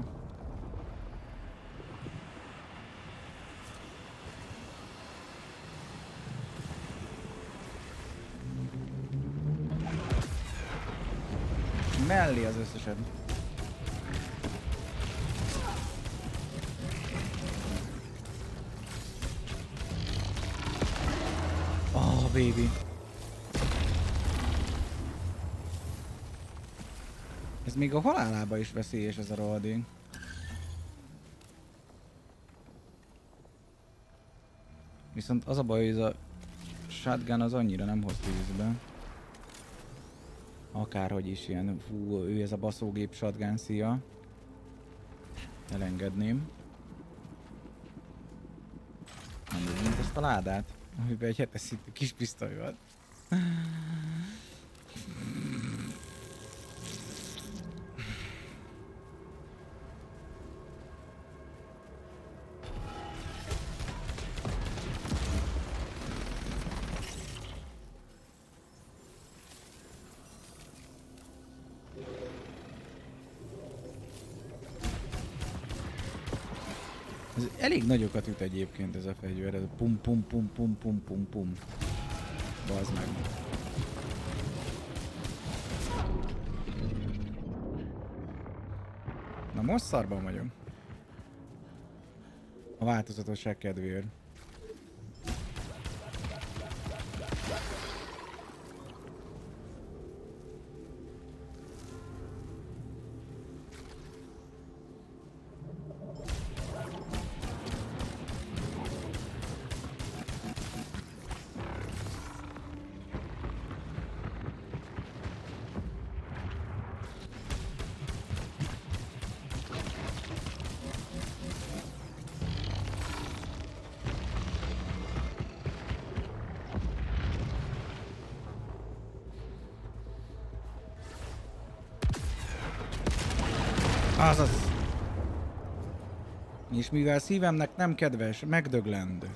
[SPEAKER 1] Mellé az összeset. Oh, baby. Ez még a halálába is veszélyes ez a rohadék. Viszont az a baj, hogy ez a shotgun az annyira nem hoz tűzbe. Akárhogy is ilyen, fú, ő ez a baszógép shotgun szia. Elengedném. Nem úgy, mint ezt a ládát, amiben egy 7-es szintű kis pisztoly van. Ez elég nagyokat üt egyébként ez a fegyver, ez a pum pum pum pum pum pum pum. Bazd meg. Na most szarban vagyok. A változatosság kedvéért. Azaz. És mivel szívemnek nem kedves, megdöglend.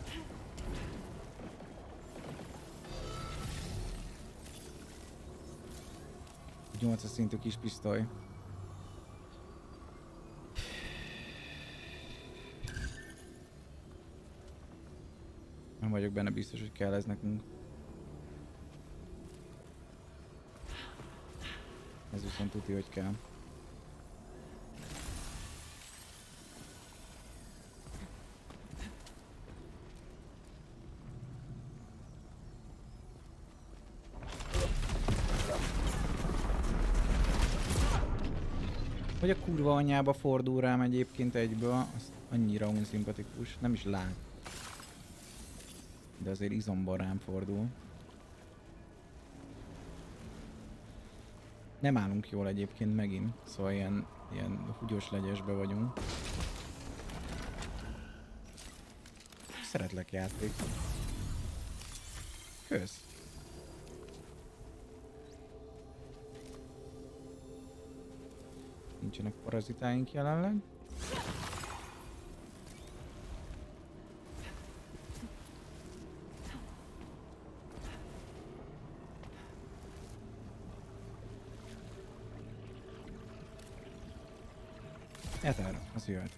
[SPEAKER 1] Egy 8-as szintű kis pisztoly. Nem vagyok benne biztos, hogy kell ez nekünk. Ez viszont tuti, hogy kell. Hogy a kurva anyjába fordul rám egyébként egyből, az annyira unszimpatikus, nem is lát. De azért izomban rám fordul. Nem állunk jól egyébként megint, szóval ilyen Ilyen húgyos legyesbe vagyunk. Szeretlek játék. Kösz. Nincsenek parazitáink jelenleg. Ether, az jöhet.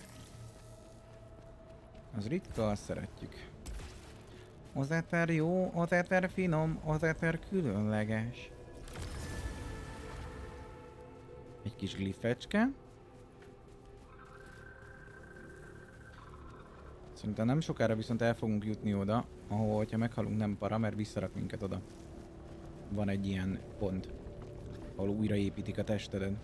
[SPEAKER 1] Az ritka, azt szeretjük. Az ether jó, az ether finom, az ether különleges. Egy kis glifecske. Szerintem nem sokára viszont el fogunk jutni oda, ahol, hogyha meghalunk, nem para, mert visszarak minket oda. Van egy ilyen pont, ahol újraépítik a testedet.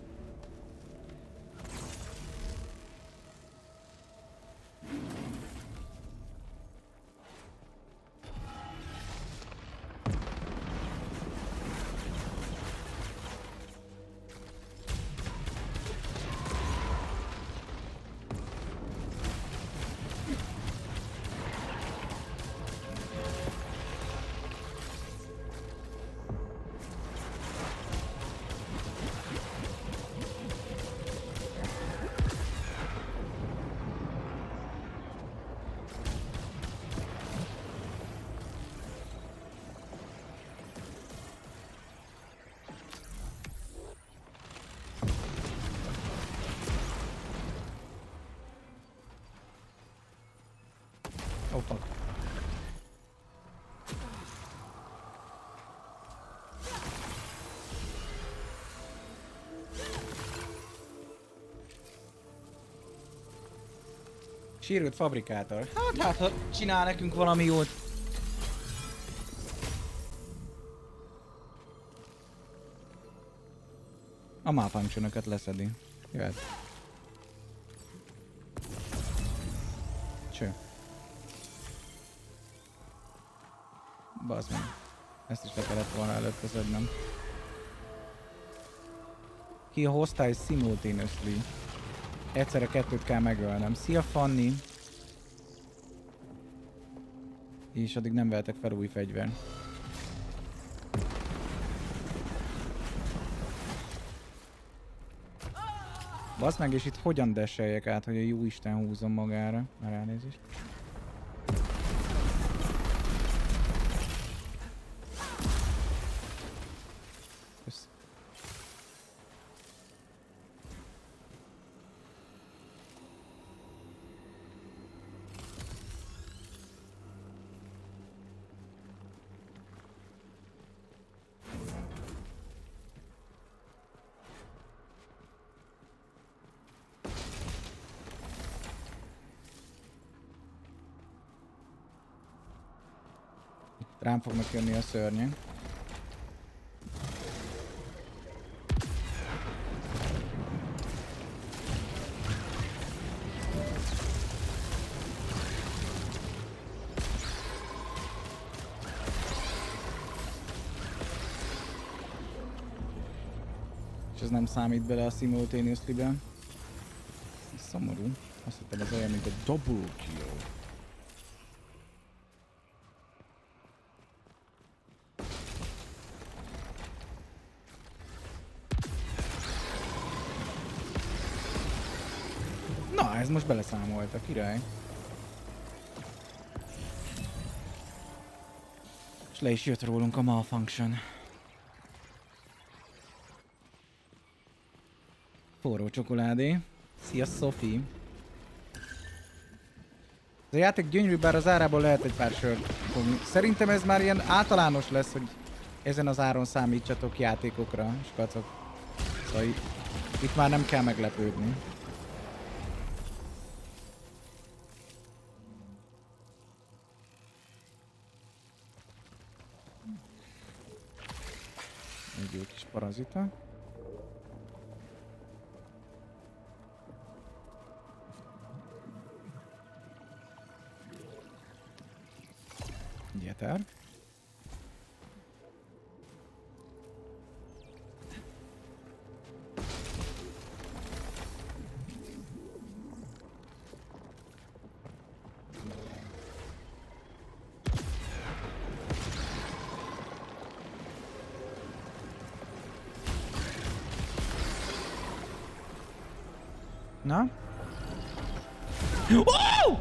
[SPEAKER 1] Oh fuck. Sérült fabrikátor. Hát csinál nekünk valami jót. A malfunctionokat leszedi. Jöhet. Cső. Bazd meg. Ezt is le kellett volna előtte szednem. Ki a hostile simultaneously. Egyszerre kettőt kell megölnem. Szia Fanni! És addig nem vehetek fel új fegyver. Baszd meg, és itt hogyan deseljek át, hogy a jó Isten húzom magára. Már elnézést. Kösz. Rám fognak jönni a szörnyek. És ez nem számít bele a simultaneously-be. Ez szomorú. Azt hittem, ez olyan, mint a double kill. Ez most beleszámolt a király. És le is jött rólunk a malfunction. Forró csokoládé. Szia Sophie. Ez a játék gyönyörű, bár az árából lehet egy pár sört fogni. Szerintem ez már ilyen általános lesz, hogy ezen az áron számítsatok játékokra, skacok. Szóval itt már nem kell meglepődni. Egy jó kis parazita. Gyeter. Na? Oh!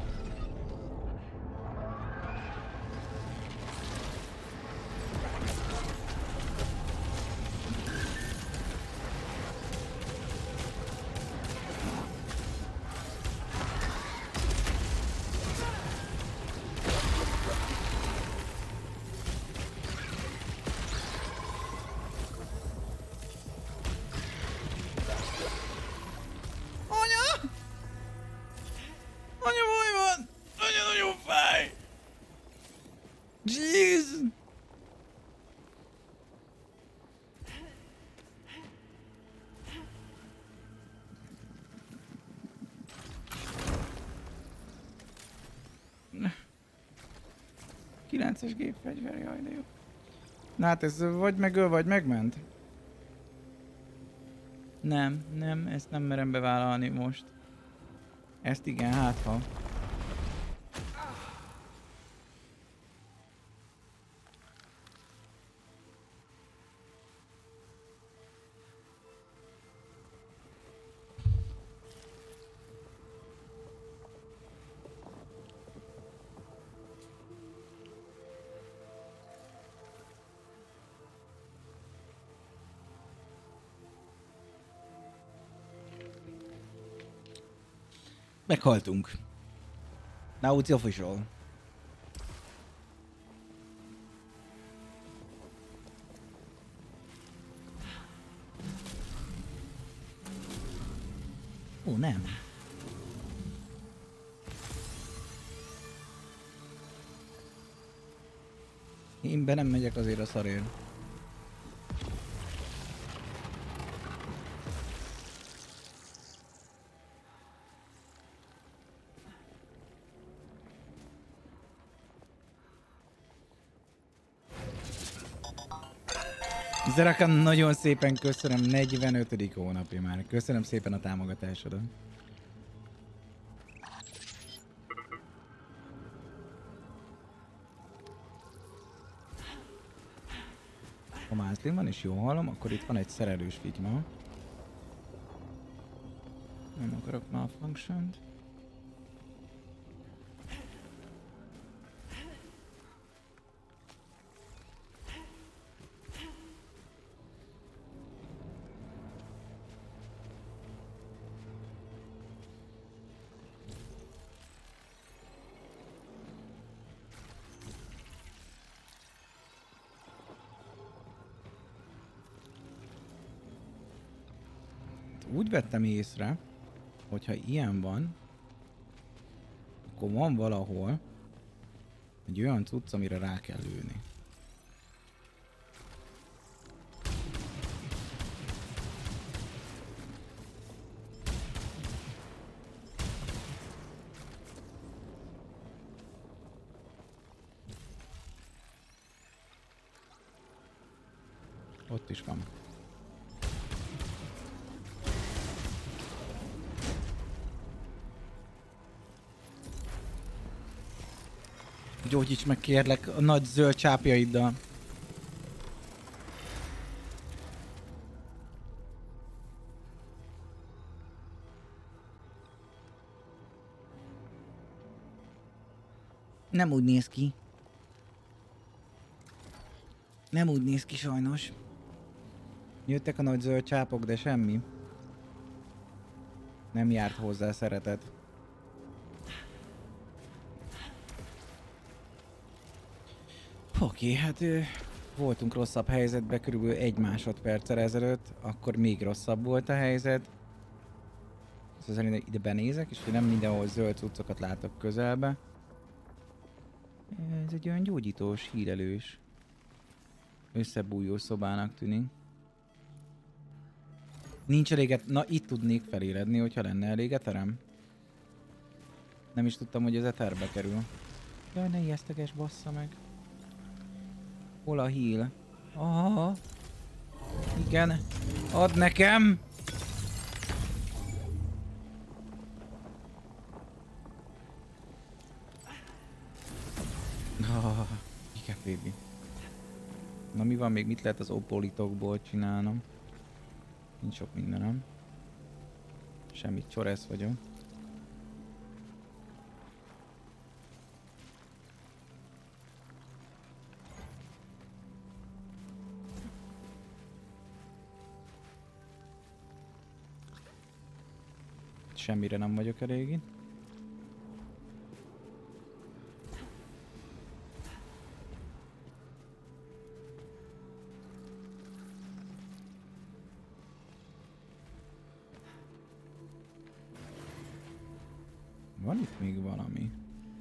[SPEAKER 1] Es gépfegyver, jaj de jó. Na hát ez vagy megöl, vagy megment? Nem, ezt nem merem bevállalni most. Ezt igen, hát ha. Meghaltunk. Now it's official. Ó, nem. Én be nem megyek azért a szarért. Zerakan, nagyon szépen köszönöm, 45. hónapja már. Köszönöm szépen a támogatásodat. Ha Mászlin van és jól hallom, akkor itt van egy szerelős figyma. Nem akarok malfunction-t. Úgy vettem észre, hogyha ilyen van, akkor van valahol egy olyan cucc, amire rá kell lőni. Ott is van. Gyógyíts meg kérlek a nagy zöld csápjaiddal. Nem úgy néz ki. Nem úgy néz ki sajnos. Jöttek a nagy zöld csápok, de semmi. Nem járt hozzá szeretet. Oké, hát voltunk rosszabb helyzetben körülbelül 1 másodperccel ezelőtt, akkor még rosszabb volt a helyzet. Szóval ide benézek, és nem mindenhol zöld cuccokat látok közelbe. Ez egy olyan gyógyítós, hílelős, összebújó szobának tűnik. Nincs elég, na itt tudnék feléredni, hogyha lenne elég eterem. Nem is tudtam, hogy ez eterbe kerül. Jaj, ne ijeszteges, bassza meg. Hol a heal? Aha. Igen. Add nekem! Igen, baby. Na mi van még? Mit lehet az opolitokból csinálnom? Nincs sok mindenem. Semmit, csoresz vagyok. Semmire nem vagyok elég itt. Van itt még valami?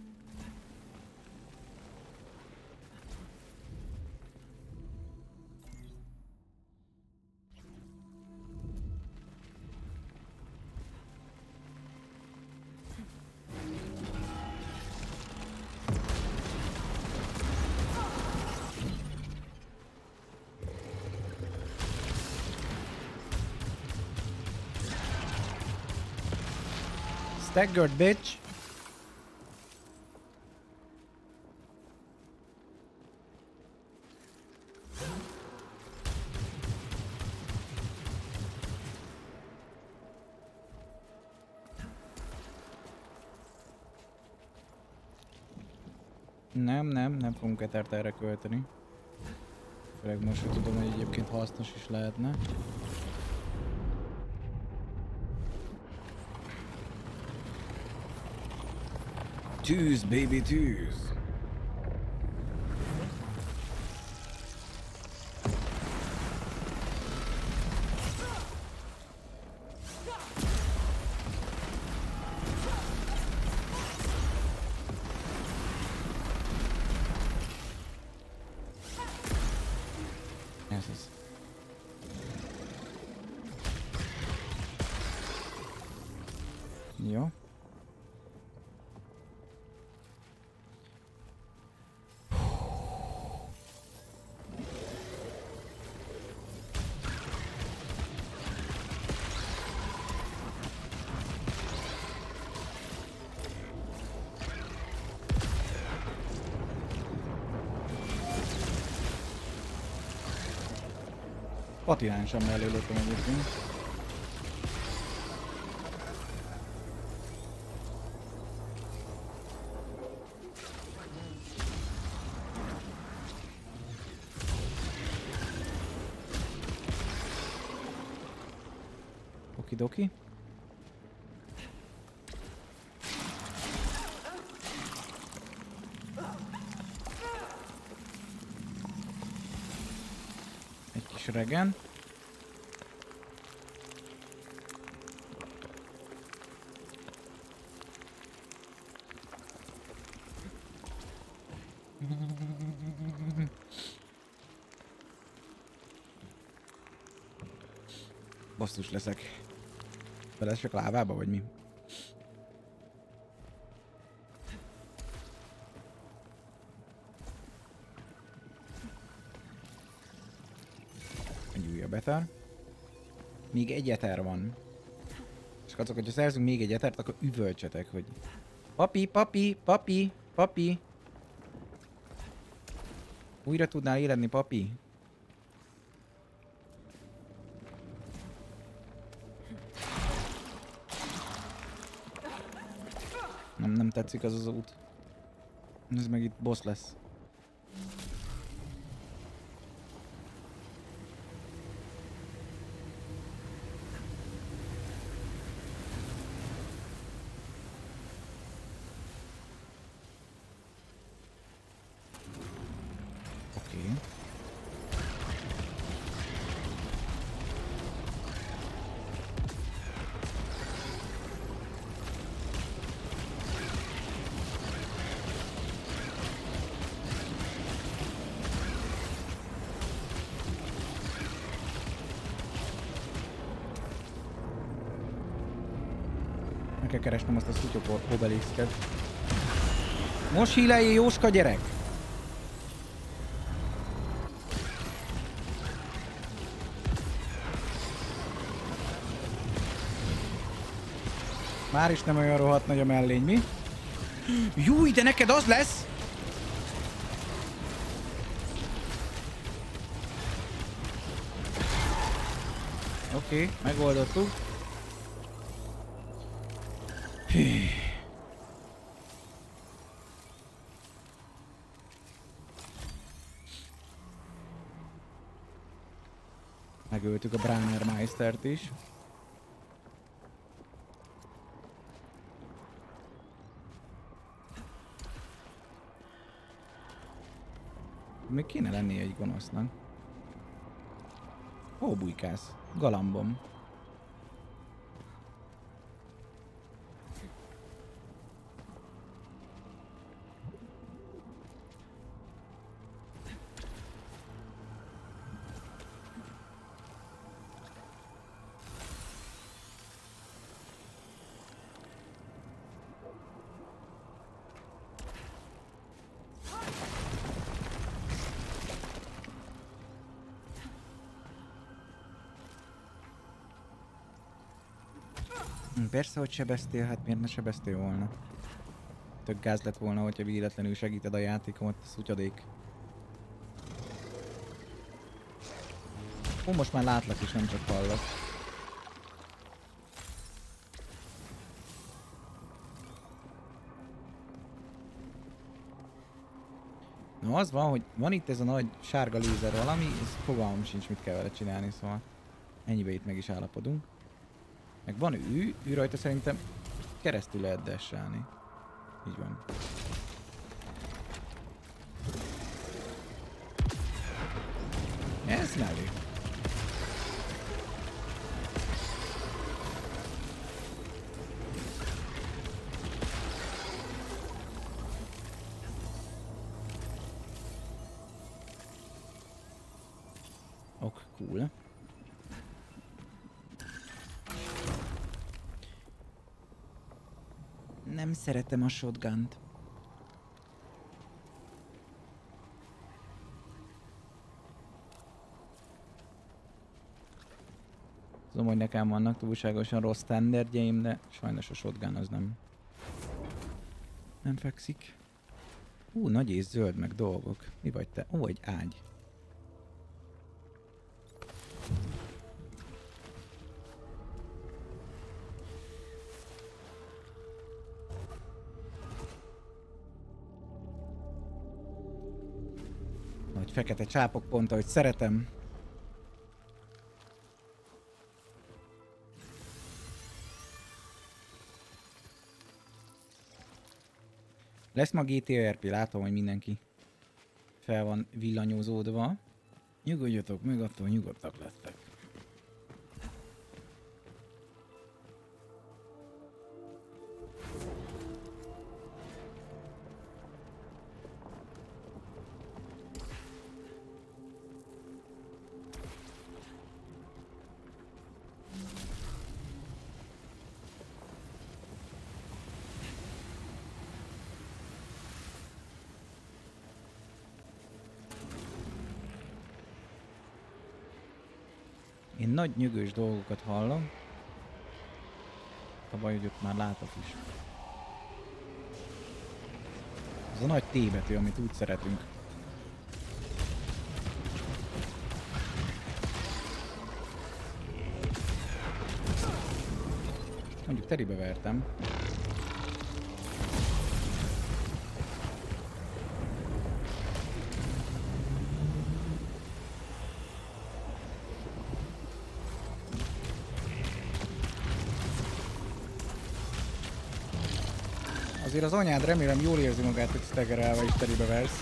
[SPEAKER 1] Staggered, bitch! Nem fogunk etert erre költeni. Főleg most, hogy tudom, hogy egyébként hasznos is lehetne.
[SPEAKER 5] Tűz, baby, tűz!
[SPEAKER 1] Ez az. Jó. Patinán sem mellélőttem egyébként. Okidoki. Egy kis regen. Basszus leszek. Belesek lávába, vagy mi? Egy újabb eter. Még egy eter van. És azok, hogyha szerzünk még egy etert, akkor üvöltsetek, hogy... Papi, papi, papi, papi. Újra tudnál éledni, papi? Nem tetszik az az út. Ez meg itt boss lesz. Oké. Meg kell keresnem azt a szutyok obeliszket. Most híleljél, Jóska gyerek! Már is nem olyan rohadt nagy a mellény, mi? Júj, de neked az lesz! Oké, megoldottuk. Megöltük a Bránermeistert is. Még kéne lennie egy gonosznak. Hol bujkálsz? Galambom. Persze, hogy sebeztél, hát miért ne sebeztél volna? Tök gáz lett volna, hogyha véletlenül segíted a játékomat, szutyadék. Ó, most már látlak is, nem csak hallak. Na az van, hogy van itt ez a nagy sárga lézer valami, ez fogalmam sincs, mit kell vele csinálni, szóval ennyibe itt meg is állapodunk. Meg van ő rajta szerintem keresztül lehet dashelni. Így van. Ez mellé. Ok, cool. Nem szeretem a shotgunt. Tudom, hogy nekem vannak túlságosan rossz standardjeim, de sajnos a shotgun az nem fekszik. Nagy és zöld meg dolgok. Mi vagy te? Ó, egy ágy. Nagy fekete csápok pont, ahogy szeretem. Lesz ma GTA RP, látom, hogy mindenki fel van villanyozódva. Nyugodjatok meg, attól nyugodtak lettek. Én nagy nyögös dolgokat hallok. A baj, hogy ott már látok is. Ez a nagy T betű, amit úgy szeretünk. Mondjuk teribe vertem. Azért az anyád remélem jól érzi magát, hogy staggerelve is teribe versz.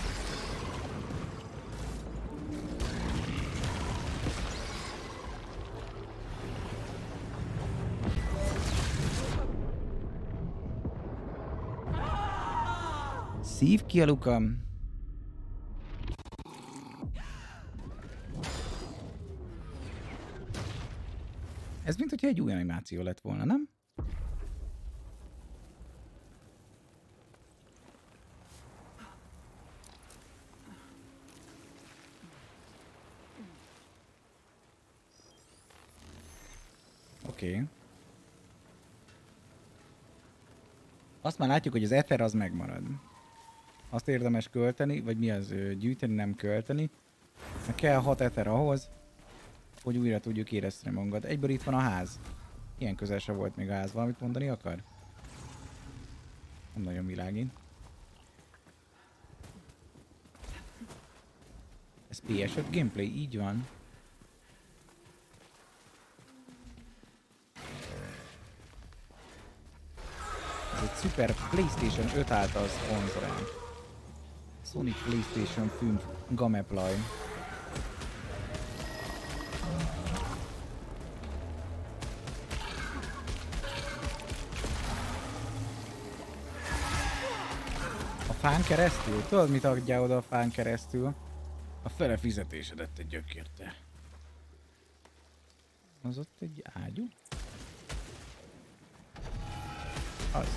[SPEAKER 1] Szív ki a lukam! Ez mint hogyha egy új animáció lett volna, nem? Oké. Azt már látjuk, hogy az ether az megmarad. Azt érdemes költeni, vagy mi az, gyűjteni, nem költeni. Mert kell 6 ether ahhoz, hogy újra tudjuk érezteni magunkat. Egyből itt van a ház. Ilyen közel se volt még a ház. Valamit mondani akar? Nem nagyon világít. Ez PS5 gameplay, így van. Ez egy szuper PlayStation 5 által szponzorált. Sony PlayStation 5 Gameplay. A fán keresztül? Tudod, mit adjál oda a fán keresztül?
[SPEAKER 5] A fele fizetésedet egy gyökérte.
[SPEAKER 1] Az ott egy ágyú? Az.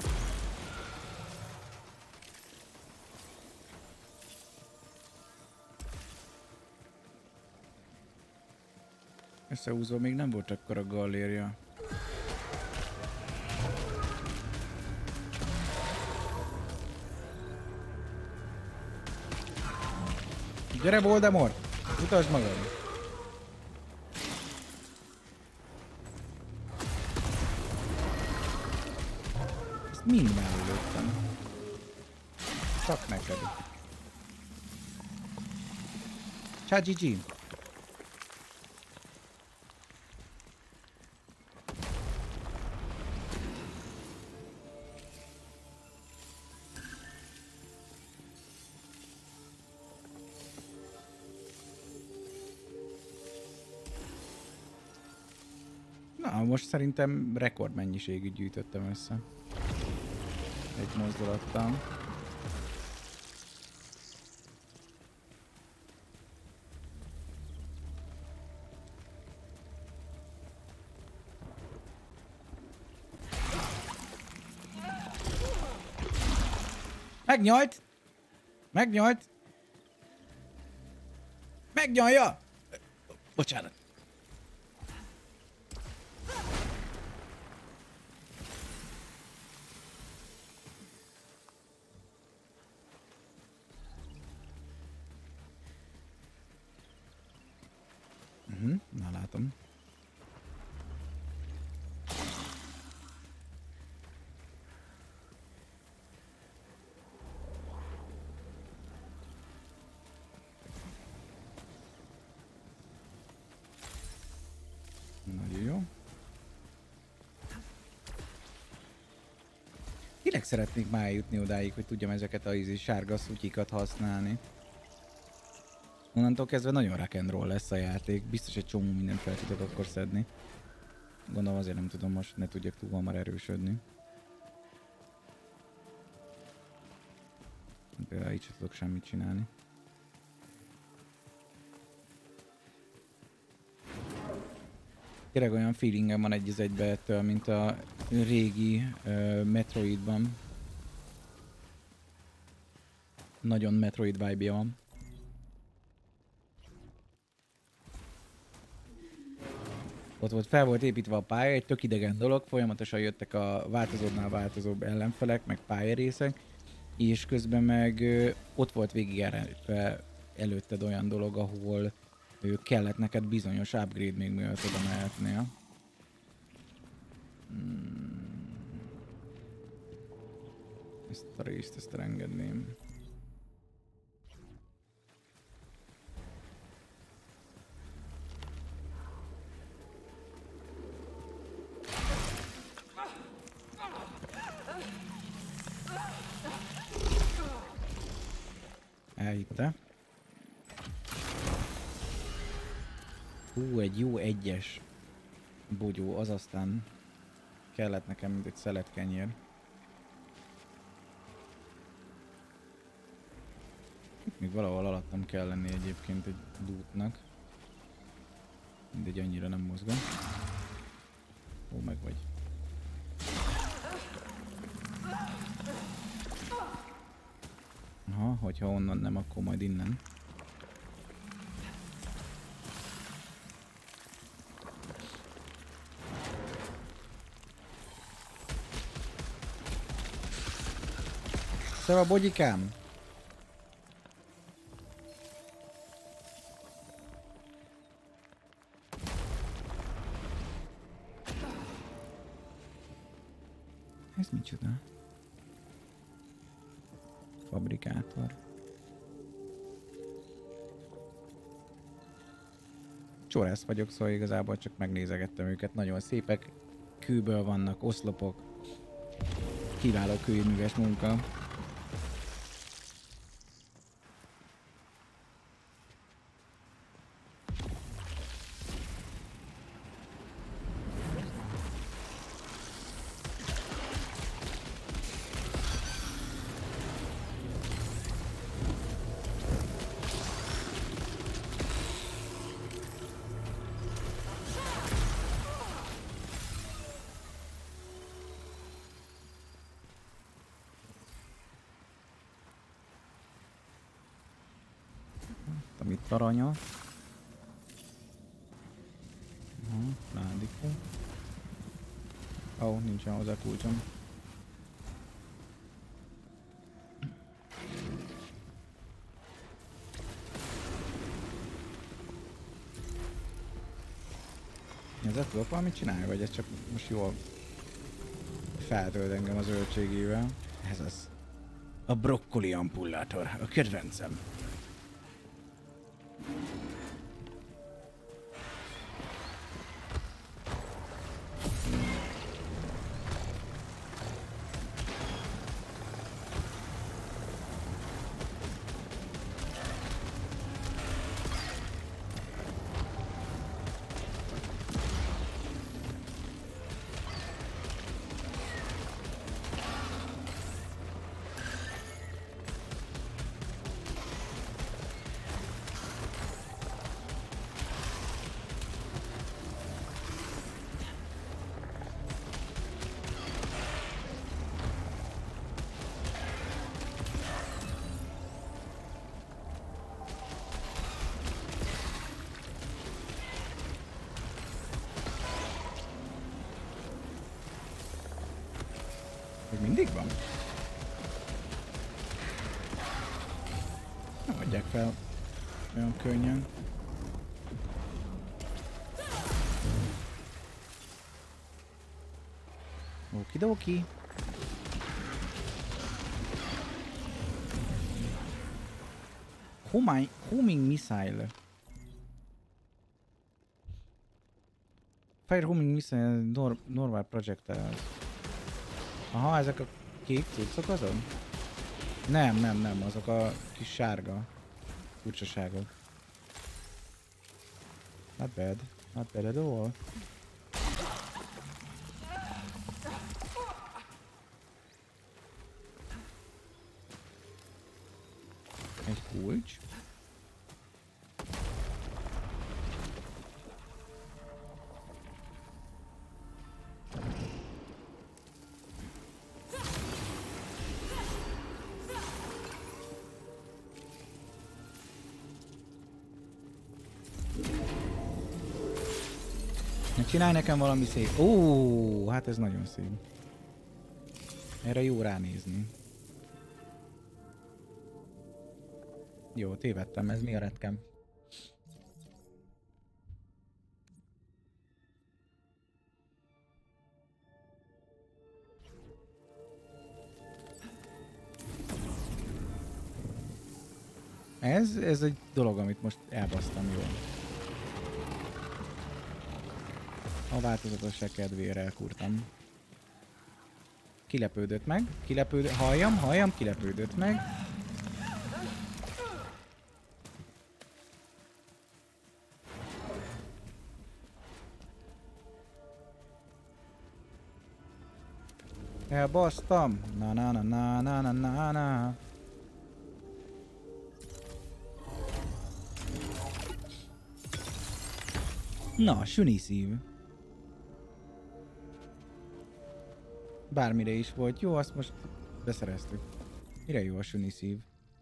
[SPEAKER 5] Összehúzva még nem volt akkora galléria.
[SPEAKER 1] Gyere, Voldemort! Utasd magad! Ezt mind mellőttem. Csak neked. Csá, Gigi! Na, most szerintem rekordmennyiségű gyűjtöttem össze. Egy mozdulattal. Megnyalt! Megnyalt! Megnyalja! Bocsánat. Na látom. Nagyon jó. Tényleg szeretnék már eljutni odáig, hogy tudjam ezeket a sárga szutyikat használni. Onnantól kezdve nagyon rock and roll lesz a játék. Biztos egy csomó mindent fel tudok akkor szedni. Gondolom azért nem tudom most, ne tudjak túl hamar erősödni. Például így sem tudok semmit csinálni. Tényleg olyan feelingem van egy az egybe ettől, mint a régi Metroidban. Nagyon Metroid vibe-ja van. Ott volt, fel volt építve a pálya, egy tök idegen dolog, folyamatosan jöttek a változóbbnál változóbb ellenfelek, meg pályarészek, és közben meg ott volt végigjáratva előtted olyan dolog, ahol kellett neked bizonyos upgrade még mielőtt oda mehetnél. Ezt a részt, ezt elengedném. Elhitte. Hú, egy jó egyes bogyó, az aztán kellett nekem, mint egy szelet kenyér. Itt még valahol alattam kell lenni egyébként egy lootnak. Mindegy, annyira nem mozgom. Ó, meg vagy. Aha, hogyha onnan nem, akkor majd innen. Szeva, bogyikám! Ez micsoda? fabrikátor. Csorász vagyok, szóval igazából csak megnézegettem őket. Nagyon szépek, kőből vannak, oszlopok. Kiváló kőműves munka. Itt aranya. Ládikó. Ó, nincsen hozzá kulcsom. Ezzel tudok valamit csinálni, vagy ez csak most jól feltölt engem az zöldségével? Ez az. A brokkoli ampullátor, a kedvencem. Még mindig van? Nem adják fel olyan könnyen. Okidoki. Homing missile. Fire homing missile normal projectiles. Aha, ezek a kék cuccok azok? Nem, azok a kis sárga furcsaságok. Not bad at all. Egy kulcs. Csinálj nekem valami szép. Ó, hát ez nagyon szép. Erre jó ránézni. Jó, tévedtem, ez mi a retkem? Ez egy dolog, amit most elbasztam jól. A változatosság kedvére elkurtam. Kilepődött meg, halljam, kilepődött meg. Elbasztam! Na. Na, süni szív. Bármire is volt jó, azt most beszereztük. Mire jó a süni szív?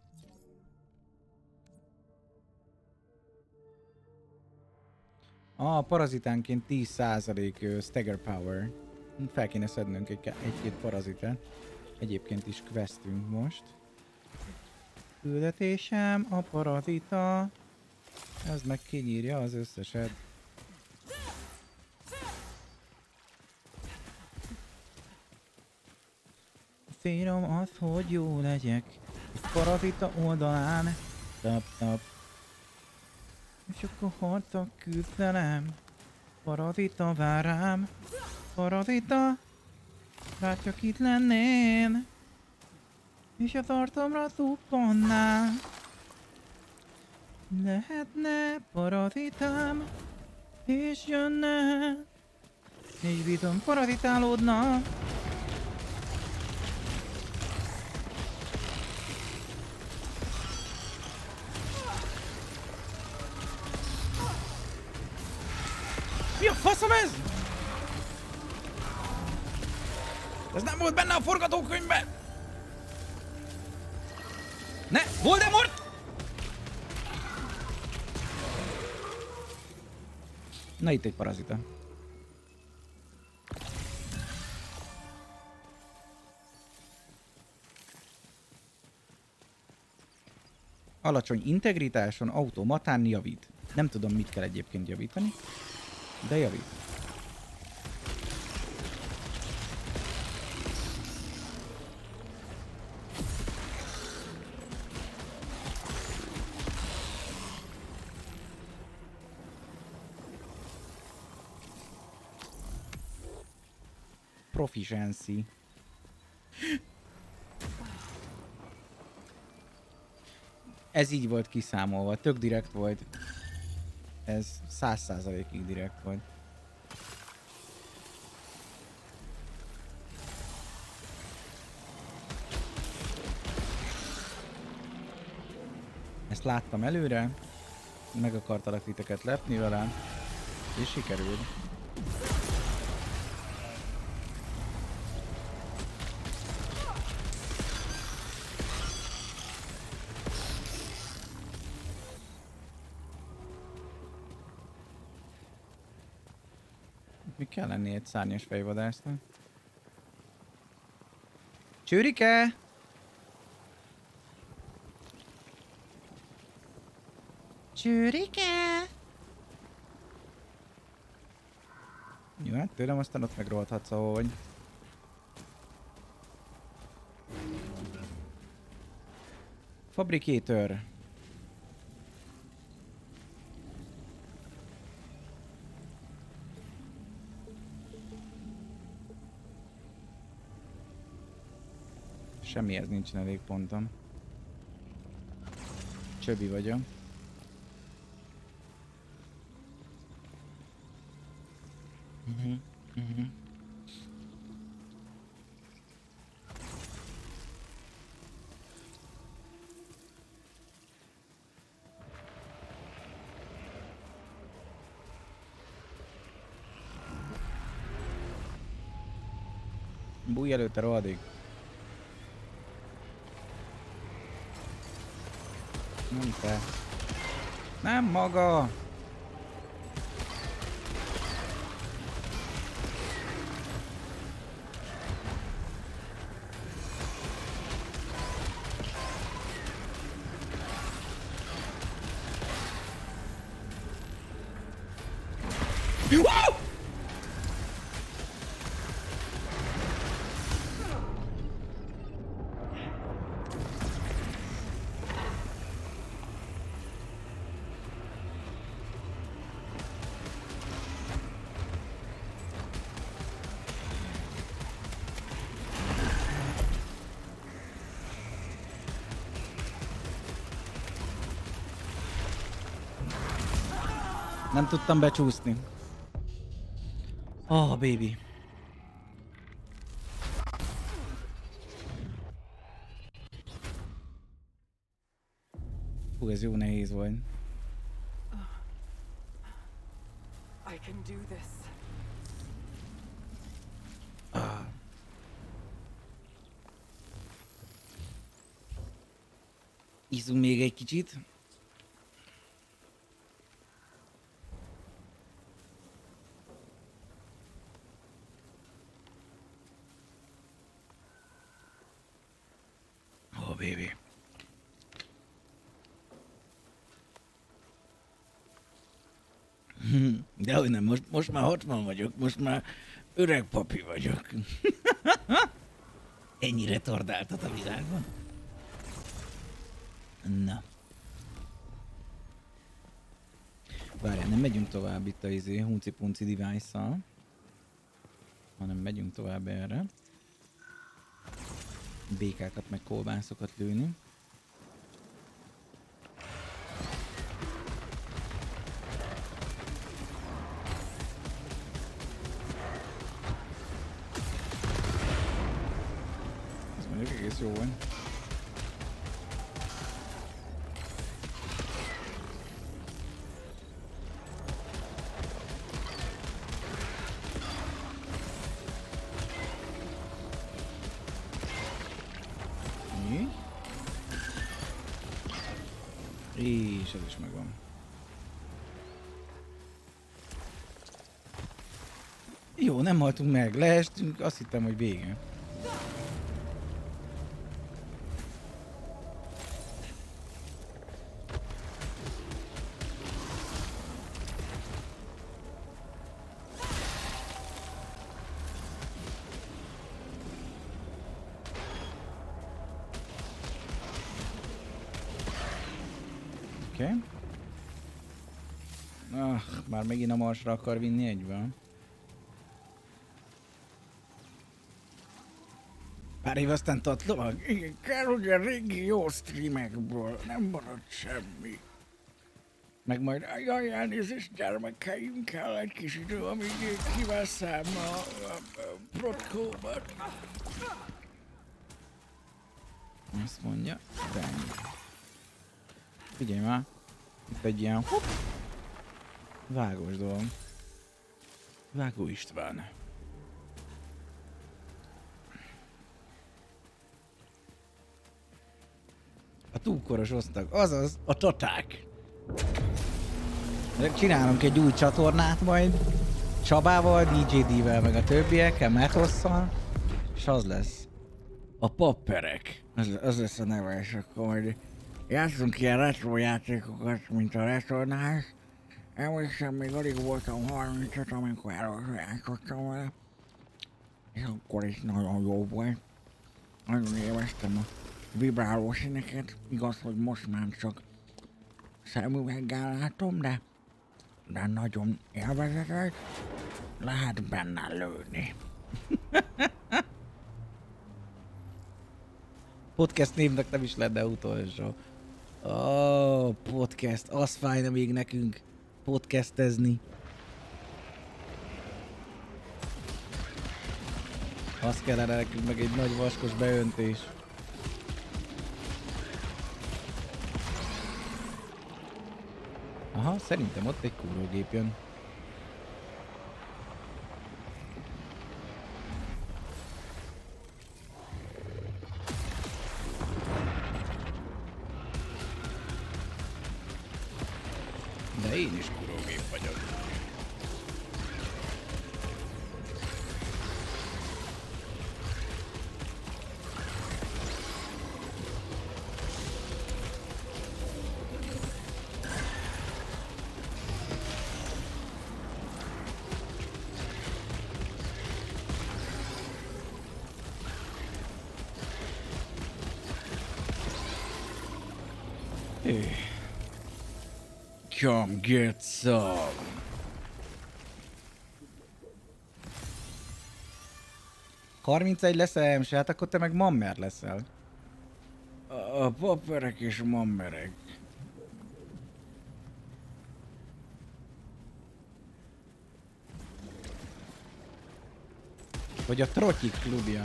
[SPEAKER 1] Parazitánként 10% stagger power. Fel kéne szednünk egy-két parazitát. Egyébként is questünk most. Küldetésem a parazita. Ez meg kinyírja az összeset. Célom az, hogy jó legyek. Parazita oldalán. Tap-tap. És akkor harcok küzdelem. Parazita vár rám. Parazita. Látjak itt lennél. És a tartomra tuppannál. Lehetne parazitám. És jönne. És bizony parazitálódna. Mi a faszom ez? Ez nem volt benne a forgatókönyvben! Ne! Voldemort! Na itt egy parazita. Alacsony integritáson automatán javít. Nem tudom, mit kell egyébként javítani, de javít. Proficiency. Ez így volt kiszámolva, tök direkt volt. Ez 100%-ig direkt volt. Ezt láttam előre, meg akartalak titeket lepni vele, és sikerült. Mi kell lenni egy szárnyas fejvadásznak? Csőrike! Csőrike! Jó, hát tőlem aztán ott megrohadhatsz, ahogy. Fabricator. Semmihez nincsen elég pontom. Csöbi vagyok. Bújj előtte, rohadék. Nem te. Nem maga! Wow! Nem tudtam becsúszni. Oh, baby. Hú, ez jó nehéz volt.
[SPEAKER 2] I can do this.
[SPEAKER 1] Izzunk még egy kicsit. Oh, baby. Dehogy nem, most már 60 vagyok, most már öreg papi vagyok. Ennyire tordáltat a világon. Na. Várjál, nem megyünk tovább itt a hunci-punci device-szal, hanem megyünk tovább erre. Békákat meg kolbászokat lőni. Ez mondjuk egész jó volt. És ez is megvan. Jó, nem haltunk meg, leestünk, azt hittem, hogy vége. Már megint a Marsra akar vinni egyből. Pár év aztán tatlovag?
[SPEAKER 5] Igen, kár, hogy a régi jó streamekből nem maradt semmi. Meg majd jaj, elnézést gyermekeim, kell egy kis idő, amíg kiveszem a protkómat.
[SPEAKER 1] Azt mondja, rányi. Figyelj már, itt egy ilyen hopp, vágós dolog. Vágó István. A túlkoros osztag, azaz a taták. Csinálunk egy új csatornát majd Csabával, DJD-vel, meg a többiekkel, Methosszal, és az lesz.
[SPEAKER 5] A papperek. Az lesz a neve, és akkor majd játszunk ilyen retro játékokat, mint a Retronás. Emlékszem, még alig voltam 35, amikor játszottam vele. És akkor is nagyon jó volt. Nagyon élveztem a vibráló színeket. Igaz, hogy most már csak szemüveggel látom, de nagyon élvezetes. Lehet benne lőni.
[SPEAKER 1] Podcast névnek nem is lenne utolsó. Oh, podcast. Az fájna még nekünk podcastezni. Az kellene nekünk meg egy nagy vaskos beöntés. Aha, szerintem ott egy kúrógép jön.
[SPEAKER 5] De én is kúrógép vagyok. Come get some.
[SPEAKER 1] ...31 leszel, hát akkor te meg mammer leszel.
[SPEAKER 5] A papperek és mammerek.
[SPEAKER 1] Vagy a Trotyik klubja.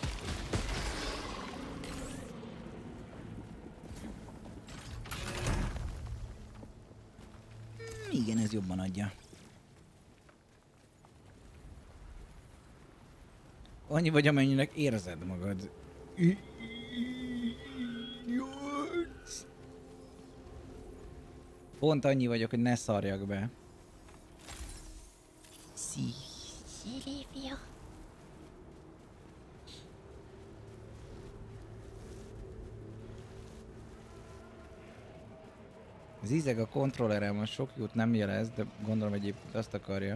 [SPEAKER 1] Igen, ez jobban adja. Annyi vagy, amennyinek érzed magad. Pont annyi vagyok, hogy ne szarjak be.
[SPEAKER 3] Szilvia.
[SPEAKER 1] Zizeg a kontrollerem, most sok jót nem jelez, de gondolom egyébként azt akarja.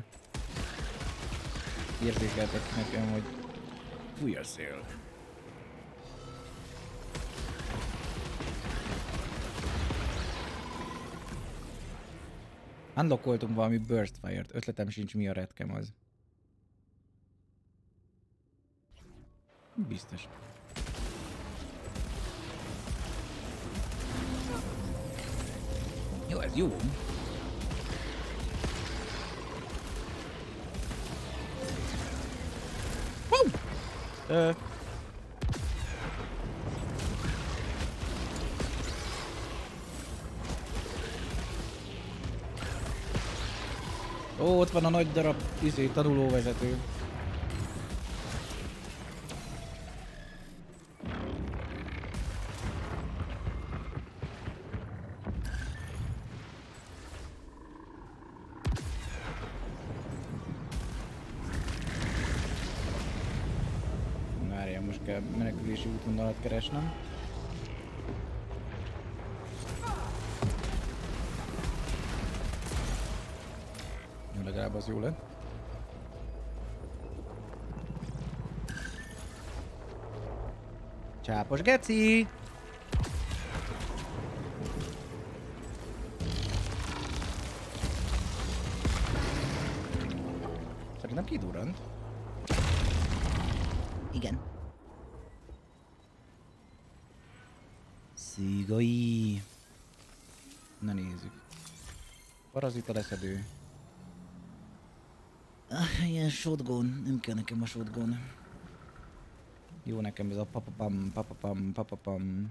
[SPEAKER 1] Érzékeltek nekem, hogy
[SPEAKER 5] Fúj a szél.
[SPEAKER 1] Unlockoltunk valami Burst Fire-t. Ötletem sincs, mi a retkem az. Biztos. Jó, ez jó. Ó, ott van a nagy darab tanulóvezető. Várjál, most kell menekülési útvonalat keresnem. Legalább az jó lett. Csápos geci! Szerintem kidurrant. Igen. Szígai. Na nézzük. Parazita leszedő. Ilyen shotgun, nem kell nekem a shotgun. Jó nekem ez a papapam, papapam, papapam.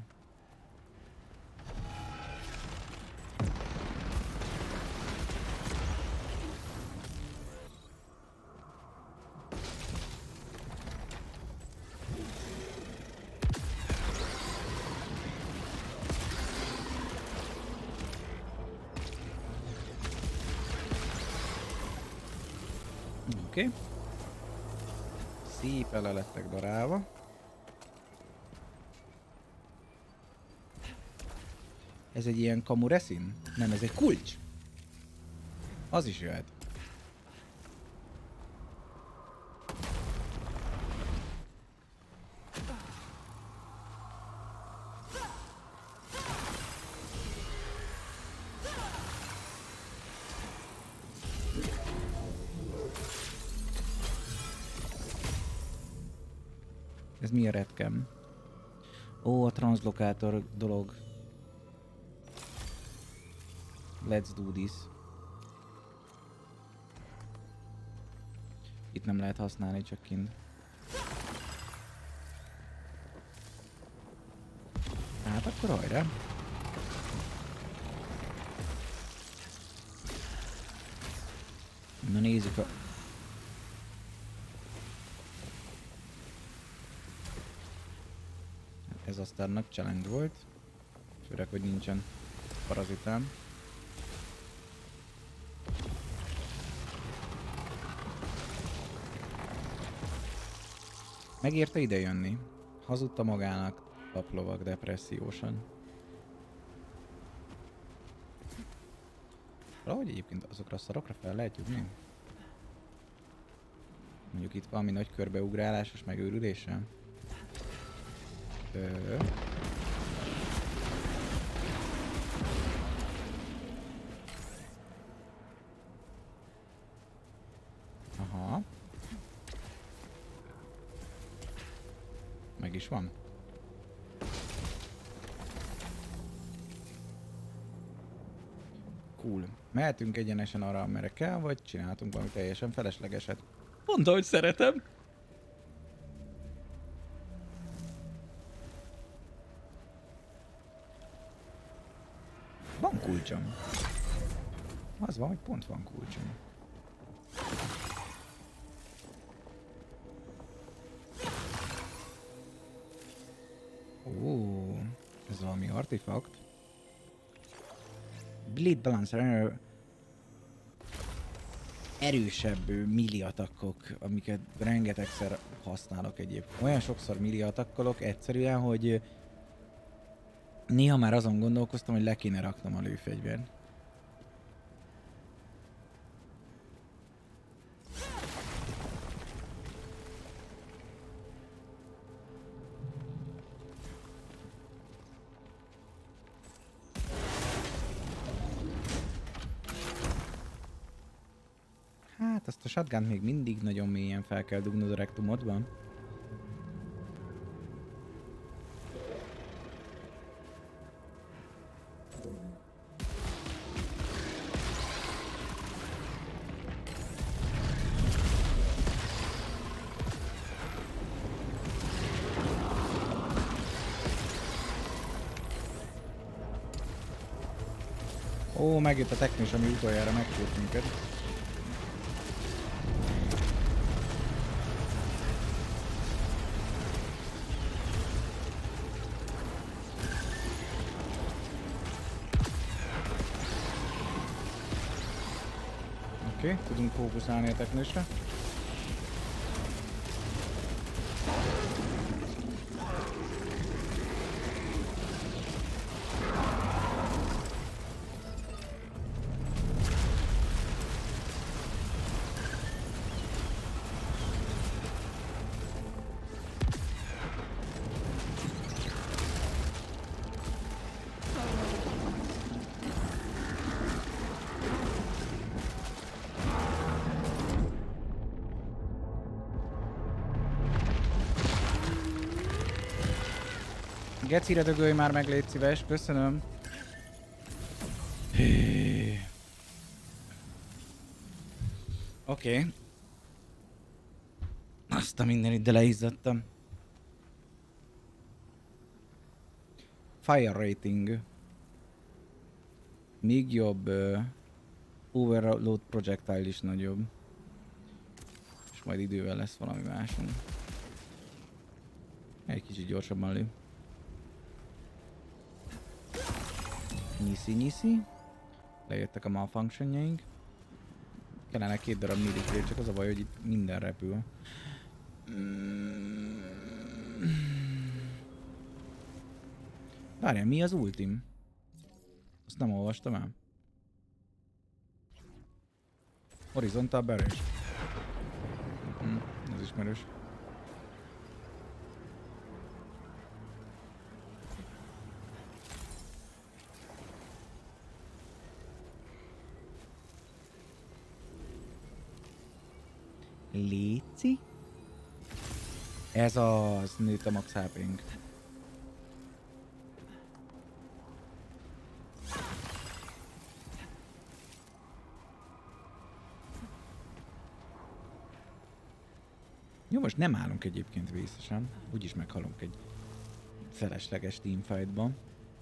[SPEAKER 1] Oké. Szépen le lettek darálva. Ez egy ilyen kamu reszin? Nem, ez egy kulcs. Az is jöhet. Ez mi a retkem? Ó, a translokátor dolog. Let's do this. Itt nem lehet használni, csak kint. Hát akkor hajrá! Na nézzük a... Ez aztán nagy challenge volt. Főleg, hogy nincsen parazitám. Megérte ide jönni. Hazudta magának, paplovak depressziósan. Valahogy egyébként azokra a szarokra fel lehet jutni? Mondjuk itt valami nagy körbeugrálásos megőrüléssel? Aha. Meg is van. Cool. Mehetünk egyenesen arra, amerre kell, vagy csináltunk valami teljesen feleslegeset. Mondd, hogy szeretem! Van kulcsom. Az van, hogy pont van kulcsom. Ó, ez valami artefakt. Bleed Balancer. Erősebb melee attackok, amiket rengetegszer használok egyébként. Olyan sokszor melee attackolok egyszerűen, hogy néha már azon gondolkoztam, hogy le kéne raknom a lőfegyvert. Hát azt a shotgunt még mindig nagyon mélyen fel kell dugnod a rektumodban. Ó, megjött a technis, ami utoljára megfúrt minket. Oké, tudunk fókuszálni a technisre. Gecire dögölj már meg, légy szíves, köszönöm. Oké. Azt a mindenit, de leizzadtam. Fire rating. Még jobb. Overload projectile is nagyobb. És majd idővel lesz valami másunk. Egy kicsit gyorsabban lő. Nyiszi. Lejöttek a malfunctionjaink. Kellene 2 darab military, csak az a baj, hogy itt minden repül. Várjál, mi az ultim? Azt nem olvastam el. Horizontal barrage. Ez ismerős. Léci? Ez az, nőtt a max HP-nk. Jó, most nem állunk egyébként vészesen. Úgyis meghalunk egy felesleges teamfightban.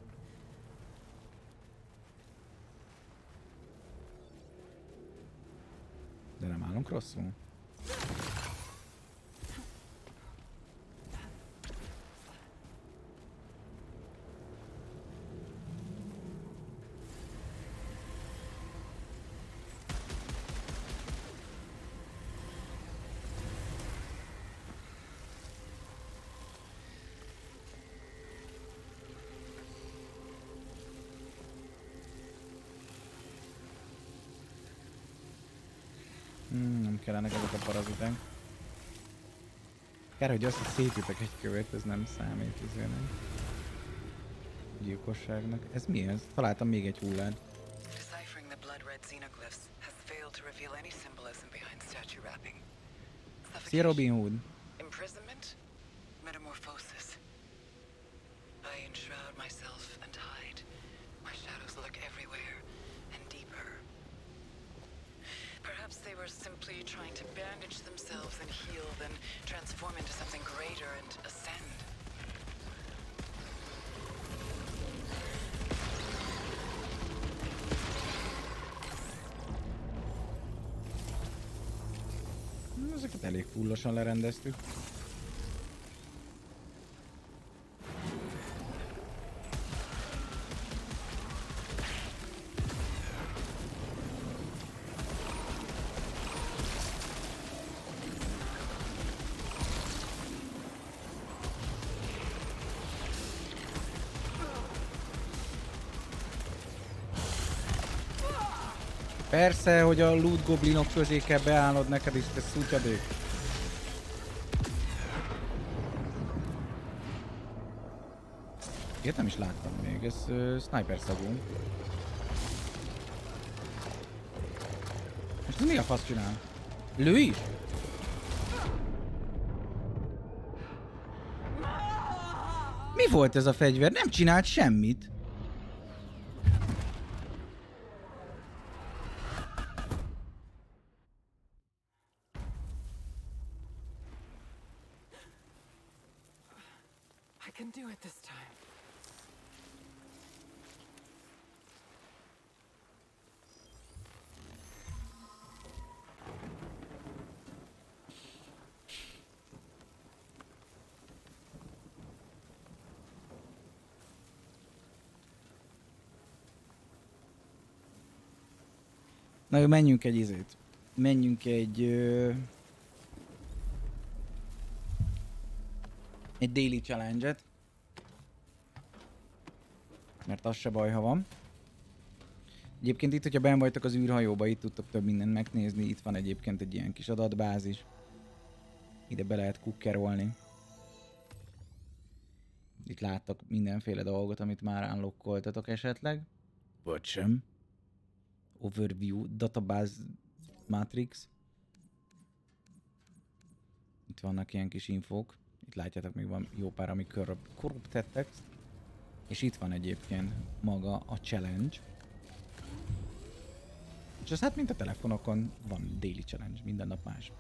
[SPEAKER 1] De nem állunk rosszul. Nem kellenek ezek a paraziták. Kár, hogy azt, hogy szétjutok egy követ, ez nem számít izének. Gyilkosságnak. Ez mi ez? Találtam még egy hullát.
[SPEAKER 2] Deciphering the blood-red xenoglyphs has failed to reveal any symbolism behind statue wrapping.
[SPEAKER 1] Szia Robin Hood!
[SPEAKER 2] Imprisonment? Metamorphosis. I enshroud myself and hide. My shadows lurk everywhere and deeper. Perhaps they were simply trying to bandage themselves and heal, then transform into something greater and ascend.
[SPEAKER 1] Ezeket elég fullosan lerendeztük. Persze, hogy a loot goblinok közé kell beállnod neked is, te szútyadék. Ilyet nem is láttam még, ez sniper szagú. Most mi a fasz csinál? Lő is? Mi volt ez a fegyver? Nem csinált semmit.
[SPEAKER 2] I can do it this time.
[SPEAKER 1] Na jó, menjünk egy izét. Menjünk egy... egy daily challenge-et. Mert az se baj, ha van. Egyébként itt, hogyha benn vagytok az űrhajóba, itt tudtok több mindent megnézni. Itt van egyébként egy ilyen kis adatbázis. Ide be lehet kukkerolni. Itt láttok mindenféle dolgot, amit már unlockoltatok esetleg. Vagy sem. Overview, database matrix. Itt vannak ilyen kis infók. Itt látjátok, még van jó pár, ami corrupted text. És itt van egyébként maga a challenge. És az hát mint a telefonokon van daily challenge, minden nap más.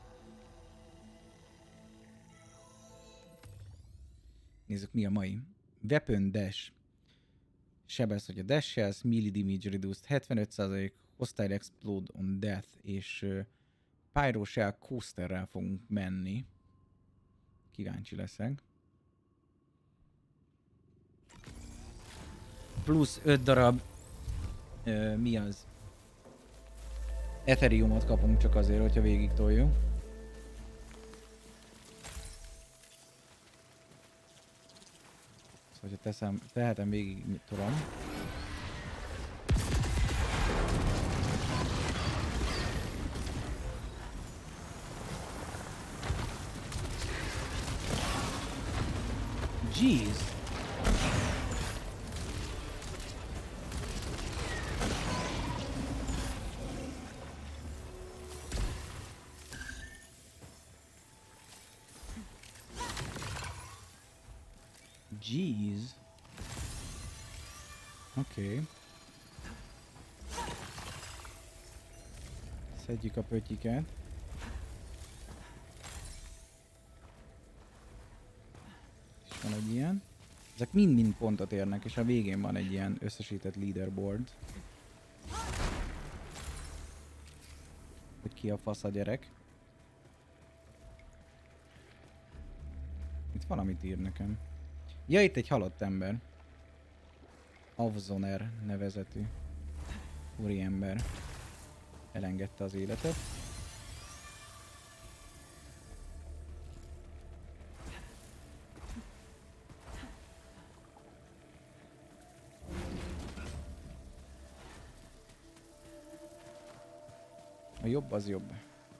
[SPEAKER 1] Nézzük mi a mai. Weapon dash. Sebez, hogy a dash shells, melee damage reduced 75%, hostile explode on death, és pyro shell coasterrel fogunk menni. Kíváncsi leszek. Plusz 5 darab mi az? Ethereumot kapunk csak azért, hogyha végig toljuk. Szóval, hogyha tehetem végig, mit tudom. Jeez. Jeez. Oké. Szedjük a pötyiket. És van egy ilyen. Ezek mind-mind pontot érnek, és a végén van egy ilyen összesített leaderboard. Hogy ki a fasz a gyerek. Itt valamit ír nekem. Ja, itt egy halott ember. Avzoner nevezetű úriember elengedte az életet. A jobb az jobb.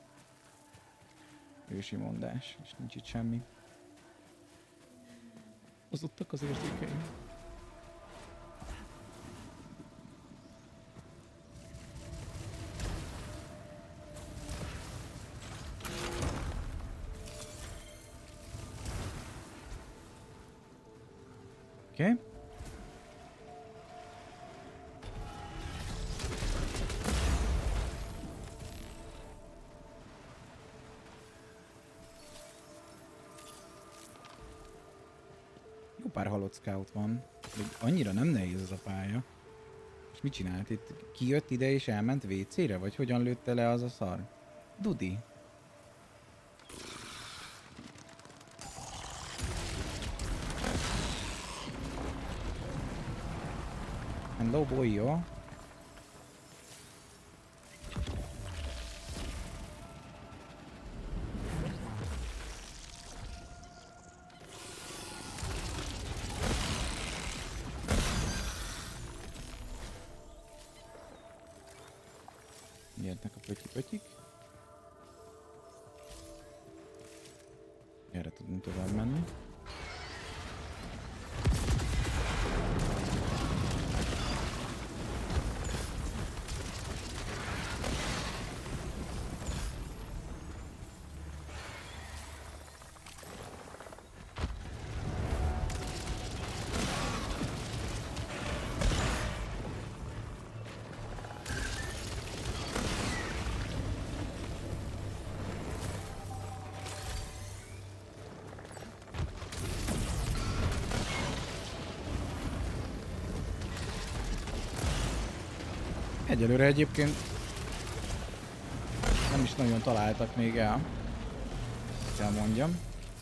[SPEAKER 1] Ősi mondás, és nincs itt semmi. Azottak az érzékeim. Oké. Okay. Jó pár halott scout van. De annyira nem nehéz ez a pálya. És mit csinált itt? Kijött ide és elment WC-re? Vagy hogyan lőtte le az a szar? Dudi. Hello boy, jó? Gyertek a pötyik. Erre tudunk tovább menni. Egyelőre egyébként nem is nagyon találtak még el. Kell mondjam.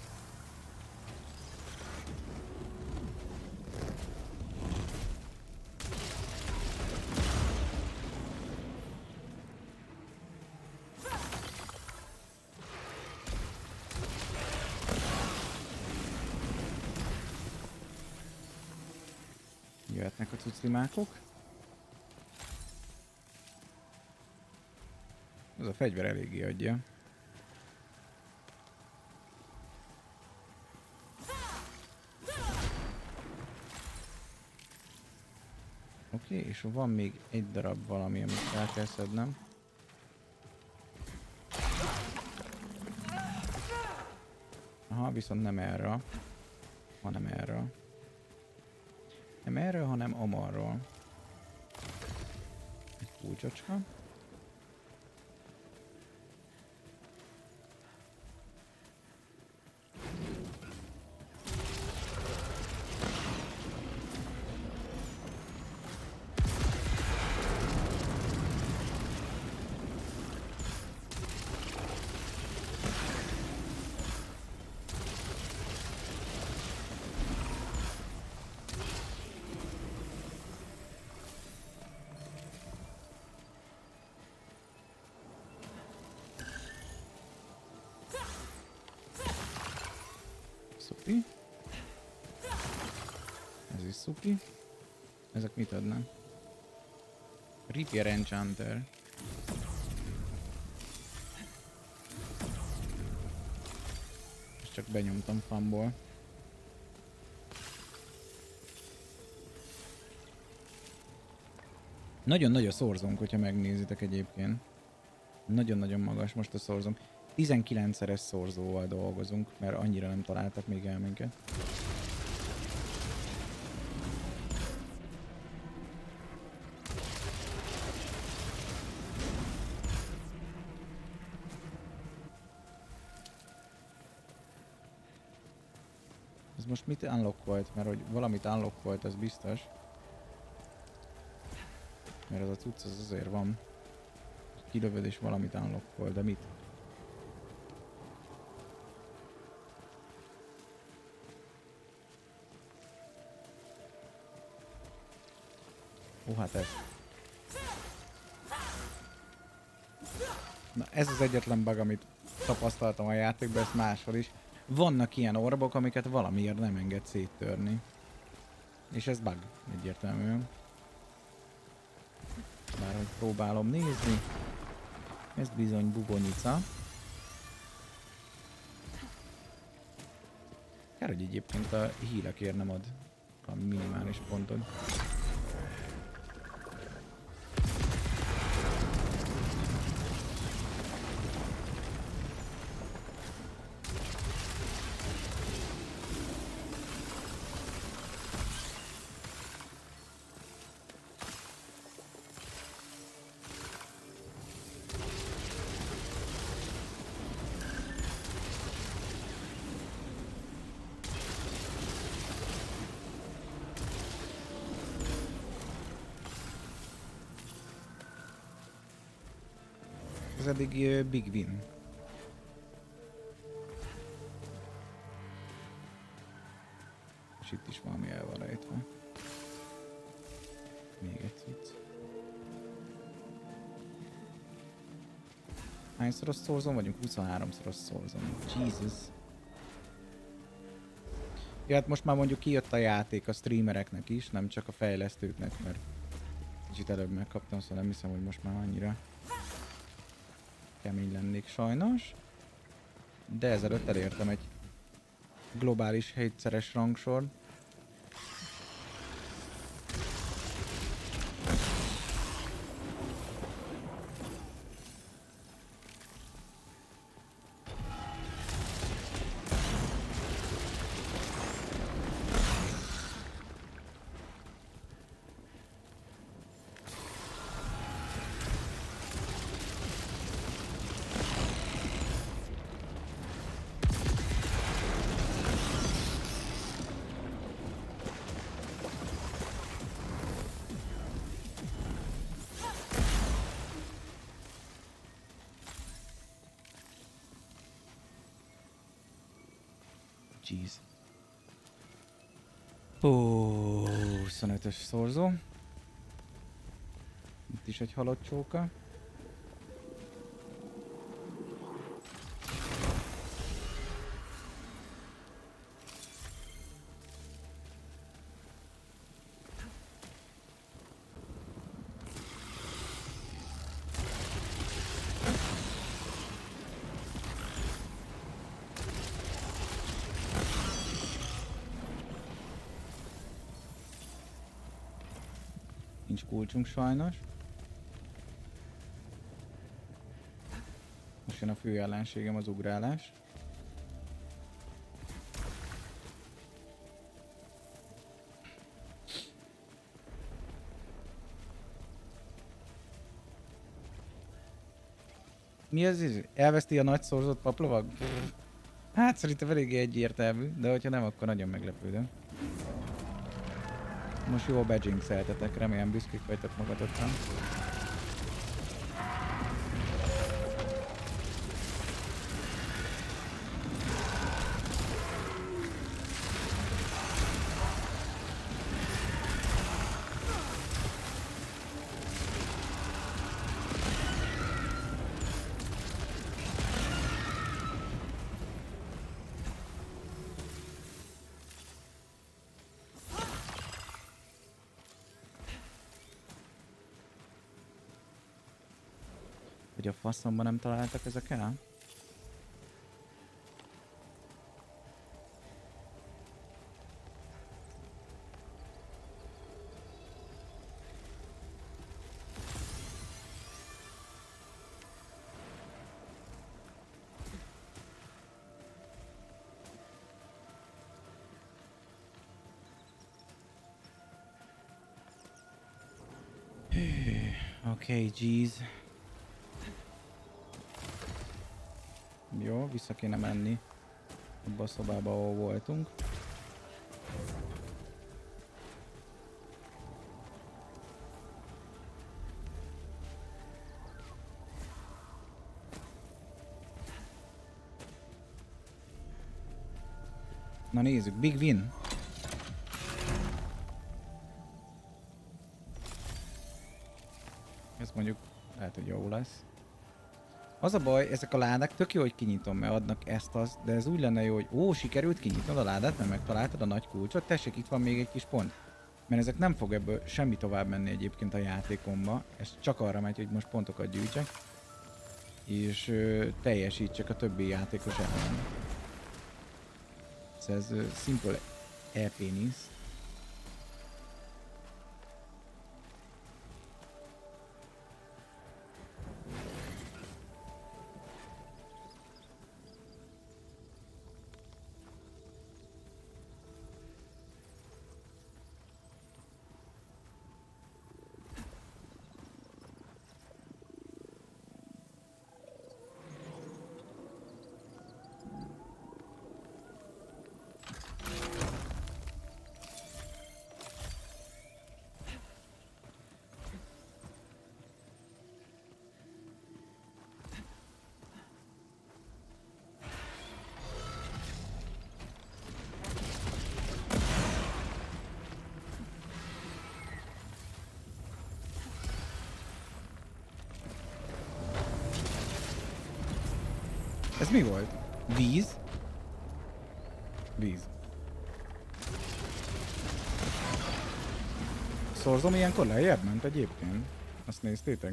[SPEAKER 1] Jöhetnek a cuclimákok. Ez a fegyver eléggé adja. Oké, és van még egy darab valami, amit el kell szednem. Aha, viszont nem erre, hanem erre. Nem erről, hanem amarról. Egy kulcsocska. Szupi. Ez is szupi. Ezek mit adnak? Rapier Enchanter. Ezt csak benyomtam fanból. Nagyon nagy a szorzónk, hogyha megnézitek egyébként. Nagyon-nagyon magas most a szorzónk. 19-szeres szorzóval dolgozunk, mert annyira nem találtak még el minket. Ez most mit unlock volt? Mert hogy valamit unlock volt, az biztos. Mert az a cucc az azért van. Kilövöd és valamit unlock volt, de mit? Ó, hát ez. Na, ez az egyetlen bug, amit tapasztaltam a játékban, ezt máshol is. Vannak ilyen orbok, amiket valamiért nem enged széttörni. És ez bug, egyértelműen. Bárhogy próbálom nézni. Ez bizony bubonica. Kár, hogy egyébként a hílekért nem ad a minimális pontot. Ez eddig big win. És itt is valami el van rejtve. Még egy cucc. Hányszoros szorzón vagyunk? 23-szoros szorzón. Jesus. Ja, hát most már mondjuk kijött a játék a streamereknek is, nem csak a fejlesztőknek, mert kicsit előbb megkaptam, szóval nem hiszem, hogy most már annyira kemény lennék sajnos. De ezelőtt elértem egy globális 7-szeres rangsort. GG's. Ó, 25-ös szorzó. Itt is egy halott csóka. Nincs kulcsunk sajnos. Most jön a fő ellenségem, az ugrálás. Mi az ez? Elveszti a nagy szorzott paplovag? Hát szerintem eléggé egyértelmű, de hogyha nem, akkor nagyon meglepődöm. Most jól bejinxeltetek, remélem büszkék vagytok magatokra. Hogy a faszomban nem találtak ezek el? Okay, geez. Jó, vissza kéne menni abba a szobába, ahol voltunk. Na nézzük, big win! Ez mondjuk lehet, hogy jó lesz. Az a baj, ezek a ládák tök jó, hogy kinyitom, mert adnak ezt-azt, de ez úgy lenne jó, hogy ó, sikerült kinyitnod a ládát, mert megtaláltad a nagy kulcsot, tessék, itt van még egy kis pont. Mert ezek nem fog ebből semmi tovább menni egyébként a játékomba, ez csak arra megy, hogy most pontokat gyűjtsek, és teljesítsek a többi játékos ellen. Ez simple e-pénisz. Ez mi volt? Víz? Víz. Szorzom ilyenkor lejjebb ment egyébként? Azt néztétek?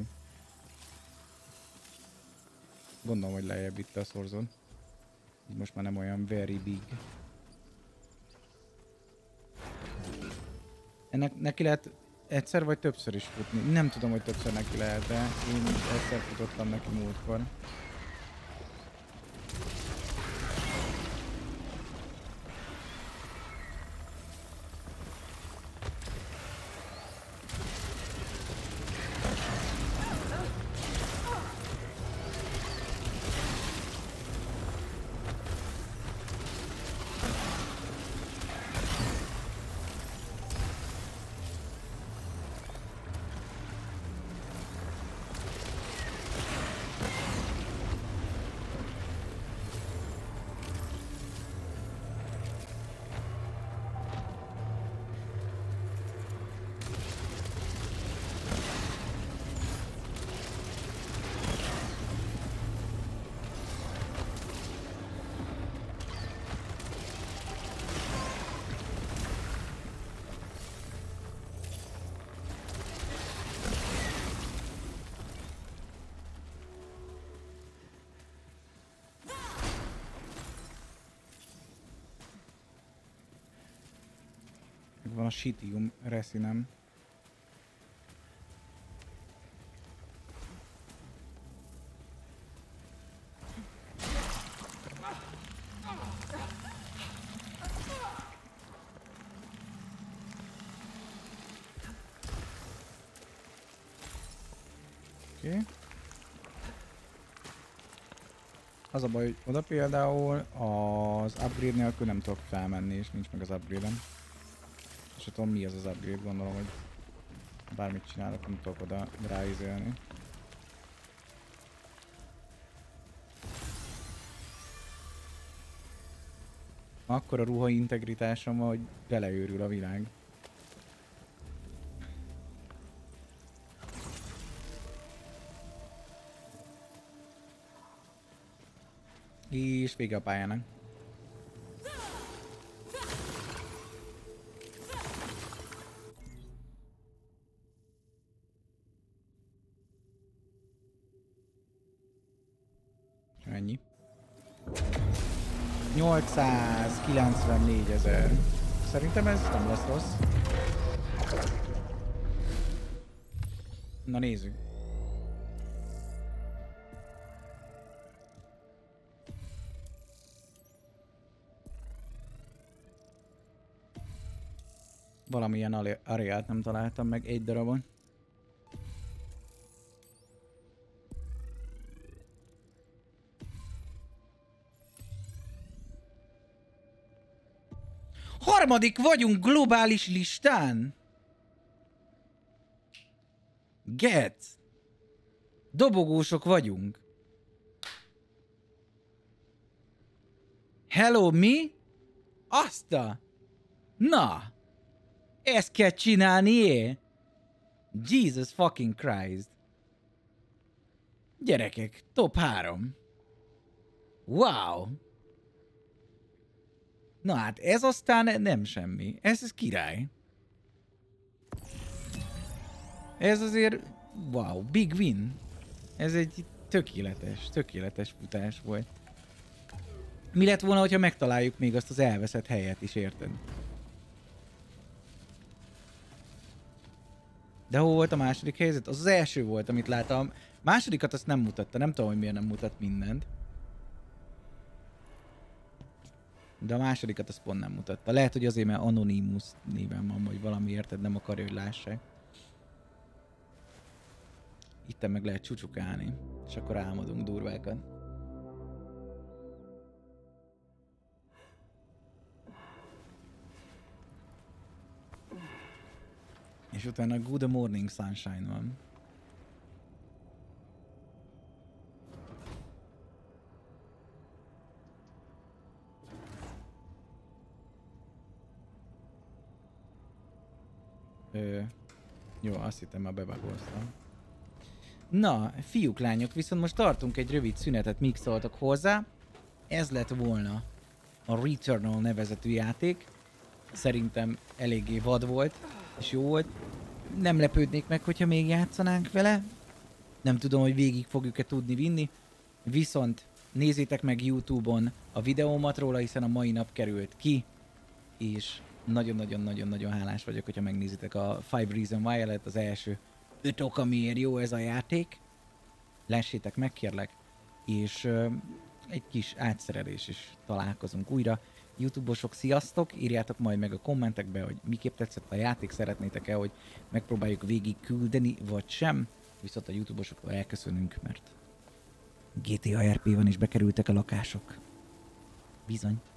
[SPEAKER 1] Gondolom, hogy lejjebb itt a szorzon. Most már nem olyan very big. Ennek neki lehet egyszer vagy többször is futni. Nem tudom, hogy többször neki lehet, de én egyszer futottam neki múltkor. Van a Shitium Resinem. Oké. Az a baj, hogy oda például az upgrade nélkül nem tudok felmenni, és nincs meg az upgrade-em. És tudom mi az az upgrade, gondolom, hogy bármit csinálok, nem tudok oda ráizélni. Akkor a ruha integritásom van, hogy beleőrül a világ. És vége a pályának. Ennyi. 894 000. Szerintem ez nem lesz rossz. Na nézzük. Valamilyen areát nem találtam meg egy darabon. Harmadik vagyunk globális listán! Get! Dobogósok vagyunk. Hello, mi? Azta! Na! Ezt kell csinálni, Jesus fucking Christ. Gyerekek, top 3. Wow. Na hát, ez aztán nem semmi. Ez király. Ez azért, wow, big win. Ez egy tökéletes futás volt. Mi lett volna, hogyha megtaláljuk még azt az elveszett helyet is, érted? De hol volt a második helyzet? Az első volt, amit láttam. Másodikat azt nem mutatta. Nem tudom, hogy miért nem mutat mindent. De a másodikat azt pont nem mutatta. Lehet, hogy azért, mert Anonymous néven van, vagy valami, érted, nem akarja, hogy lássák. Itten meg lehet csúcsukálni. És akkor álmodunk durvákat. És utána Good Morning Sunshine van. Jó, azt hittem, már bebagoltam. Na, fiúk, lányok, viszont most tartunk egy rövid szünetet, míg szóltak hozzá. Ez lett volna a Returnal nevezetű játék. Szerintem eléggé vad volt, és jó volt. Nem lepődnék meg, hogyha még játszanánk vele. Nem tudom, hogy végig fogjuk-e tudni vinni. Viszont nézzétek meg YouTube-on a videómat róla, hiszen a mai nap került ki. És nagyon-nagyon-nagyon-nagyon hálás vagyok, hogyha megnézitek a 5 Reasons Why lett az első 5 ok, amiért jó ez a játék. Lessétek meg, kérlek. És egy kis átszerelés is találkozunk újra. YouTube-osok, sziasztok! Írjátok majd meg a kommentekbe, hogy miképp tetszett a játék, szeretnétek-e, hogy megpróbáljuk végig küldeni, vagy sem. Viszont a YouTube-osoktól elköszönünk, mert GTA RP van és bekerültek a lakások. Bizony.